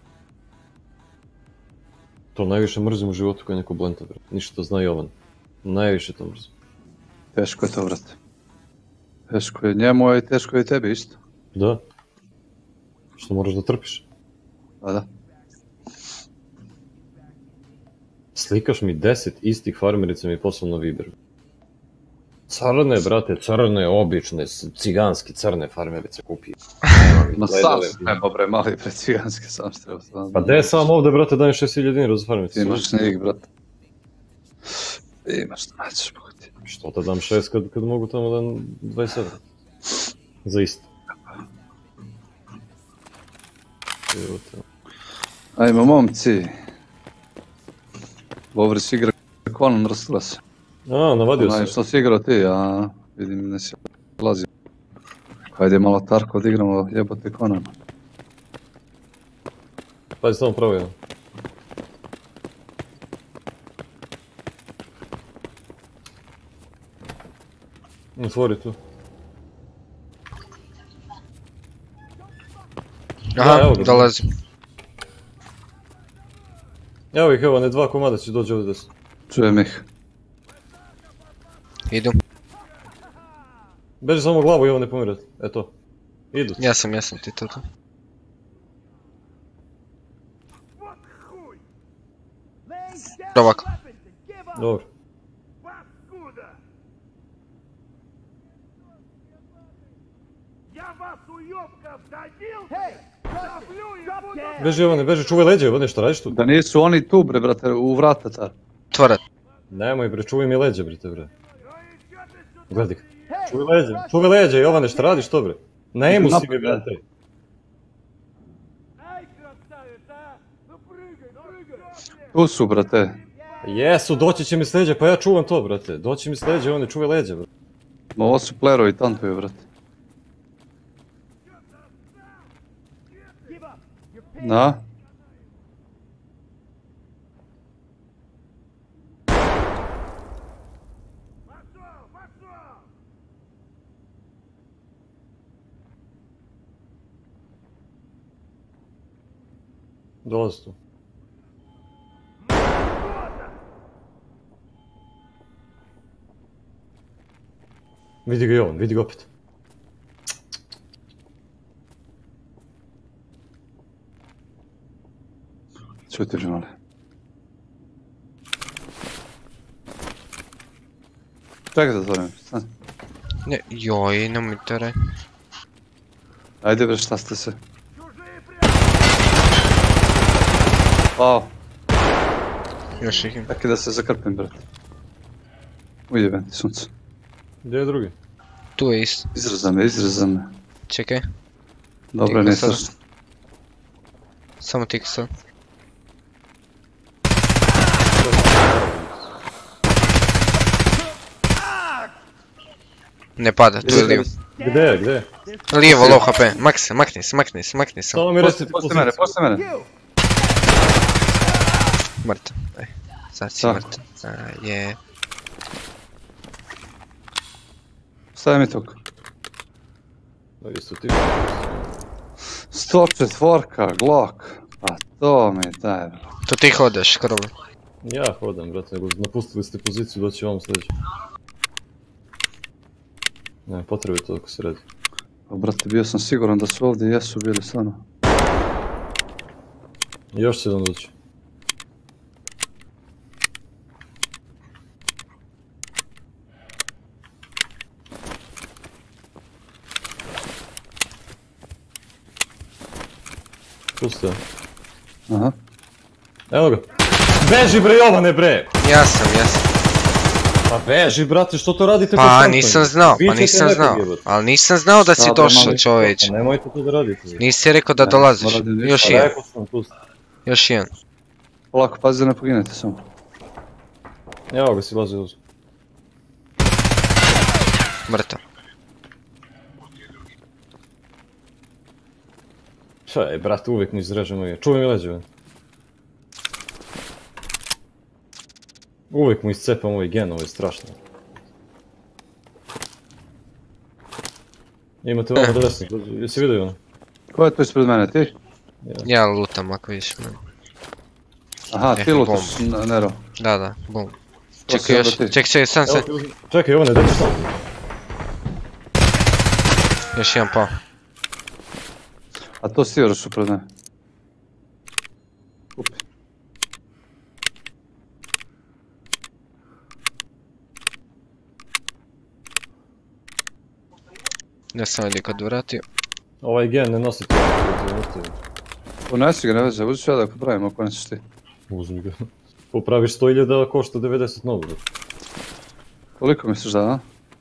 To najviše mrzim u životu kad je neko blenta, brate. Ništa zna Jovan. Najviše to mrzim. Teško je to, brate. Teško je njemu, a i teško je i tebi isto. Da. Što moraš da trpiš. A da. Slikaš mi 10 istih farmerica mi poslao na Viber. Crne, brate, crne, obične, ciganski crne farmerice kupio. Ma sam treba bre, mali pre ciganske, sam što treba. Pa gdje sam ovdje, brate, dajem 6.000 dinara za farmerice. Ti imaš njih, brate. Imaš što naćeš, pogodi. Što te dam 6 kad mogu tamo da 27. Za isto. Ajmo, momci. Lovrić igra Conan rastila se. A, navadio sam. Što si igrao ti, a vidim ne si lazio. Hajde malo Tarko odigramo, jebote Conan. Pazi, samo pravo ja. Otvori tu. Aha, evo ga. dolazim. Evo ih, evo, ne 2 komada će dođe ovdje desno. Čujem ih. Idu. Beži samo glavu i ovo ne pomirati. Eto. Idu. Ja sam ti to. Вот хуй! Ovako. Dobro. Паскуда! Я вас, уёбков, добил! Beži Jovane, beži, čuvaj leđe, Jovane, što radiš tu? Da nisu oni tu bre, brate, u vrata ta. Tvorat. Nemoj bre, čuvaj mi leđe, brate, bre. Gledaj ga. Čuvaj leđe, Jovane, što radiš to, bre? Na emu si mi, brate. Tu su, brate. Jesu, doći će mi s leđa, pa ja čuvam to, brate. Doći mi s leđa, Jovane, čuvaj leđe, brate. Ma ovo su plerovi tantovi, brate. Da? Dolazi tu. Vidi ga Jovan, vidi ga opet. Čuti žmale. Čekaj da zovem, stani. Ne, joj, nemoj te raj. Ajde bre, šta ste se? Pao. Još ih im. Čekaj da se zakrpim, brate. Ujebem ti sunce. Gdje je drugi? Tu je isto. Izraza me. Čekaj, Dobro, Ti ne ko sada? strašno. samo tik sad. Ne pada, tu je lijevo. Gdje? Lijevo, low HP. Makni se. Samo mi recite Poslije mene. Mrtav. Sad si Tako. mrtav. Je. Stavi mi tog. Isto ti. 104, Glock. A to mi daj, bro. To ti hodeš, krolo. Ja hodam, brate, nego napustili ste poziciju, doći ovom sljedeći. Ne, potrebuje to dok se radi. Pa, brate, bio sam siguran da su ovdje, jesu bili stvarno. Još će jedan doći. Tu ste. Aha. Evo ga. Beži bre Jovane bre! Ja sam. Pa beži brate, što to radite Pa konstantno? nisam znao, Vičete nekog, jebote. Ali nisam znao da si Šta, došao, mali, čovječ. Pa nemojte to da radite. Nisi rekao da dolaziš. radim ništa. Još Pa jedan. rekao sam, tu ste. Još jedan. Polako, pazi da ne poginete samo. Evo ga, silazi uz. Mrtav. Šta je, brate, uvijek mi izrežemo je. Čuvaj mi leđe, ven. Uvijek mu iscepam ovaj gen, ovo je strašno. Imate vamo do desnog, jesi vidio ono? Ko je tu ispred mene, ti? Ja lutam ako vidiš mene. Aha, ti lutaš, Nero. Da, bum. To si Čekaj još, onda ti. čekaj, sam. Evo ti uzmi. Čekaj, Jovane, daj ti sam. Još jedan pao. A to si još pred mene. Kupi. Ne sam vidio kad vratio. Ovaj gen ne nosi to. Unesi ga, ne veze, uzmi sve da popravimo ako nećeš ti. Uzmi ga. Popraviš 100.000, košta 90 nogu. Koliko misliš da, a?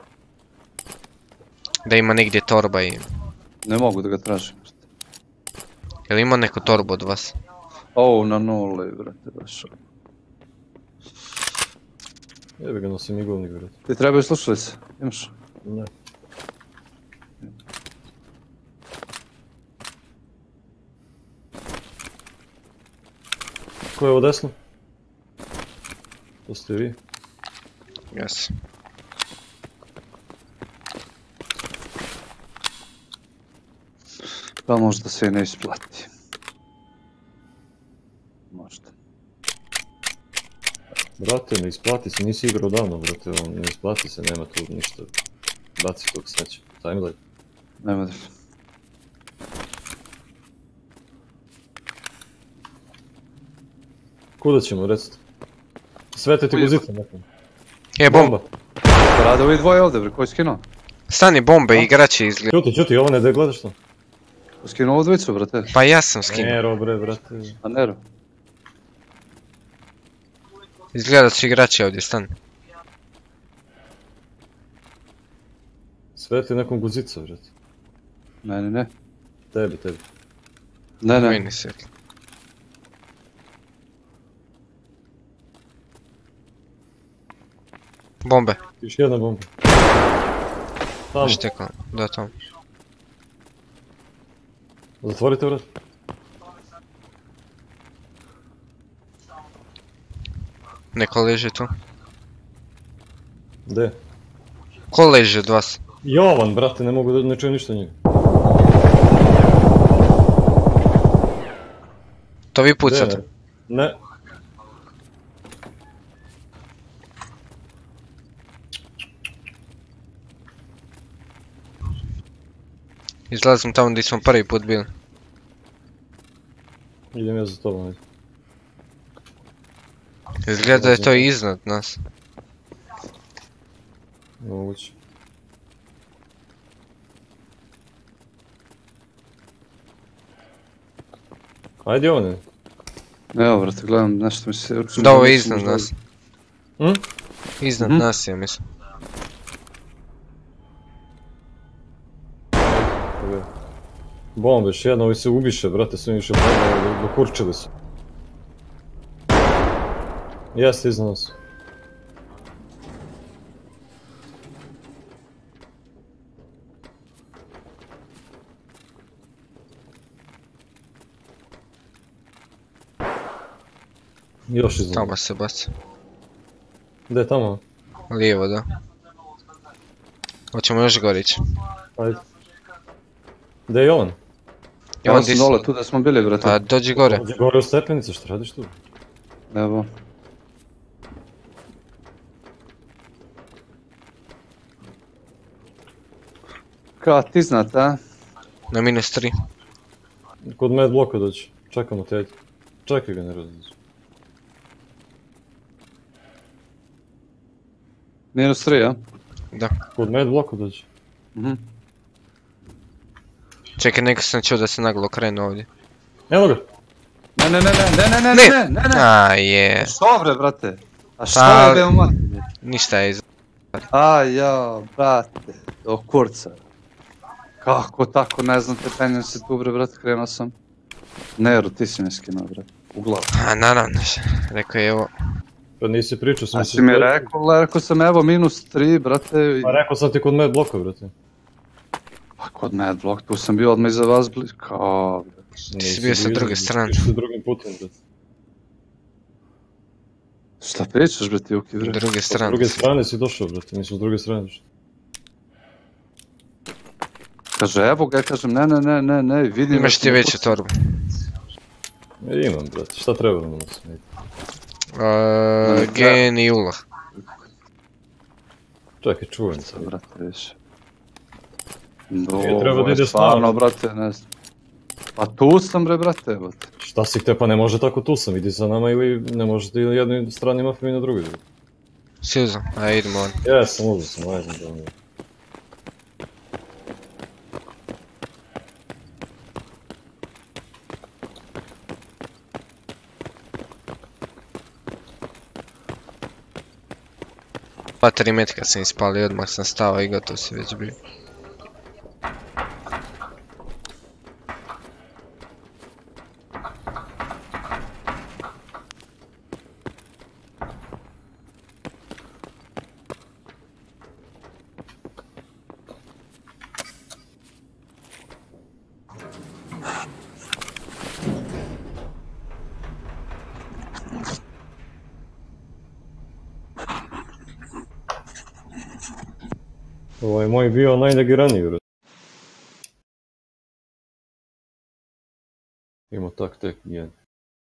Da ima negdje torba i... Ne mogu da ga tražim. Jel ima neku torbu od vas? O, na nuli, brate, baš. Jebe ga nosim i govnik, brate. Ti trebaju slušalice, imaš? Ne. Ko je ovo desno? To ste vi. Jes. Pa možda se i ne isplati. Možda. Brate, ne isplati se, nisi igrao davno, brate, ne isplati se, nema tu ništa. Baci tog sreća. Timeline. Nema da. Kuda ćemo, recite? Svete ti pozicija nekom. Bomba. Rade ovi dvoje ovdje, bre, koji je skinuo? Stani, bombe, igrači izgleda. Čuti, Jovane, da gledaš to? Skinuo ovu dvojicu, brate. Pa ja sam skinuo. Nero bre, brate. A Nero. Izgleda da su igrači ovdje, stan. Sveti nekom guzica, brate. Meni ne. Tebi. Ne. Meni svetlo. Bombe. Još jedna bomba. Tamo, Štekam, da tamo. zatvorite vrat. Neko leži tu. Gde? Ko leži od vas? Jovan, brate, ne mogu da ne čujem ništa njega. To vi Gde, pucate? ne? Izlazim tamo gdje smo prvi put bili. Idem ja za tobom, ajde. Izgleda da je to iznad nas. Moguće. Ajde Jovane. Evo, brate, gledam, nešto mi se... Da, ovo je iznad nas. Hm? Iznad nas je, mislim. Bombe, još jedna, ovi se ubiše, brate, su im više bombe, dokurčili su. Jeste iznad nas. Još iznad. Tamo se baca. Gdje je tamo? Lijevo, da. Hoćemo još gore ići. Ajde. Gdje je on? Ja sam dole, tu da smo bili, brate. Pa dođi gore. Ovdje gore u stepenice, što radiš tu? Evo. Kad ti znate, a? Na -3. Kod med bloka dođi. Čekamo te, ajde. Čekaj ga, ne različi. -3, a? Da. Kod med bloka dođi. Mhm. Čekaj, neko sam čuo da se naglo krenu ovdje. Evo ga! Ne. A je. Što bre, brate? A što Pa- je beo mati? Ništa je iz... A ja, brate, do kurca. Kako tako, ne znam, te penjem se tu bre, brate, krenuo sam. Nero, ti si me skinuo, brate, u glavu. A naravno, rekao je ovo. Pa nisi pričao, sam A si mi rekao sam evo -3, brate. Pa rekao sam ti kod med bloka, brate. Pa kod Medblock, tu sam bio odmah iza vas blizu, kao... Ti si bio sa druge strane. Ti si drugim putem, brate. Šta pričaš, bre, ti Uki, bre? Druge S strane. druge strane si došao, brate, nisam s druge strane došao. Kaže, evo ga, ja kažem, ne, vidim... Imaš ti veću torbu. Imam, brate, šta treba da nosim, ajde. Gen i ulah. Čekaj, čujem se. Brate, više. treba da ide stvarno, brate, ne znam. Pa tu sam, bre, brate, evo te. Šta si htio, pa ne može tako tu sam, idi sa nama ili ne može ti na jednoj strani mafije i na drugoj. Si uzao, a idemo on. Jesam, uzao sam, ajde da ono. Pa 3 metka sam ispalio, odmah sam stao i gotov si već bio. Ovo je moj bio najnegiraniji, brate. Ima tak tek, jedan.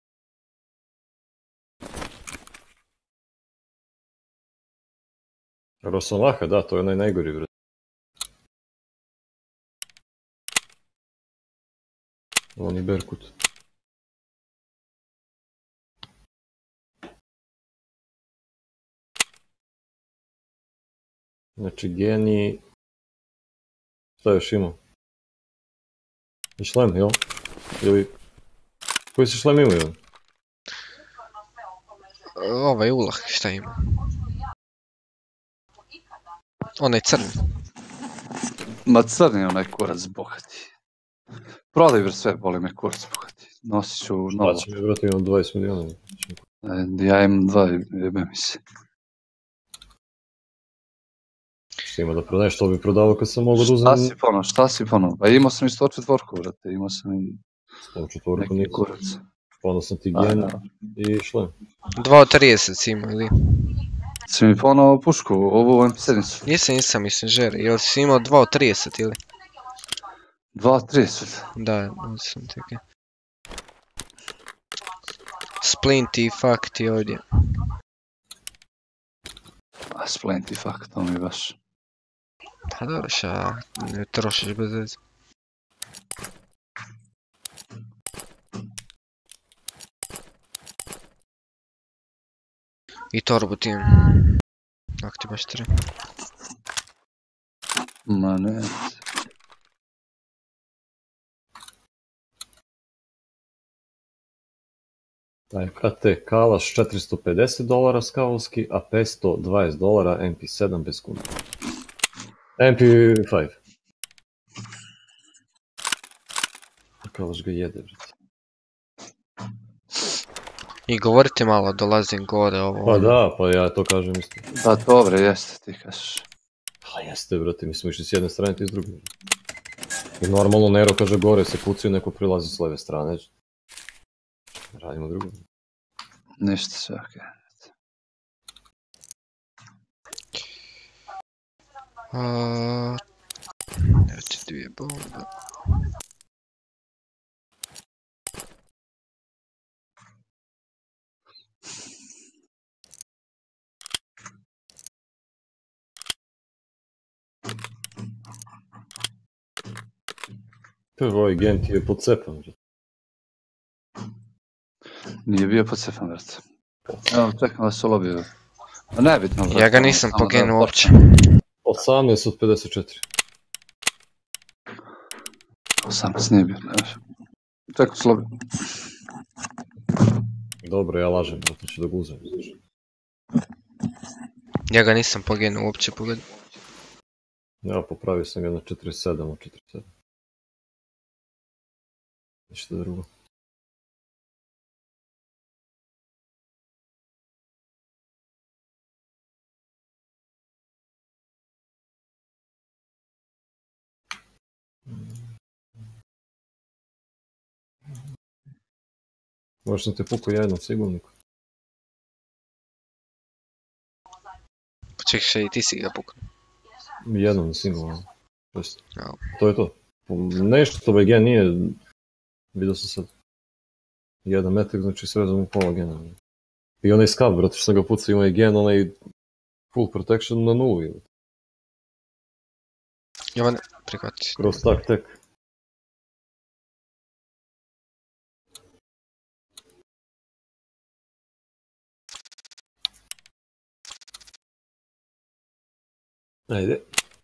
Rosomaka, da, to je onaj najgori, brate. On i Berkut. Znači, genij... Šta još imao? I šlem, jel? Ili... Koji si šlem imao, jel? Ovaj ulah, šta ima? Onaj crni. Ma crni onaj kurac bogati. Prodaj bre sve, boli me kurac bogati. Nosit ću novo. Šta će mi, brate, imam 20 milijuna. Ja imam 2, jebe mi se. Što ima da prodaješ, što bi prodavao kad sam mogao da uzem... Šta si pono? Pa imao sam i 104, brate, imao sam i 104 neki nisi. kurac. Pono sam ti gen i šlem. 2.30 si imao, ili? Si mi ponovo pušku, ovu MP7-icu? Nisam, mislim, žeri. Jel si imao 2.30 ili? 2.30. Da, nisam teke. Splinty, fuck ti ovdje. A Splinty, fuck, to mi baš. Pa dobro, šta ne trošiš bez veze. I torbu ti imam. Ako ti baš treba. Ma ne. Taj KT Kalaš $450 skavovski, a $520 MP7 bez kuna. MP5. Kalaš ga jede, brate. I govorite malo, dolazim gore ovo. Pa da, pa ja to kažem isto. Pa dobre, jeste, ti kažeš. Pa jeste, brate, mi smo išli s jedne strane, ti s druge. I normalno Nero kaže gore se pucaju, neko prilazi s leve strane. Radimo drugo. Ništa sve, okej. Evo ti dvije bombe. Ovaj gen ti je podcepan. Nije bio podcepan, brate. Evo, čekam da se lobio. A nebitno, brate. Ja ga nisam pogenuo uopće. 18 od 54. 18 nije bio, čekam se lobio. Dobro, ja lažem, zato ću da ga uzem. Ja ga nisam pogenuo uopće, pogledaj. Ja popravio sam ga na 47 od 47. Ništa drugo. Možda sam te pukao ja jednom sigurniku. Čekaj, i ti si ga puknuo. Jednom sigurno. To je to. Nešto to gen nije... Vidio sam sad. Jedan metak, znači sve razum u pola gena. I onaj skav, brate, što sam ga pucao, ima i gen, onaj... Full protection na nuli. Jovane, prihvati. Kroz tak tek. Ajde.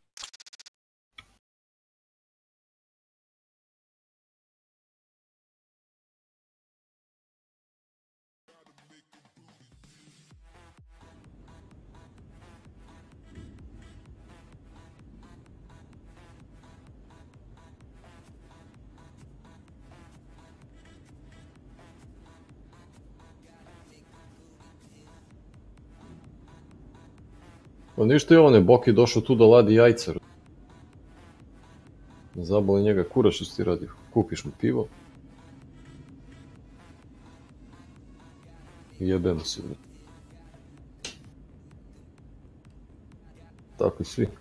Pa ništa je on je Boki došao tu da ladi jajca. Zaboli njega kura što si ti radi. Kupiš mu pivo. I jebemo se. Tako i svi.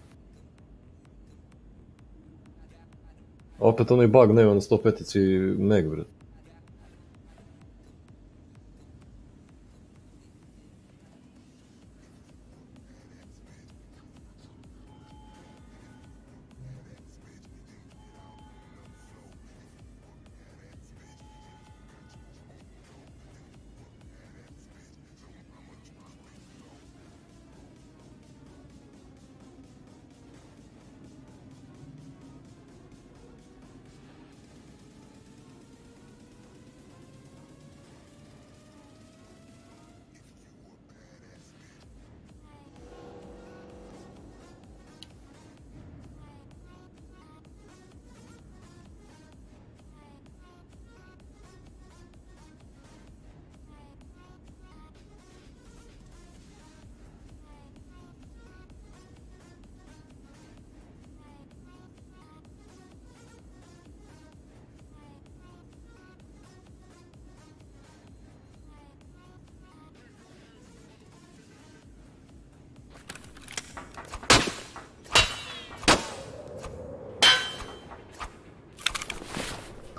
A opet onaj bug nema na 105-ici meg, bret.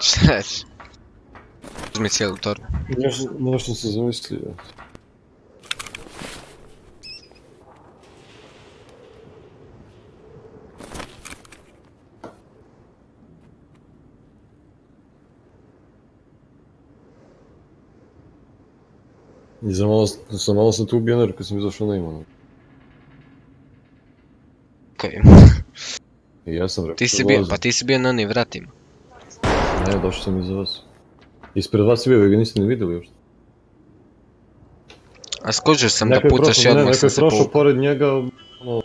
Šta je? Uzmi cijelu torbu. Nešto se zamislio. I za malo sam tu ubio kad sam izašao na imanu. Koji? I ja sam rekao, Ti si bio na onim vratima. Ne, došao sam iza vas. Ispred vas je bio, vi ga niste ni vidjeli još. A skužio sam da pucaš i odmah sam se Neko je prošao pored njega, ono...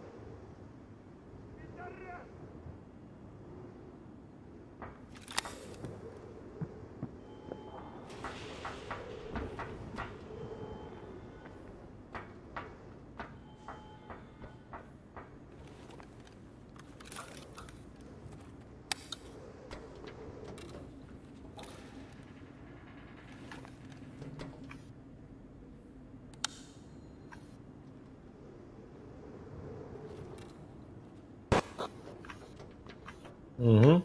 Mhm.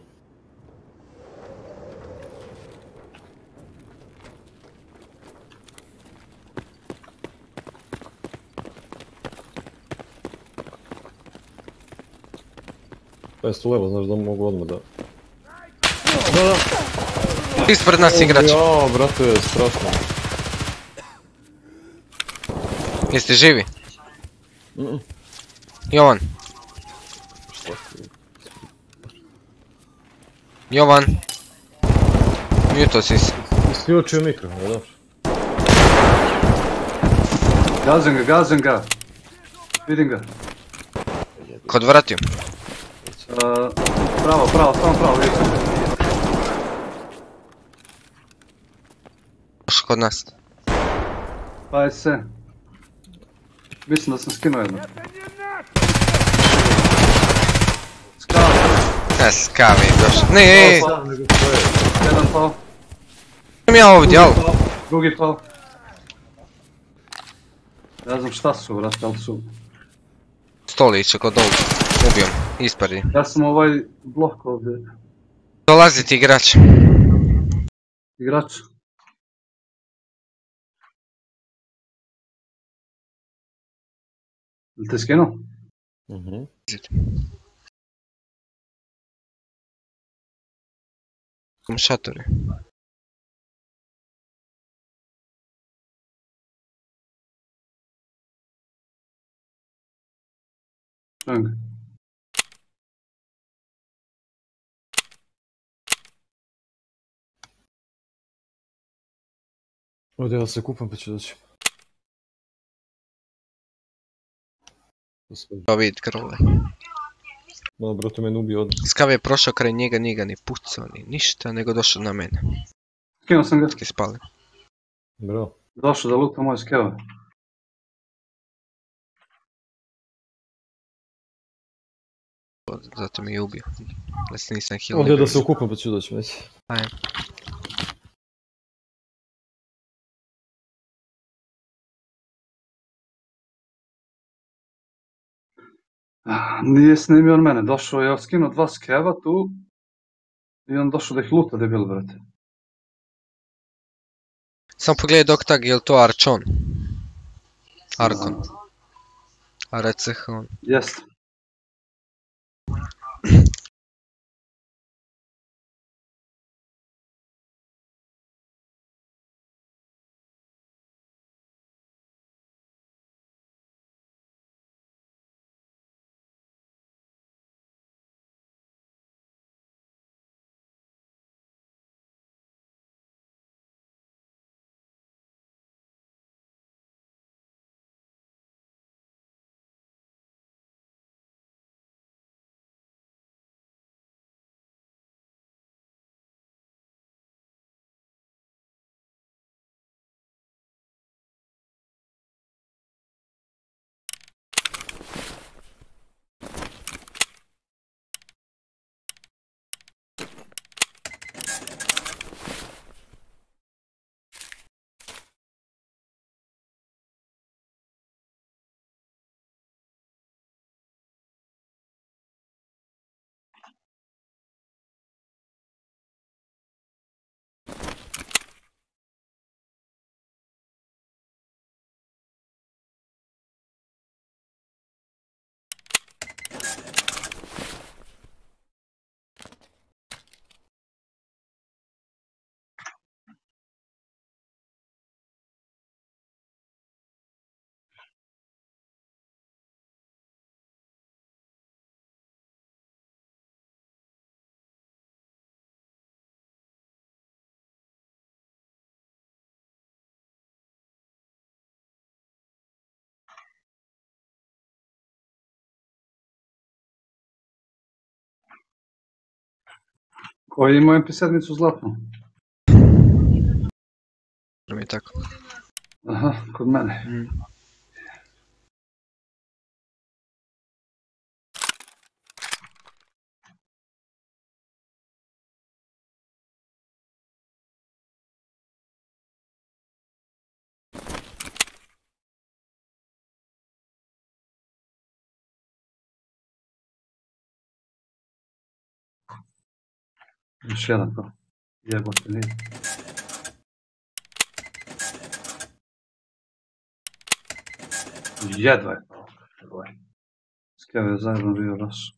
Pa jeste levo, znaš da mogu odmah da... Da! Ispred nas igrač. Jao, brate, strašno. Jeste živi? Mhm. Jovan. Jovan. Muto si se. Isključio mikro, ne daš? Gazim ga. Vidim ga. Kod vratio. Pravo, samo pravo, vidim ga. Došao kod nas. Ajde se. Mislim da sam skinuo jedno. Ne, skavi, došao. Ne, Jedan pao. sam ja ovdje, alo. Drugi pao. Ne znam šta su, vrati, ali su... Stoliće kod ovdje. Ubijom, ispredi. Ja sam ovaj blok ovdje. Dolazi ti igrač. Igrač. Jel te skinuo? Mhm. Šatore. Čujem ga. Ovdje ja se kupam pa ću doći. Pa vidit krove. Malo brate mene ubio odmah. Skav je prošao kraj njega, nije ga ni pucao, ni ništa, nego došao na mene. Skinuo sam ga. Ski spali. Bravo. Došao da luta moje skeve. Zato mi je ubio. Da se nisam heal. Ovdje da se ukupam pa ću doći već. Ajde. Nije snimio on mene, došao je, skinuo 2 skeva tu. I on došao da ih luta debil, brate. Samo pogledaj Doktag, je li to Archon? Arkon. Arch on. Jest. Koji je imao MP7-icu zlatnu? Mi je tako. Aha, kod mene. Još jedan to. Jebote, nije. Jedva je to. S kim je zajedno bio naš.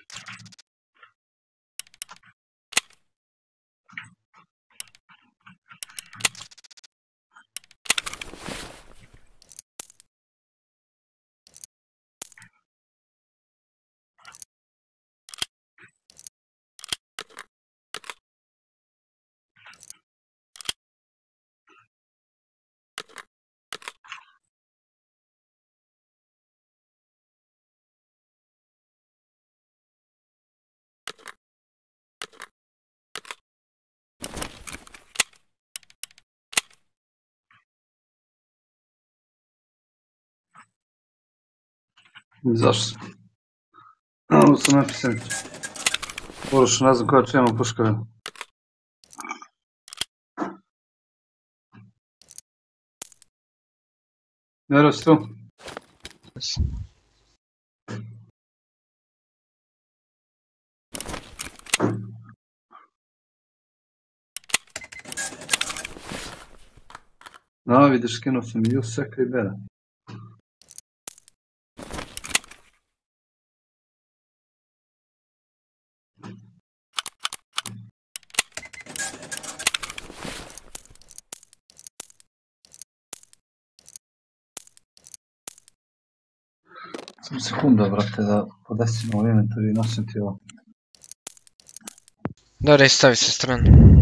Zašto? Ovo sam napisati. Uroš, ne znam koja čema puška. Jero, si tu? No, vidiš, skinuo sam i Juseka i Bera. Samo sekunda, brate, da podesim ovo inventory i nosim ti ovo. Dobro, stavi se stranu.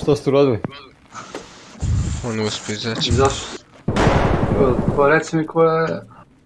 Šta ste uradili? On uspio izaći. Zašto? Reci mi koja je...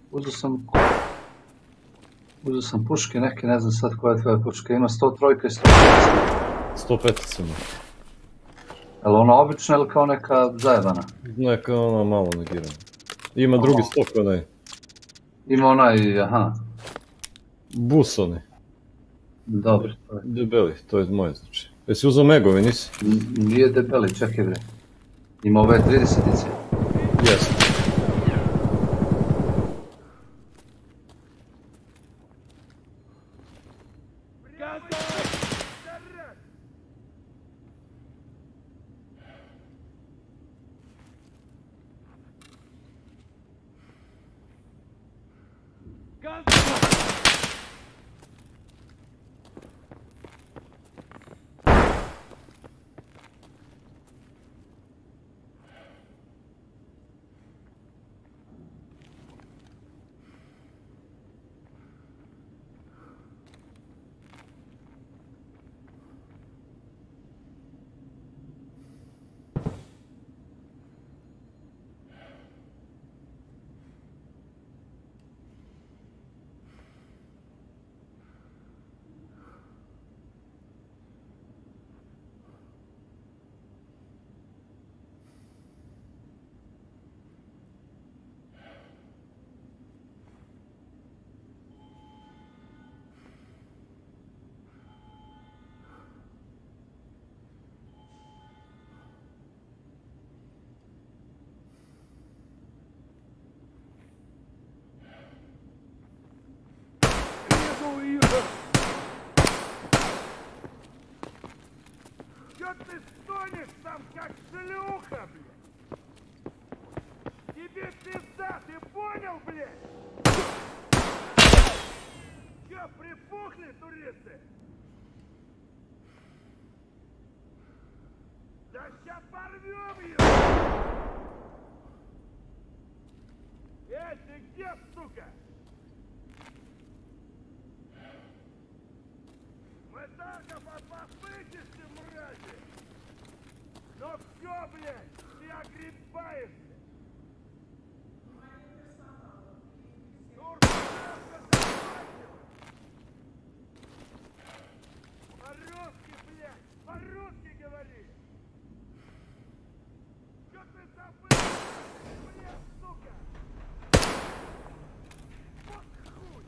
Uzeo sam puške neke, ne znam sad koja je tvoja puška. Ima 103 i 105. 105 ima. Je li ona obična ili kao neka zajebana? Neka ona malo negirana. Ima drugi stok onaj. Ima onaj, aha. Bus onaj. Dobro. Debeli, to je moje znači. Jesi uzao megove, nisi? Nije debeli, čekaj bre. Ima ove 30-ice. Jesno. Чё ты стонешь там, как шлюха, блядь? Тебе пизда, ты понял, блядь? Чё, припухли, туристы? Да ща порвем её! Эй, ты где, сука? Мы только попытишься, мрази! Ну всё, блядь, ты огребаешься! По-русски, блядь! По-русски говори! Чё ты забыл? Блядь, сука! Вот хуй!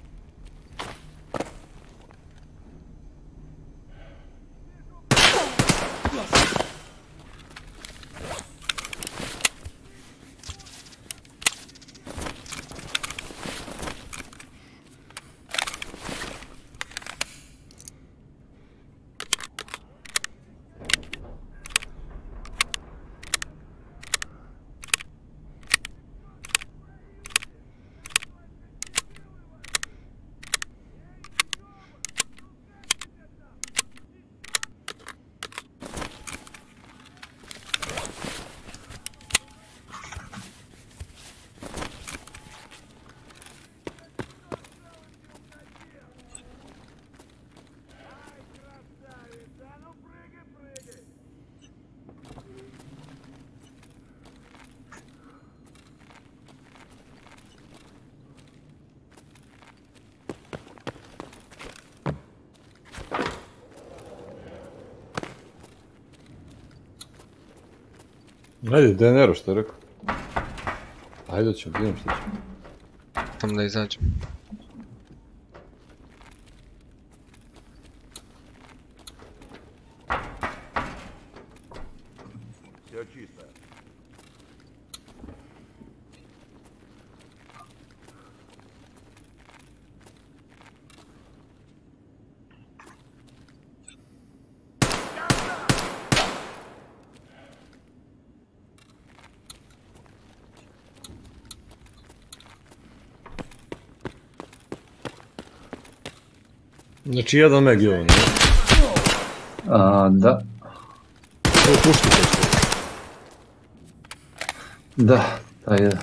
Ajde, DNR-u što je rekao. Ajde ćemo, vidimo što ćemo. Tam da izađem. Всё чисто. Znači jedan meg je on, ne? Da. To je puški to što. Da, taj jedan.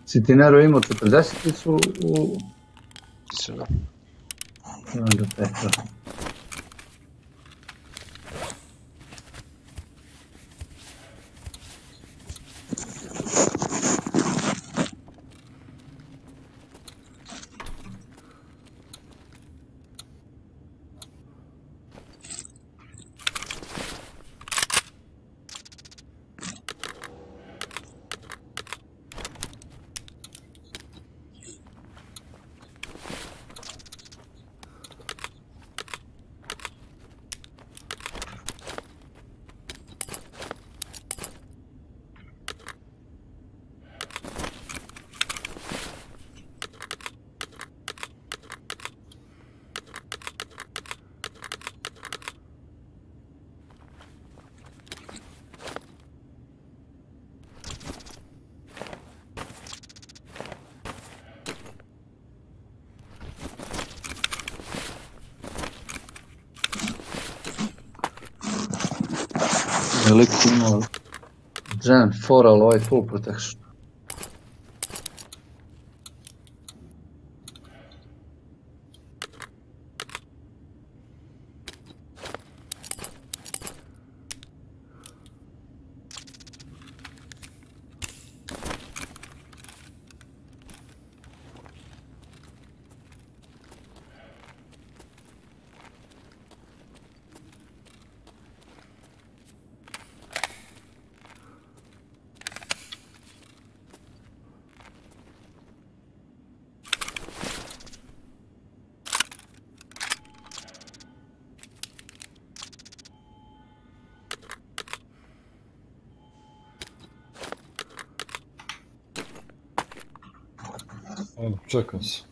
Citinero imao 40-icu u... Su, da. I onda Petra. Lik imao Gen 4, ali ovaj full protection. Ajde, čekam se.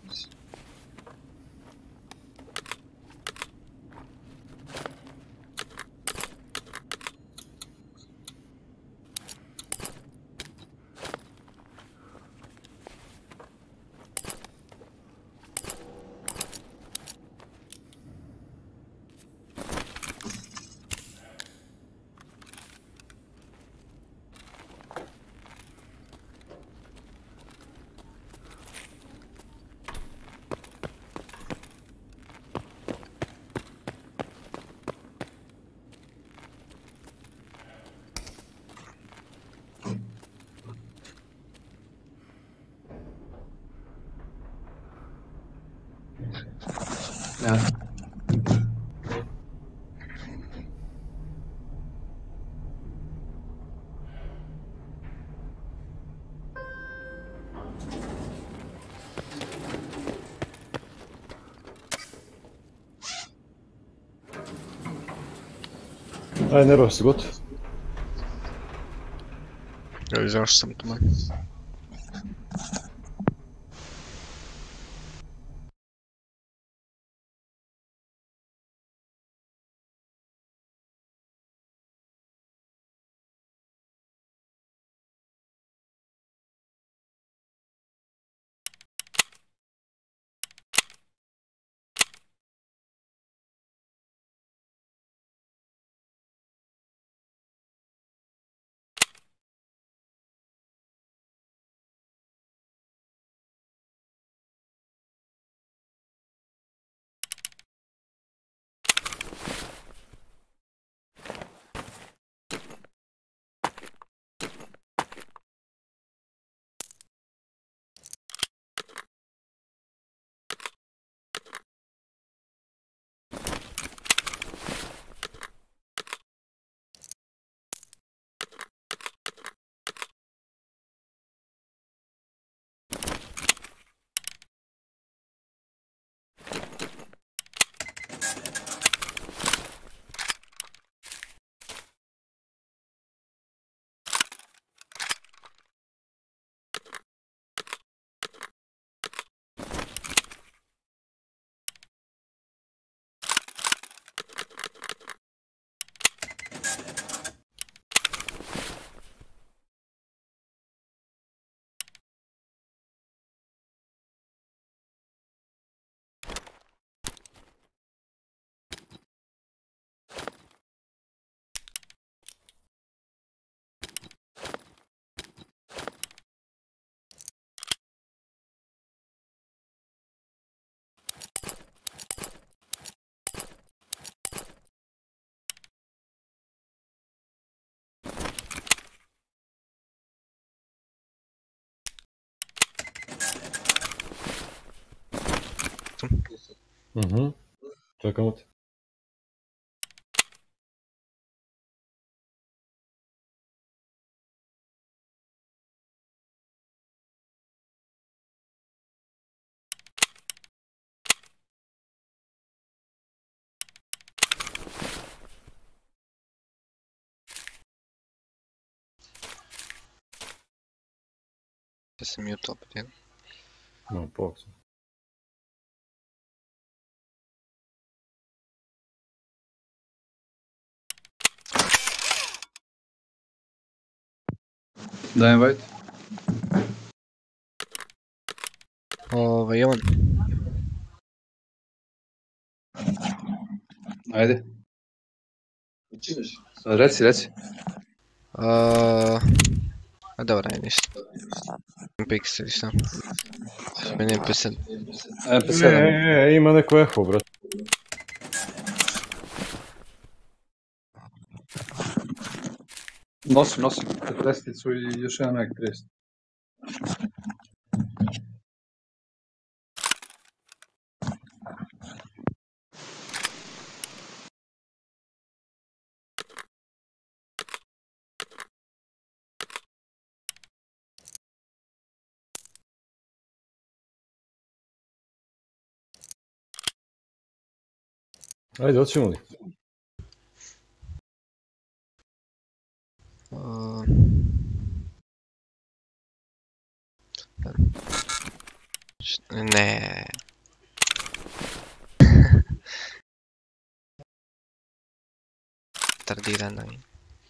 Ja. Ajde, Nero, si gotov? Ja, zašto sam tu manje? Čekamo te. Ja sam mute opet jedan. No, poksu. Daj invite. On. Ajde. Reci. A dobra, je ništa. Pixel ili šta? Meni je MP7. MP7. Ima neko eho, brat. Nosim 40-icu i još jedan nek 30. Ajde, hoćemo li? Ne. Tardirano je.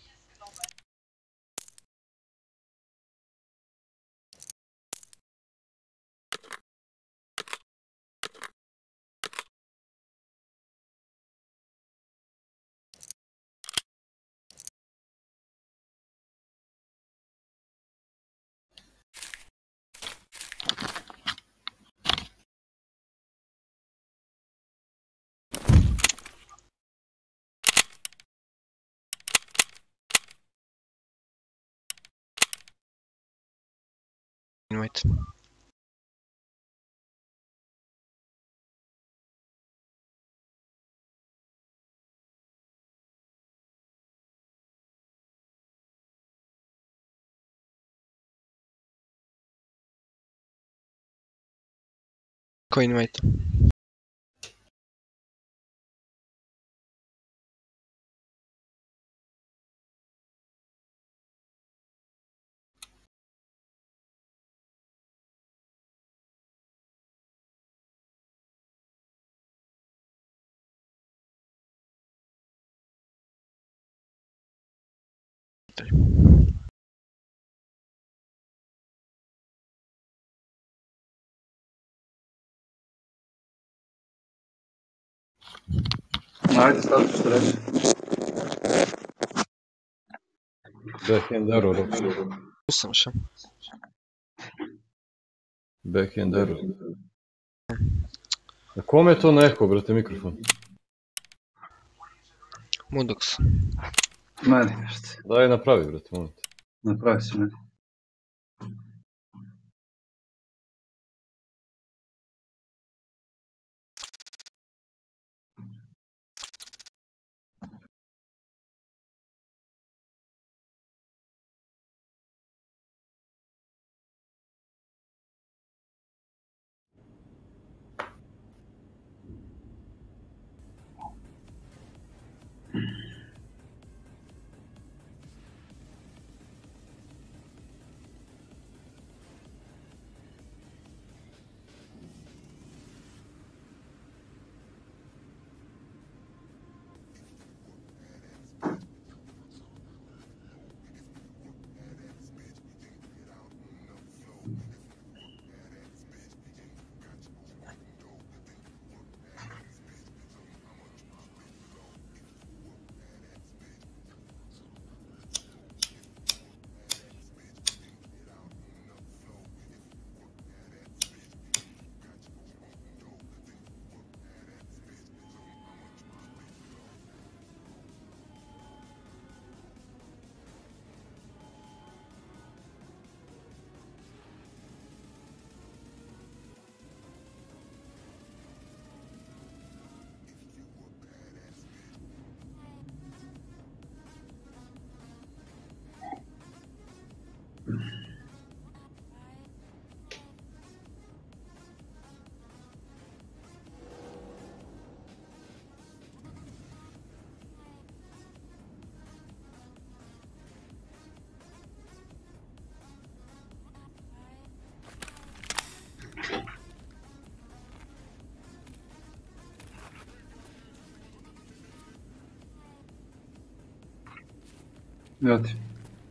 Invite. Ko invite? Ajde, stavite što reći. Backhand error. Sam šta? Backhand error. A kome je to na eho, brate, mikrofon? Mudox. Meni nešto. Daj napravi, brate, molim te. Napravi si meni. Ja ti.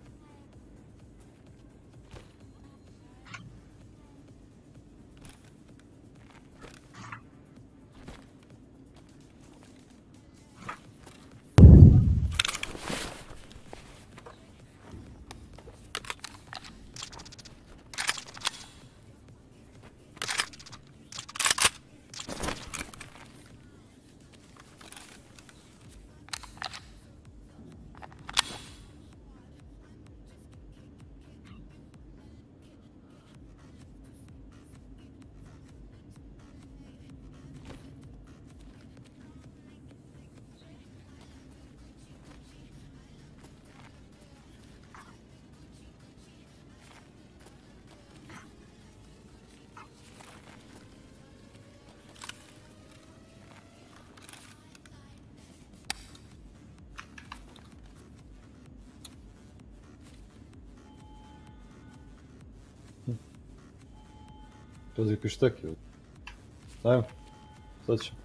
Pazi pištek je. Ajmo, sad ću.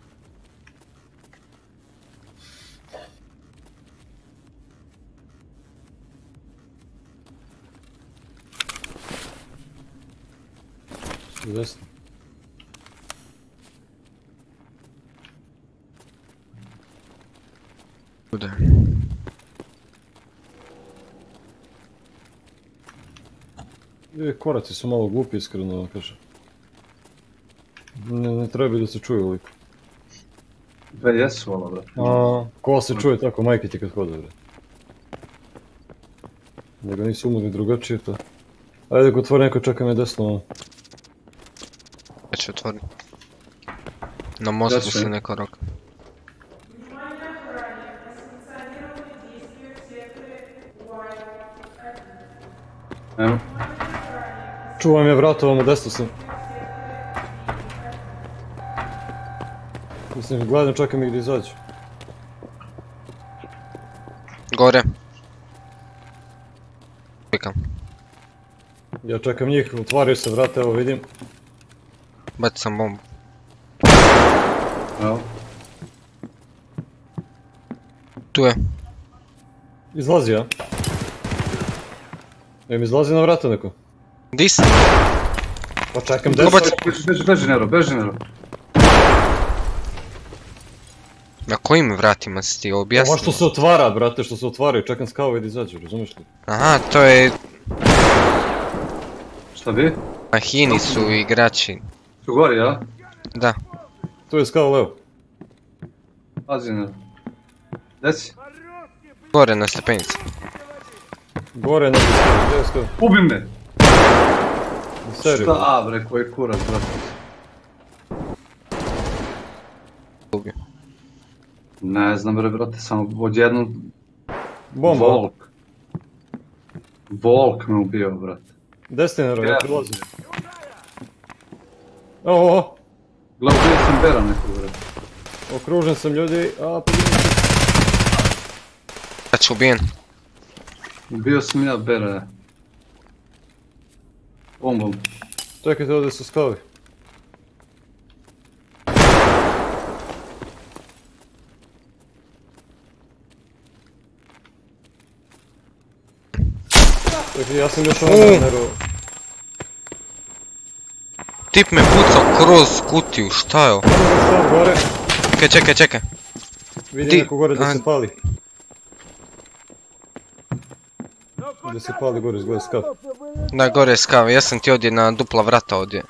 Desno. Kuda? Koraci su malo glupi, iskreno vam kažem. Ne treba da se čuju ovoliko. Dve jesu, ono, brate. Ko se čuje tako, majke ti kad hode, bre. Nego nisu umogli drugačije to. Ajde, ako otvori neko, čeka me desno, ono. Ja ću otvoriti. Na mostu se neko roka. Внимание, охране! Несанкционированные действия в секторе Уайт-1. Evo. Čuvam je vrata, ovamo desno sam. Mislim, gledam, čekam ih da izađu. Gore. Čekam. Ja čekam njih, otvaraju se vrata, evo vidim. Baci sam bombu. Evo. Tu je. Izlazi, ja? Mi izlazi na vrata neko? Di si? Pa čekam desno. Beži, Nero, beži, Nero. Na kojim vratima si ti objasnio? Ovo što se otvara, brate, što se otvaraju, čekam skavove da izađu, razumiješ li? Aha, to je... Šta bi? Mahini su igrači. Su gori, ja? Da. Tu je skao levo. Pazi, Nero. Deci. Gore na stepenici. Gore neki skao, gdje je skao? Ubi me! Seriju. Šta, bre, koji kurac, brate. Ubio. Ne znam, bre, brate, samo odjednom... Bomba. Volk me ubio, brate. Destinero, ja prilazim. Ovo, Gle, ubio sam Bera nekog, brate. okružen sam ljudi, a pođem. Ja ću ubijen. Ubio sam ja Bera. Bombom. Čekajte, ovdje su skavi. Čekaj, ja sam još ono Tip me pucao kroz kutiju, šta je ovo? Stav gore, Čekaj. vidim neko gore da se pali. Da se pali gore, izgleda skav. Da, gore je skav, ja sam ti ovdje na dupla vrata ovdje.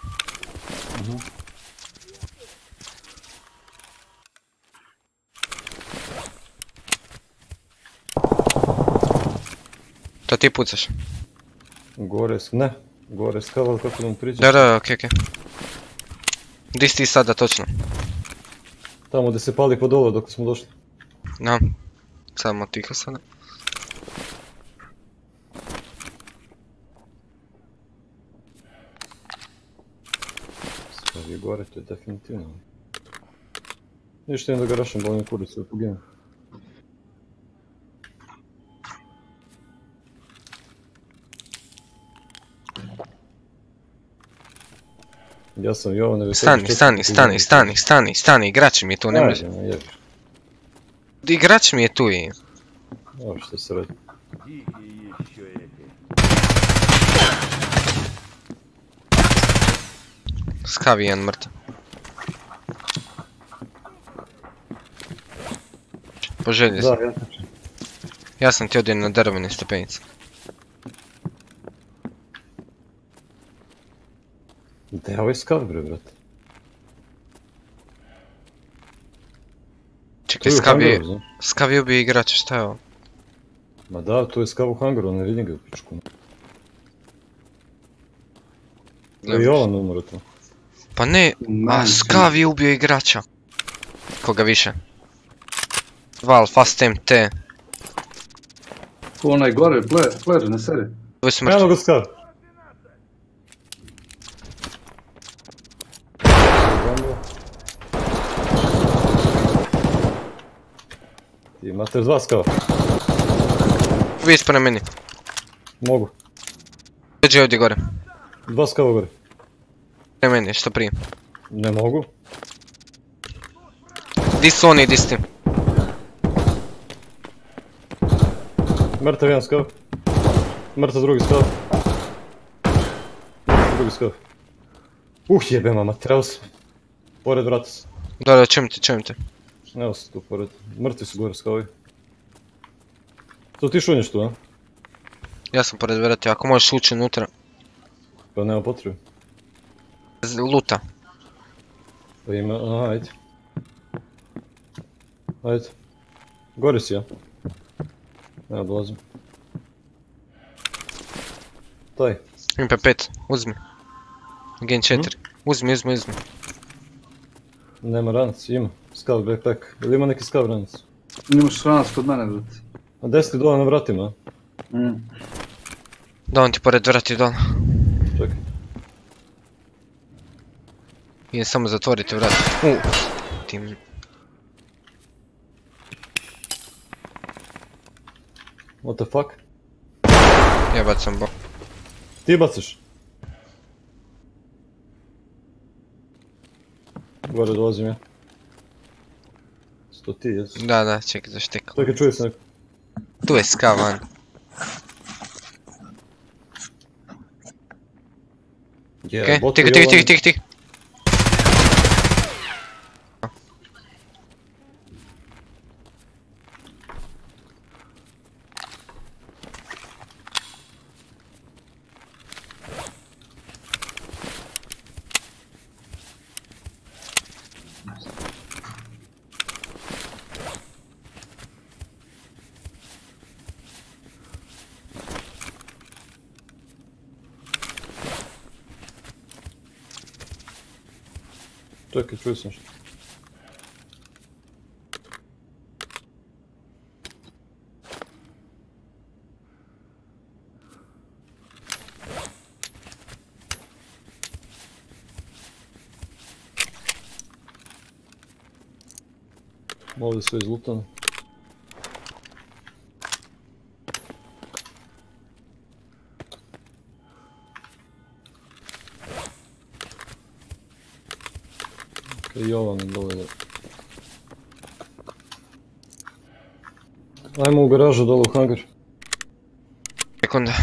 To ti pucaš? Gore, ne, gore skav, ali kako da mu priđe? Da, okej. Di si ti sada točno? Tamo gdje se pali po dole dok smo došli. Da. Samo tiho sada. Skav je gore, to je definitivno. Ništa, idem da ga rašem, bolim kuricu da poginem. Ja sam Jovan, Stani, igrač mi je tu, ne može. Igrač mi je tu i... Evo što se radi. Дикие еще эти. Skavi jedan mrtav. Poželio sam. Da, ja trčim. Ja sam ti odio na drvene stepenice. Da je ovaj skav bre, brate. Čekaj, Tu je u hangaru, znaš. Skav je ubio igrača, šta je ovo? Ma da, tu je skav u hangaru, ne vidim ga u pičku. Da je Jovan umro to. Pa ne, a Skav je ubio igrača. Koga više? Val, Fast MT. Tu onaj gore, player, ne seri. Ovo je Eno smrć. ga skav. Imate dva skava. Vi ispod na meni. Mogu. Dođi ovdje gore. Dva skava gore. Na meni, što prije. Ne mogu. Di su oni, di si ti? Mrtav jedan skav. Mrtav drugi skav. Drugi skav. Jebe mama, trebao sam. Pored vrata sam. Da, čujem te. Evo se tu pored. Mrtvi su gore skavovi. To ti šunješ tu, a? Ja sam pored vrata, ako možeš ući unutra. Pa nema potrebe. Luta. Pa ima, aha, ajde. Ajde. Gori si, ja? Evo, dolazim. Taj. MP5, uzmi. Gen 4. Uzmi. Nema ranac, ima. Skav backpack. Ili ima neki skav ranac? Imaš ranac kod mene, brate. A 10 dola na vratima, a? Da, on ti pored vrati dole. Čekaj. Idem samo zatvoriti vrat. Tim. What the fuck? Ja bacam bo. Ti baciš? Gore dolazim ja. Sto ti, jesu. Da, čekaj, zaštekam. Čekaj, čuje se neko. Tu je Skav van. Okej, tih. Čekaj, čuje se nešto. Ovdje sve izlutano. Jovan je dole da. Ajmo u garažu dole u hangar. Sekunda.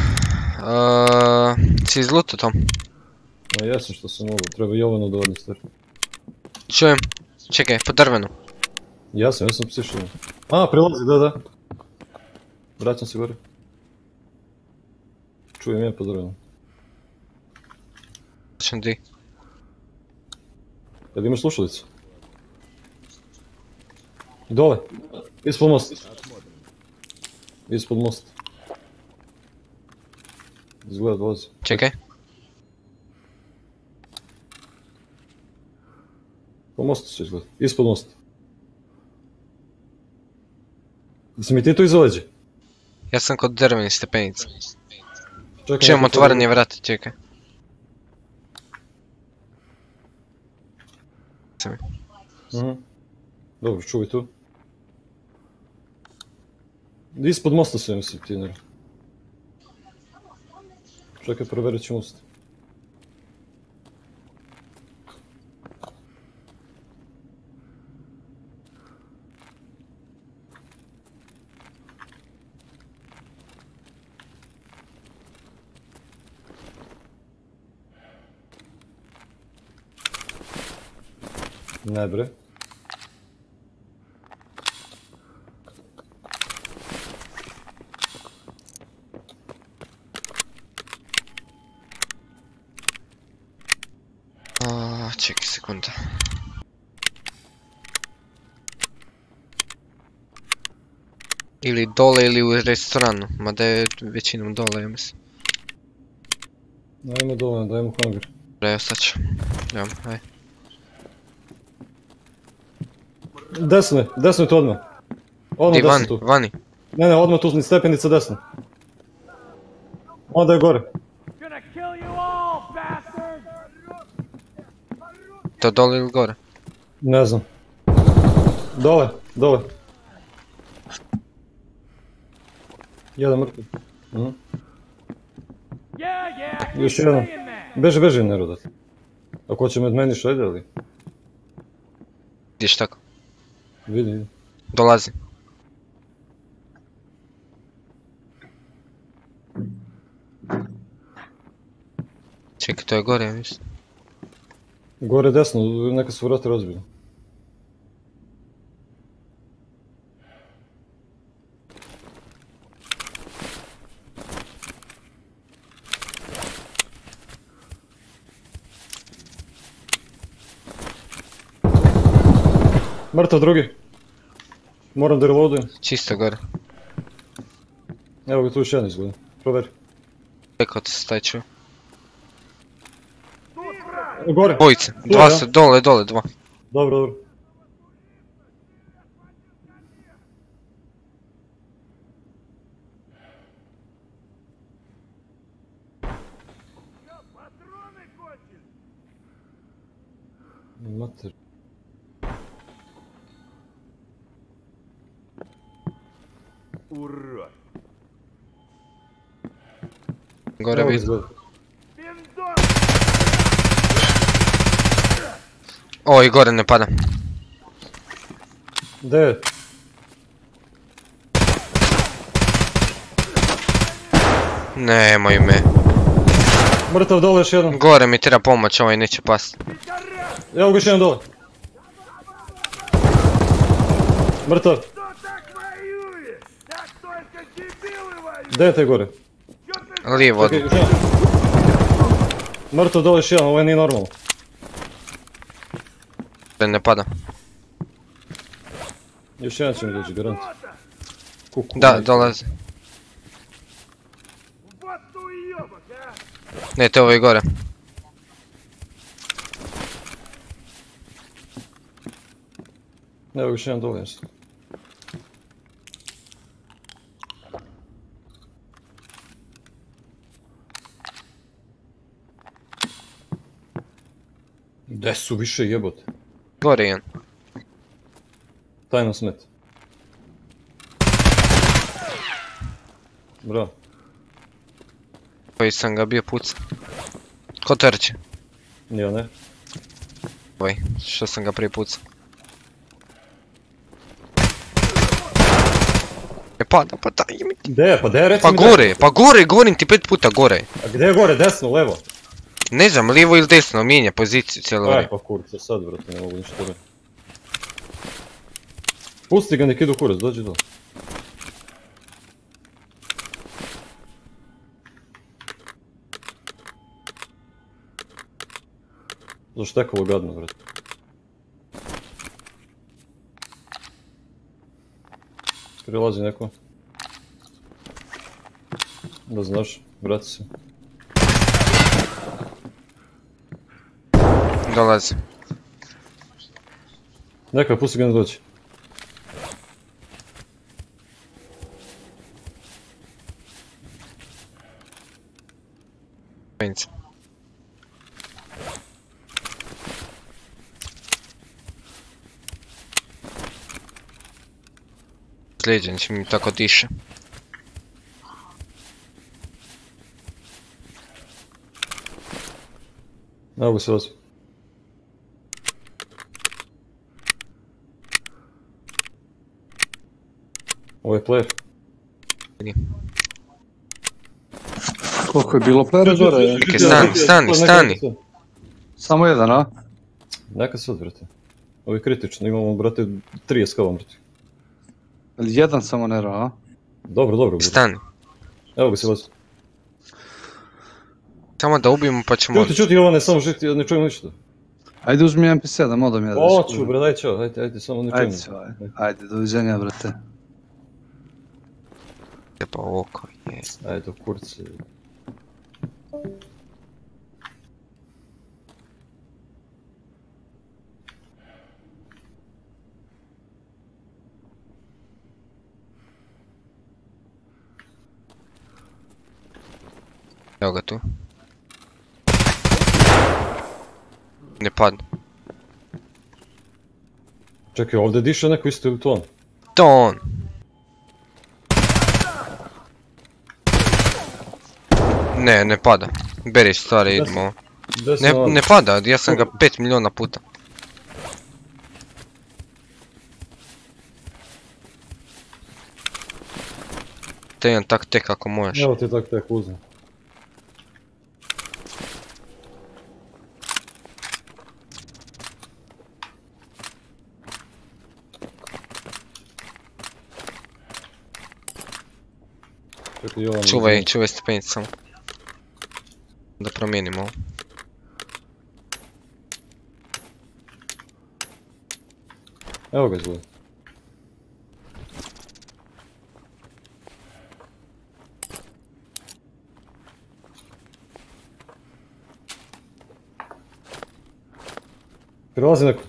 Si izlutao to? Ma jesam što sam mogu, treba Jovanu da odne stvari. Čujem. Čekaj, po drvenu. Ja sam psišao. A, prilazi, da. Vraćam se gore. Čujem ja po drvenu. Vraćam di. Jel imaš slušalicu? Dole. Ispod mosta. Ispod mosta. Izgleda dolazi. Čekaj. Po mostu se izgleda. Ispod mosta. Jesi mi ti tu iza leđa? Ja sam kod drvenih stepenica. Čekaj, Čujem neko otvaranje vrata, čekaj. Dobro, čuvaj tu. Ispod mosta se mislim ti, ne. Čekaj, provjerit ću most. Ne bre. Čekaj sekunda. Ili dole ili u restoranu, mada je većinom dole, ja mislim. Ajmo dovoljno, dajmo hunger. Evo sad ću. Evo, aj. Desno je to odmah. Odmah Di desno vani, tu. vani. Ne, odmah tu stepenica desno. Onda je gore. Gonna kill you all, bastard! To dole ili gore? Ne znam. Dole. Jedan mrtvi. Yeah, Još keep jedan. saying that. Beži nerodat. Ako će med meni šalje ali? Ideš tako? Vidi. Dolazi. Čekaj, to je gore, ja mislim. Gore desno, neka su vrata razbili. Mrtav drugi. Moram da reloadujem. Čisto gore. Evo ga tu još jedan izgleda. Proveri. Rekao ti se taj čuo. Gore. Bojice, Tu, dva ja. su, dole, dva. Dobro. Патроны кончились! Mater. Урод! Gore Evo ga vidim. izgleda. Пиндон! O, i gore ne pada. Gde je? Nemoj me. Mrtav dole još jedan. Gore mi treba pomoć, ovaj neće past. Evo ga još jedan dole. Mrtav. Кто так воюет? Так только дебилы воюют! Gde je taj gore? Чё ты Lijevo Čekaj, odmah. još jedan. Mrtav dole još jedan, ovo nije normalno. Ne pada. Još jedan će mi doći, garant. Kuku. Da, dolazi. вот ты уёбок, а? Ne, to je ovaj gore. Evo ga još jedan dole nešto. Gde su više jebote? Gore je on. Tajno smet. Bravo. Koji sam ga bio puca. Ko trči? Ja ne. Ovaj, što sam ga prije pucao. Ne pada, pa daj mi. Gde je, reci Pa mi gore, govorim ti 5 puta gore. A gde je gore, desno, levo? Ne znam, lijevo ili desno, mijenja poziciju cijelo Aj vrijeme. pa kurca, sad vrati, ne mogu ništa reći. Pusti ga, nek idu kurac, dođi dole. Zaštekalo gadno, vrati. Prilazi neko. Da znaš, vrati se. Dolazi. Neka, pusti ga ne doći. Penice. Slijeđen će mi tako diše. Evo ga se vozi. Ovo je player. Koliko je bilo playera gore? Čekaj, stani. Samo jedan, a? Neka se odvrati. Ovo je kritično, imamo, brate, 30 kavom, brate. Jedan samo nera, a? Dobro, brate. Stani. Evo ga se vas. Samo da ubijemo pa ćemo... Čuti, Jovane, samo žiti, ja ne čujem ništa. Ajde uzmi MP7, modam ja da Oću, bre, daj čao, ajde, samo ne čujem. Ajde, doviđenja, brate. Pa oko, je. Ajde, kurce. Evo ga tu. Ne padne. Čekaj, ovdje diše neko isto ili to on? To on. Ne pada. Beri stvari, idemo. Ne pada, ja sam ga 5 miliona puta. Te jedan tak tek ako možeš. Evo ti tak tek uzem. Čuvaj stepenicu samo. Da promijenimo ovo. Evo ga izgleda. Prilazi neko.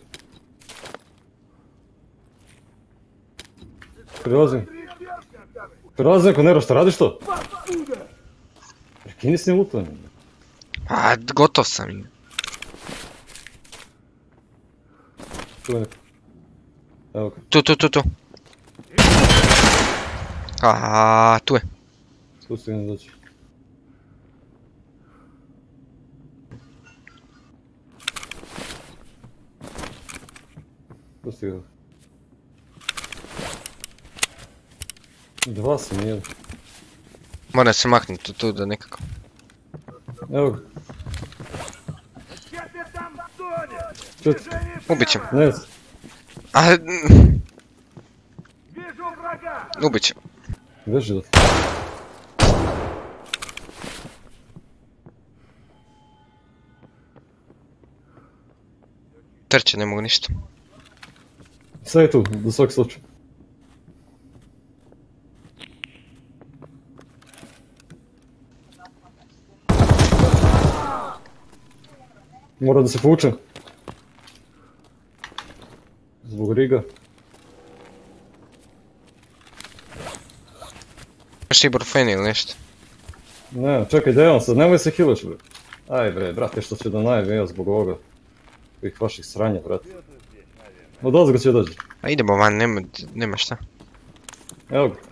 Prilazi neko, Nero, šta radiš to? Prekini s njim lutanjem. A, gotov sam im. Tu je neko. Evo ga. Tu. Aaaa, tu je. Spusti ga ne doći. Pusti ga. Dva sam jedan. Moram se maknuti tu da nekako. Evo ga. Čuti. Ubit ćemo. Ne znam. Ubit ćemo. Veži da. Trče, ne mogu ništa. Sve je tu, za svaki slučaj. Moram da se povučem. Zbog riga. Imaš ibuprofeni ili nešto? Ne, čekaj, gdje je on sad? Nemoj se hilaš, bre. Aj bre, brate, što će da najavim ja zbog ovoga. Ovih vaših sranja, brate. No dozgo će dođi. A idemo van, nema šta. Evo ga.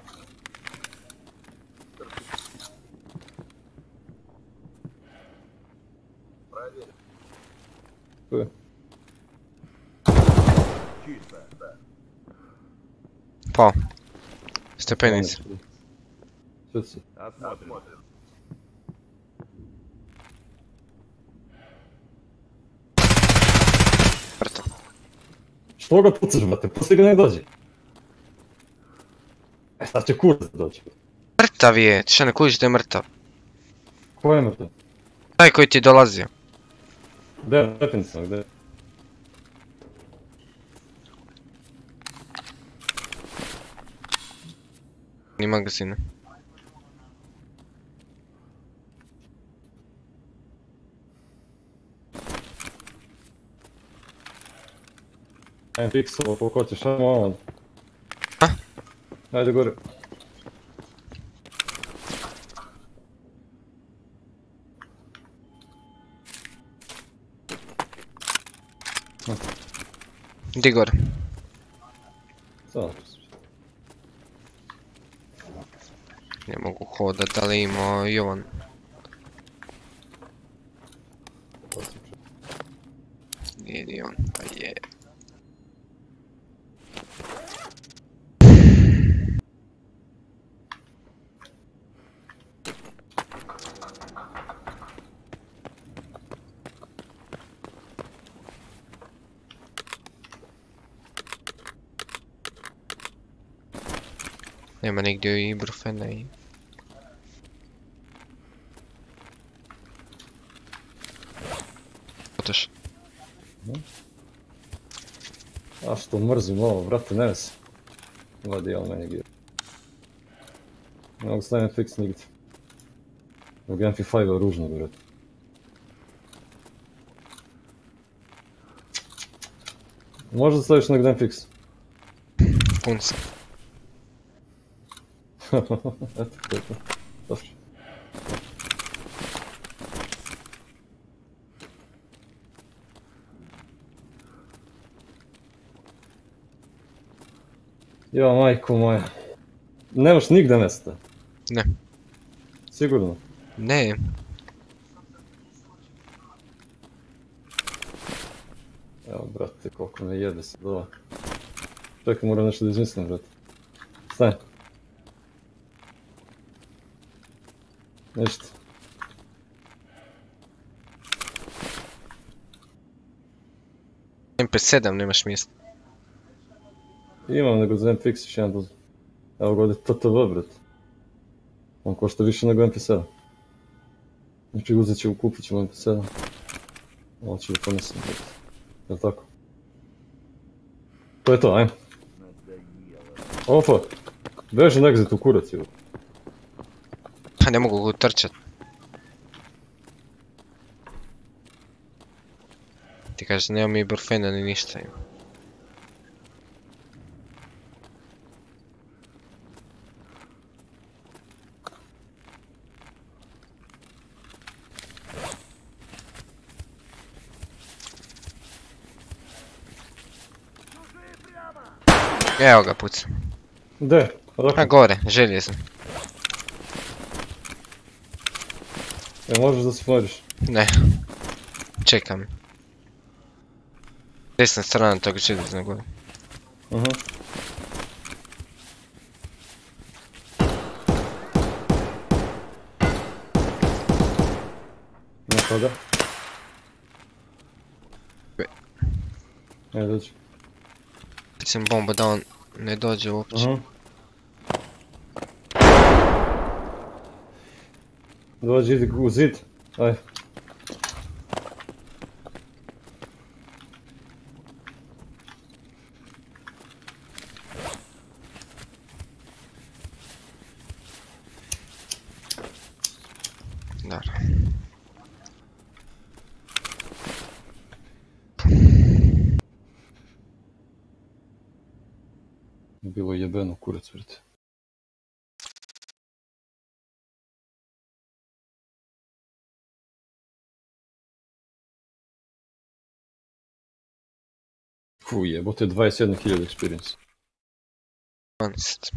Tu je. Pao. Stepenice. Sve se. Mrtav. Što ga pucaš, brate? Pusti ga ne dođe. Sad će kurac da dođe. Mrtav je, ti šta ne kužiš da je mrtav? Ko je mrtav? Taj koji ti je dolazio. Gdje je, definitivno, gdje je? Ni magazina. Ajme pixel, koliko hoćeš, ajmo on. A? Ajde gore. Idi gore. Samo. Ne mogu hodat, ali imao Jovan. Idi on, pa je. Nema nigdje ibuprofena i... Otoš. A što mrzim ovo, brate, ne se. Vadi, jel meni gdje. Ne mogu staviti fix nigdje. Ovog MP5 je ružno, brate. Možda staviš negdje fix. Pun sam. Eto, to je to. Dobro. Jo, majko moja. Nemaš nigde mjesta? Ne. Sigurno? Ne. Evo, brate, koliko me jede sad ova. Čekaj, moram nešto da izmislim, brate. Stani. Ništa. MP7 nemaš mjesta. Imam nego za MFX još jedan dozor. Evo ga ovdje TTV, brate. On košta više nego MP7. Znači uzet ću, kupit ćemo MP7. Ovo ću da ponesem, brate. Jel' tako? To je to, ajmo. Ofa! Beži na exit u kurac, jel? Pa ne mogu ga trčat. Ti kažeš nema mi ibuprofena ni ništa. Evo ga pucam. Gde? A Odakle? gore, željezno. Možeš da se smoriš? Ne. Čekam. Desna strana tog željezna gore. Aha. Na koga? Ajde, dođi. Pisam bomba da on ne dođe uopće. Aha. Dođi, idi u zid. Aj. Dobro. Bilo jebeno kurac, vrti. Fu, jebote, 21.000 experience. 12.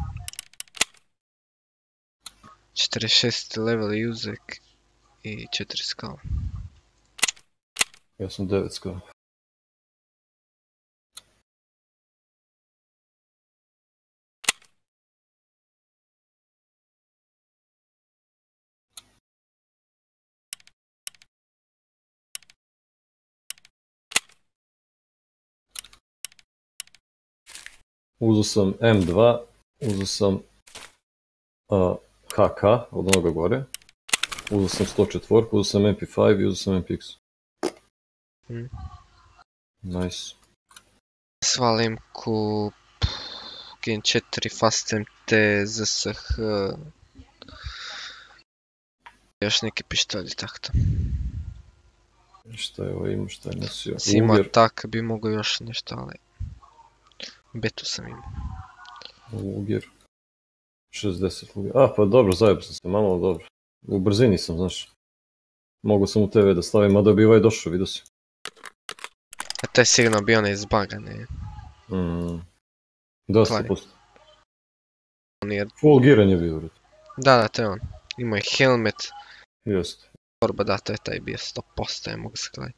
46 level uzek i 4 skala. Ja sam 9 skala. Uzeo sam M2, uzeo sam HK od onoga gore, uzeo sam 104, uzeo sam MP5 i uzeo sam MPX. Nice. Svalim ku Gen 4 Fast MT ZSH. Još neki pištolji takto. Šta je ovo imao, šta je nosio? Si imao tak bi mogo još nešto, ali... Betu sam imao. Luger. 60 Luger. A, pa dobro, zajebao sam se malo, dobro. U brzini sam, znaš. Mogu sam u TV da stavim, mada bi ovaj došao, vidio si. A to je sigurno bio onaj zbagane. Dosta posto. Je... Full gearan je bio, vrat. Da, to je on. Imao je helmet. Jeste. Torba, da, to je taj bio 100%, ja mogu se gledati.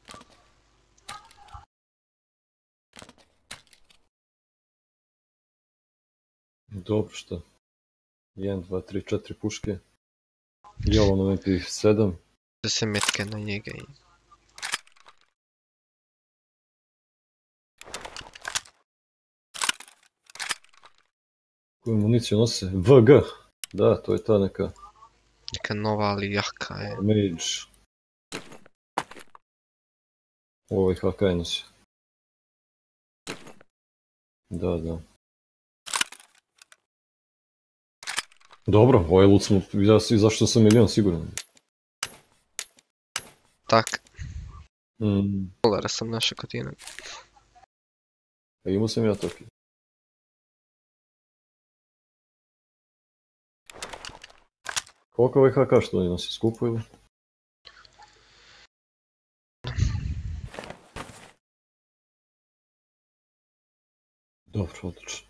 Dobro, šta? 1, 2, 3, 4 puške. I ovo na MP7. Da se metke na njega i... Koju municiju nose? VG. Da, to je ta neka Neka nova, ali jaka je. Mage. Ovo je HK nosi. Da, da. Dobro, ovaj loot smo, zašto sam milion siguran. Tak, Mm. dolara sam našao kod jednog. A imao sam ja toki. Koliko ovaj HK što oni nosi, skupo ili? Dobro, odlično.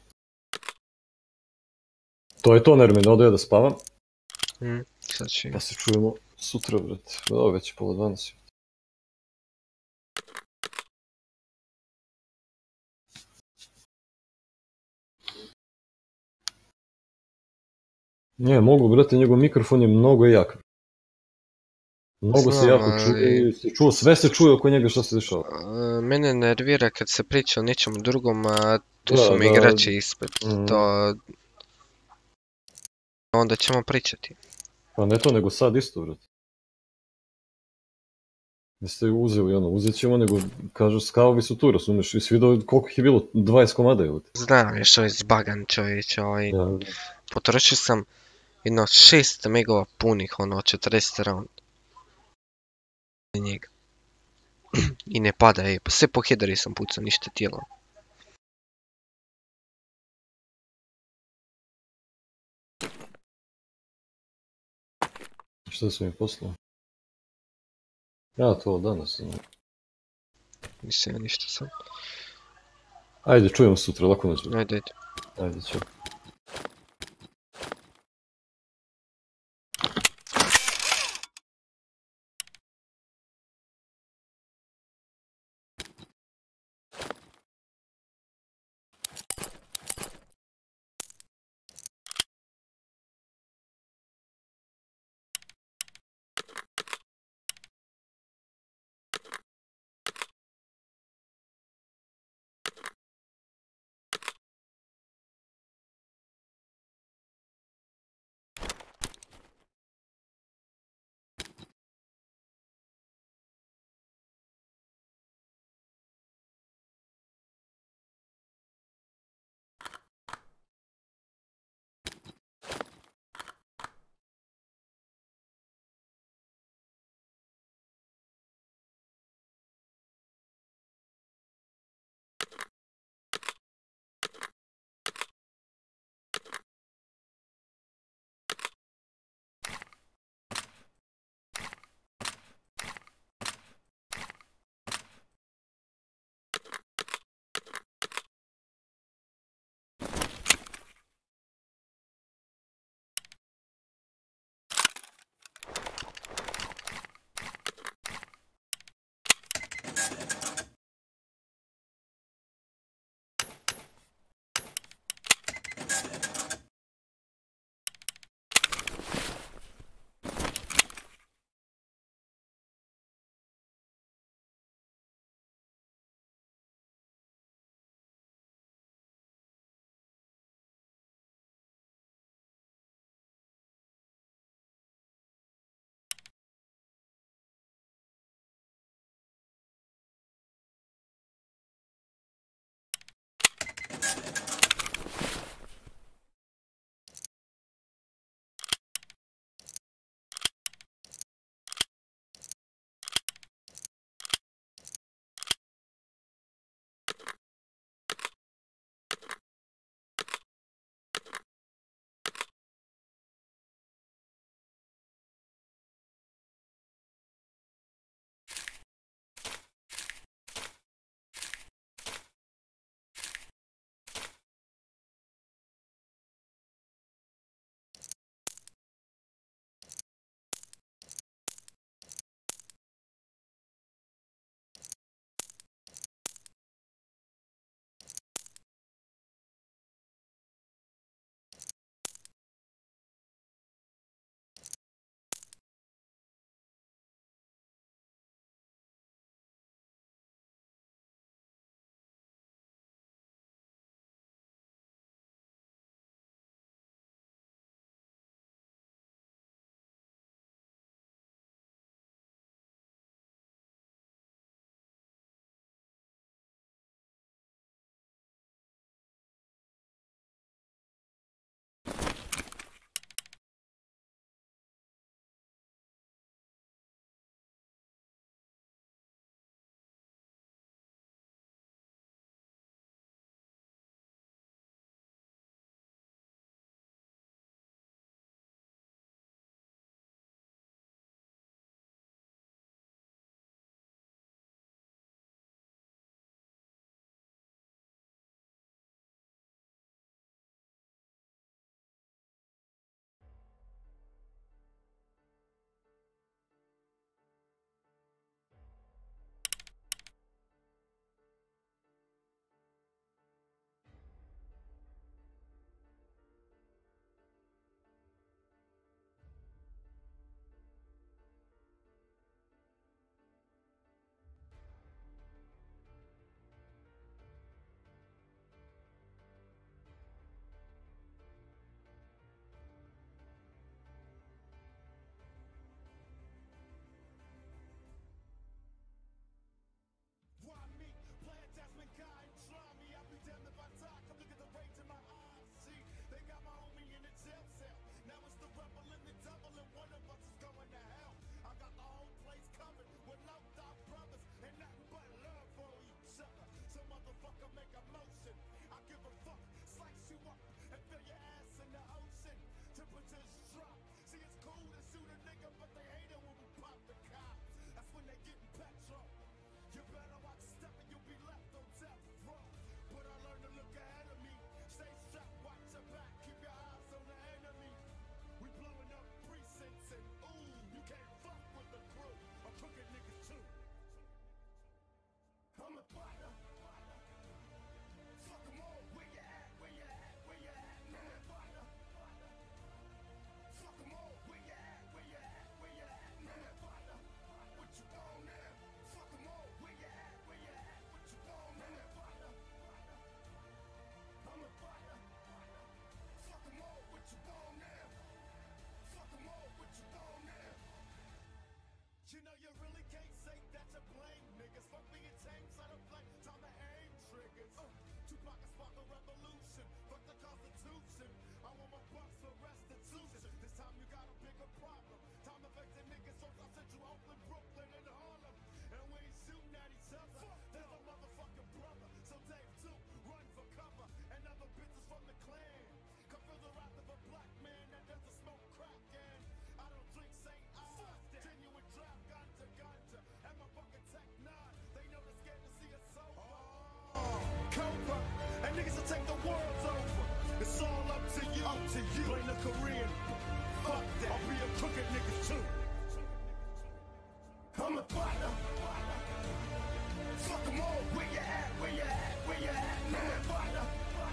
To je to, Nermin, odo ja da spavam. Sad ću... Pa se čujemo sutra, brate. Ovo već je pola 12. Ne, mogu, brate, njegov mikrofon je mnogo jak. Mnogo se jako čuje, sve se čuje oko njega što se dešava. Mene nervira kad se priča o nečemu drugom, a tu su mi igrači ispred. To... Onda ćemo pričati. Pa ne to, nego sad isto, brate. Niste ju uzeli, uzet ćemo, nego kažu skavovi su tu, razumiješ, i svi koliko ih je bilo, 20 komada je. Znam, još ovaj zbagan čovječ, potrošio sam jedno 6 megova punih, 40 round. Njega. I ne pada, pa sve po headeri sam pucao, ništa tijelo. Šta su mi poslao? Ja, to danas. Nisam ja ništa sam. Ajde, čujemo sutra, lako noć. Ajde. Ajde, čao. a problem. Time to vex the niggas, so I sent you Oakland, Brooklyn, and Harlem. And we ain't shooting at each other. There's a motherfucking brother. So Dave too, run for cover. And other bitches from the clan. Come feel the wrath of a black man that doesn't smoke crack. And I don't drink St. Ives. Genuine draft ganja. And my fucking Tech 9. They know they're scared to see us sober. Cobra. And niggas will take the world over. It's all up to you. Blame the Korean. Fuck that. I'll be a crooked nigga too. I'm a fighter. Fuck 'em all. Where you at? Where you at? Where you at? I'm a fighter.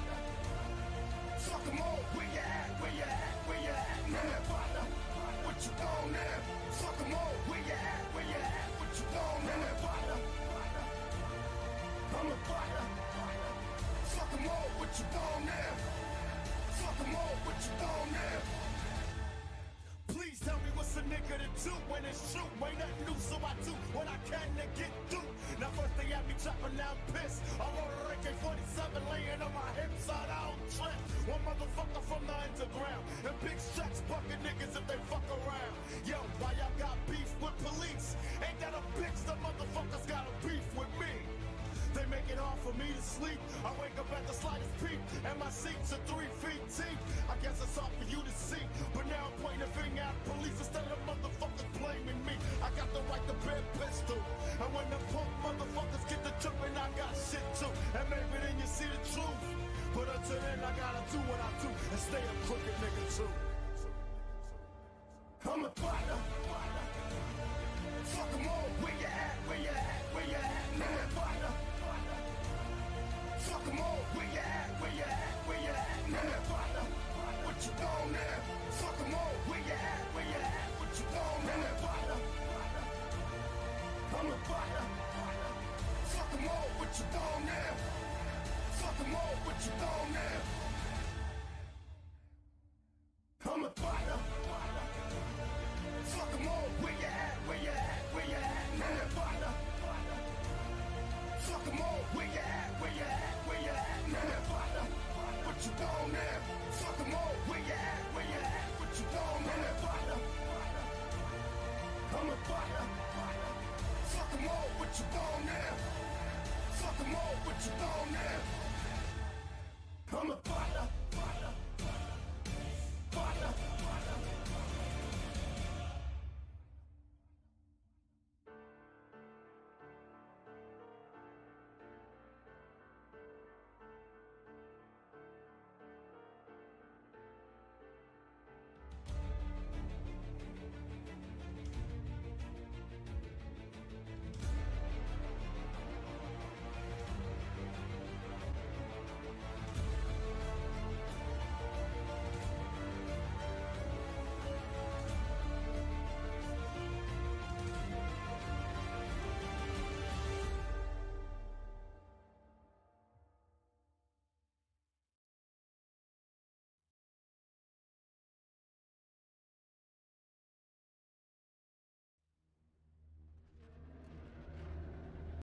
Fuck 'em all. Where you at? Where you at? Where you at? I'm a fighter. What you on now? Fuck 'em all. Where you at? Where you at? What you on now? I'm a fighter. I'm a fighter. Fuck 'em all. What you on now? Fuck 'em all. What you on now? Please tell me what's a nigga to do when it's true. Ain't nothing new, so I do what I can to get through. Now first they had me chopping down piss. I wrote a AK-47 laying on my hips, so I don't trip. One motherfucker from the underground. And big stretch bucket niggas if they fuck around. Yo, why y'all got beef with police? Ain't that a bitch? The motherfuckers got a beef with me. They make it hard for me to sleep. I wake up at the slightest peep, and my seats are 3 feet deep. I guess it's hard for you to see, but now I'm pointing a finger at police instead of motherfuckers blaming me. I got the right to bear pistol, and when the punk motherfuckers get the jumping, I got shit too. And maybe then you see the truth, but until then I gotta do what I do and stay a crooked nigga too. I'm a fighter. Fuck 'em all. Where you at? Where you at? Where you at? I'm a fighter. Fuck 'em all. Where you at? Where you at? Where you at? I'm a fighter. What you on now? Fuck 'em all.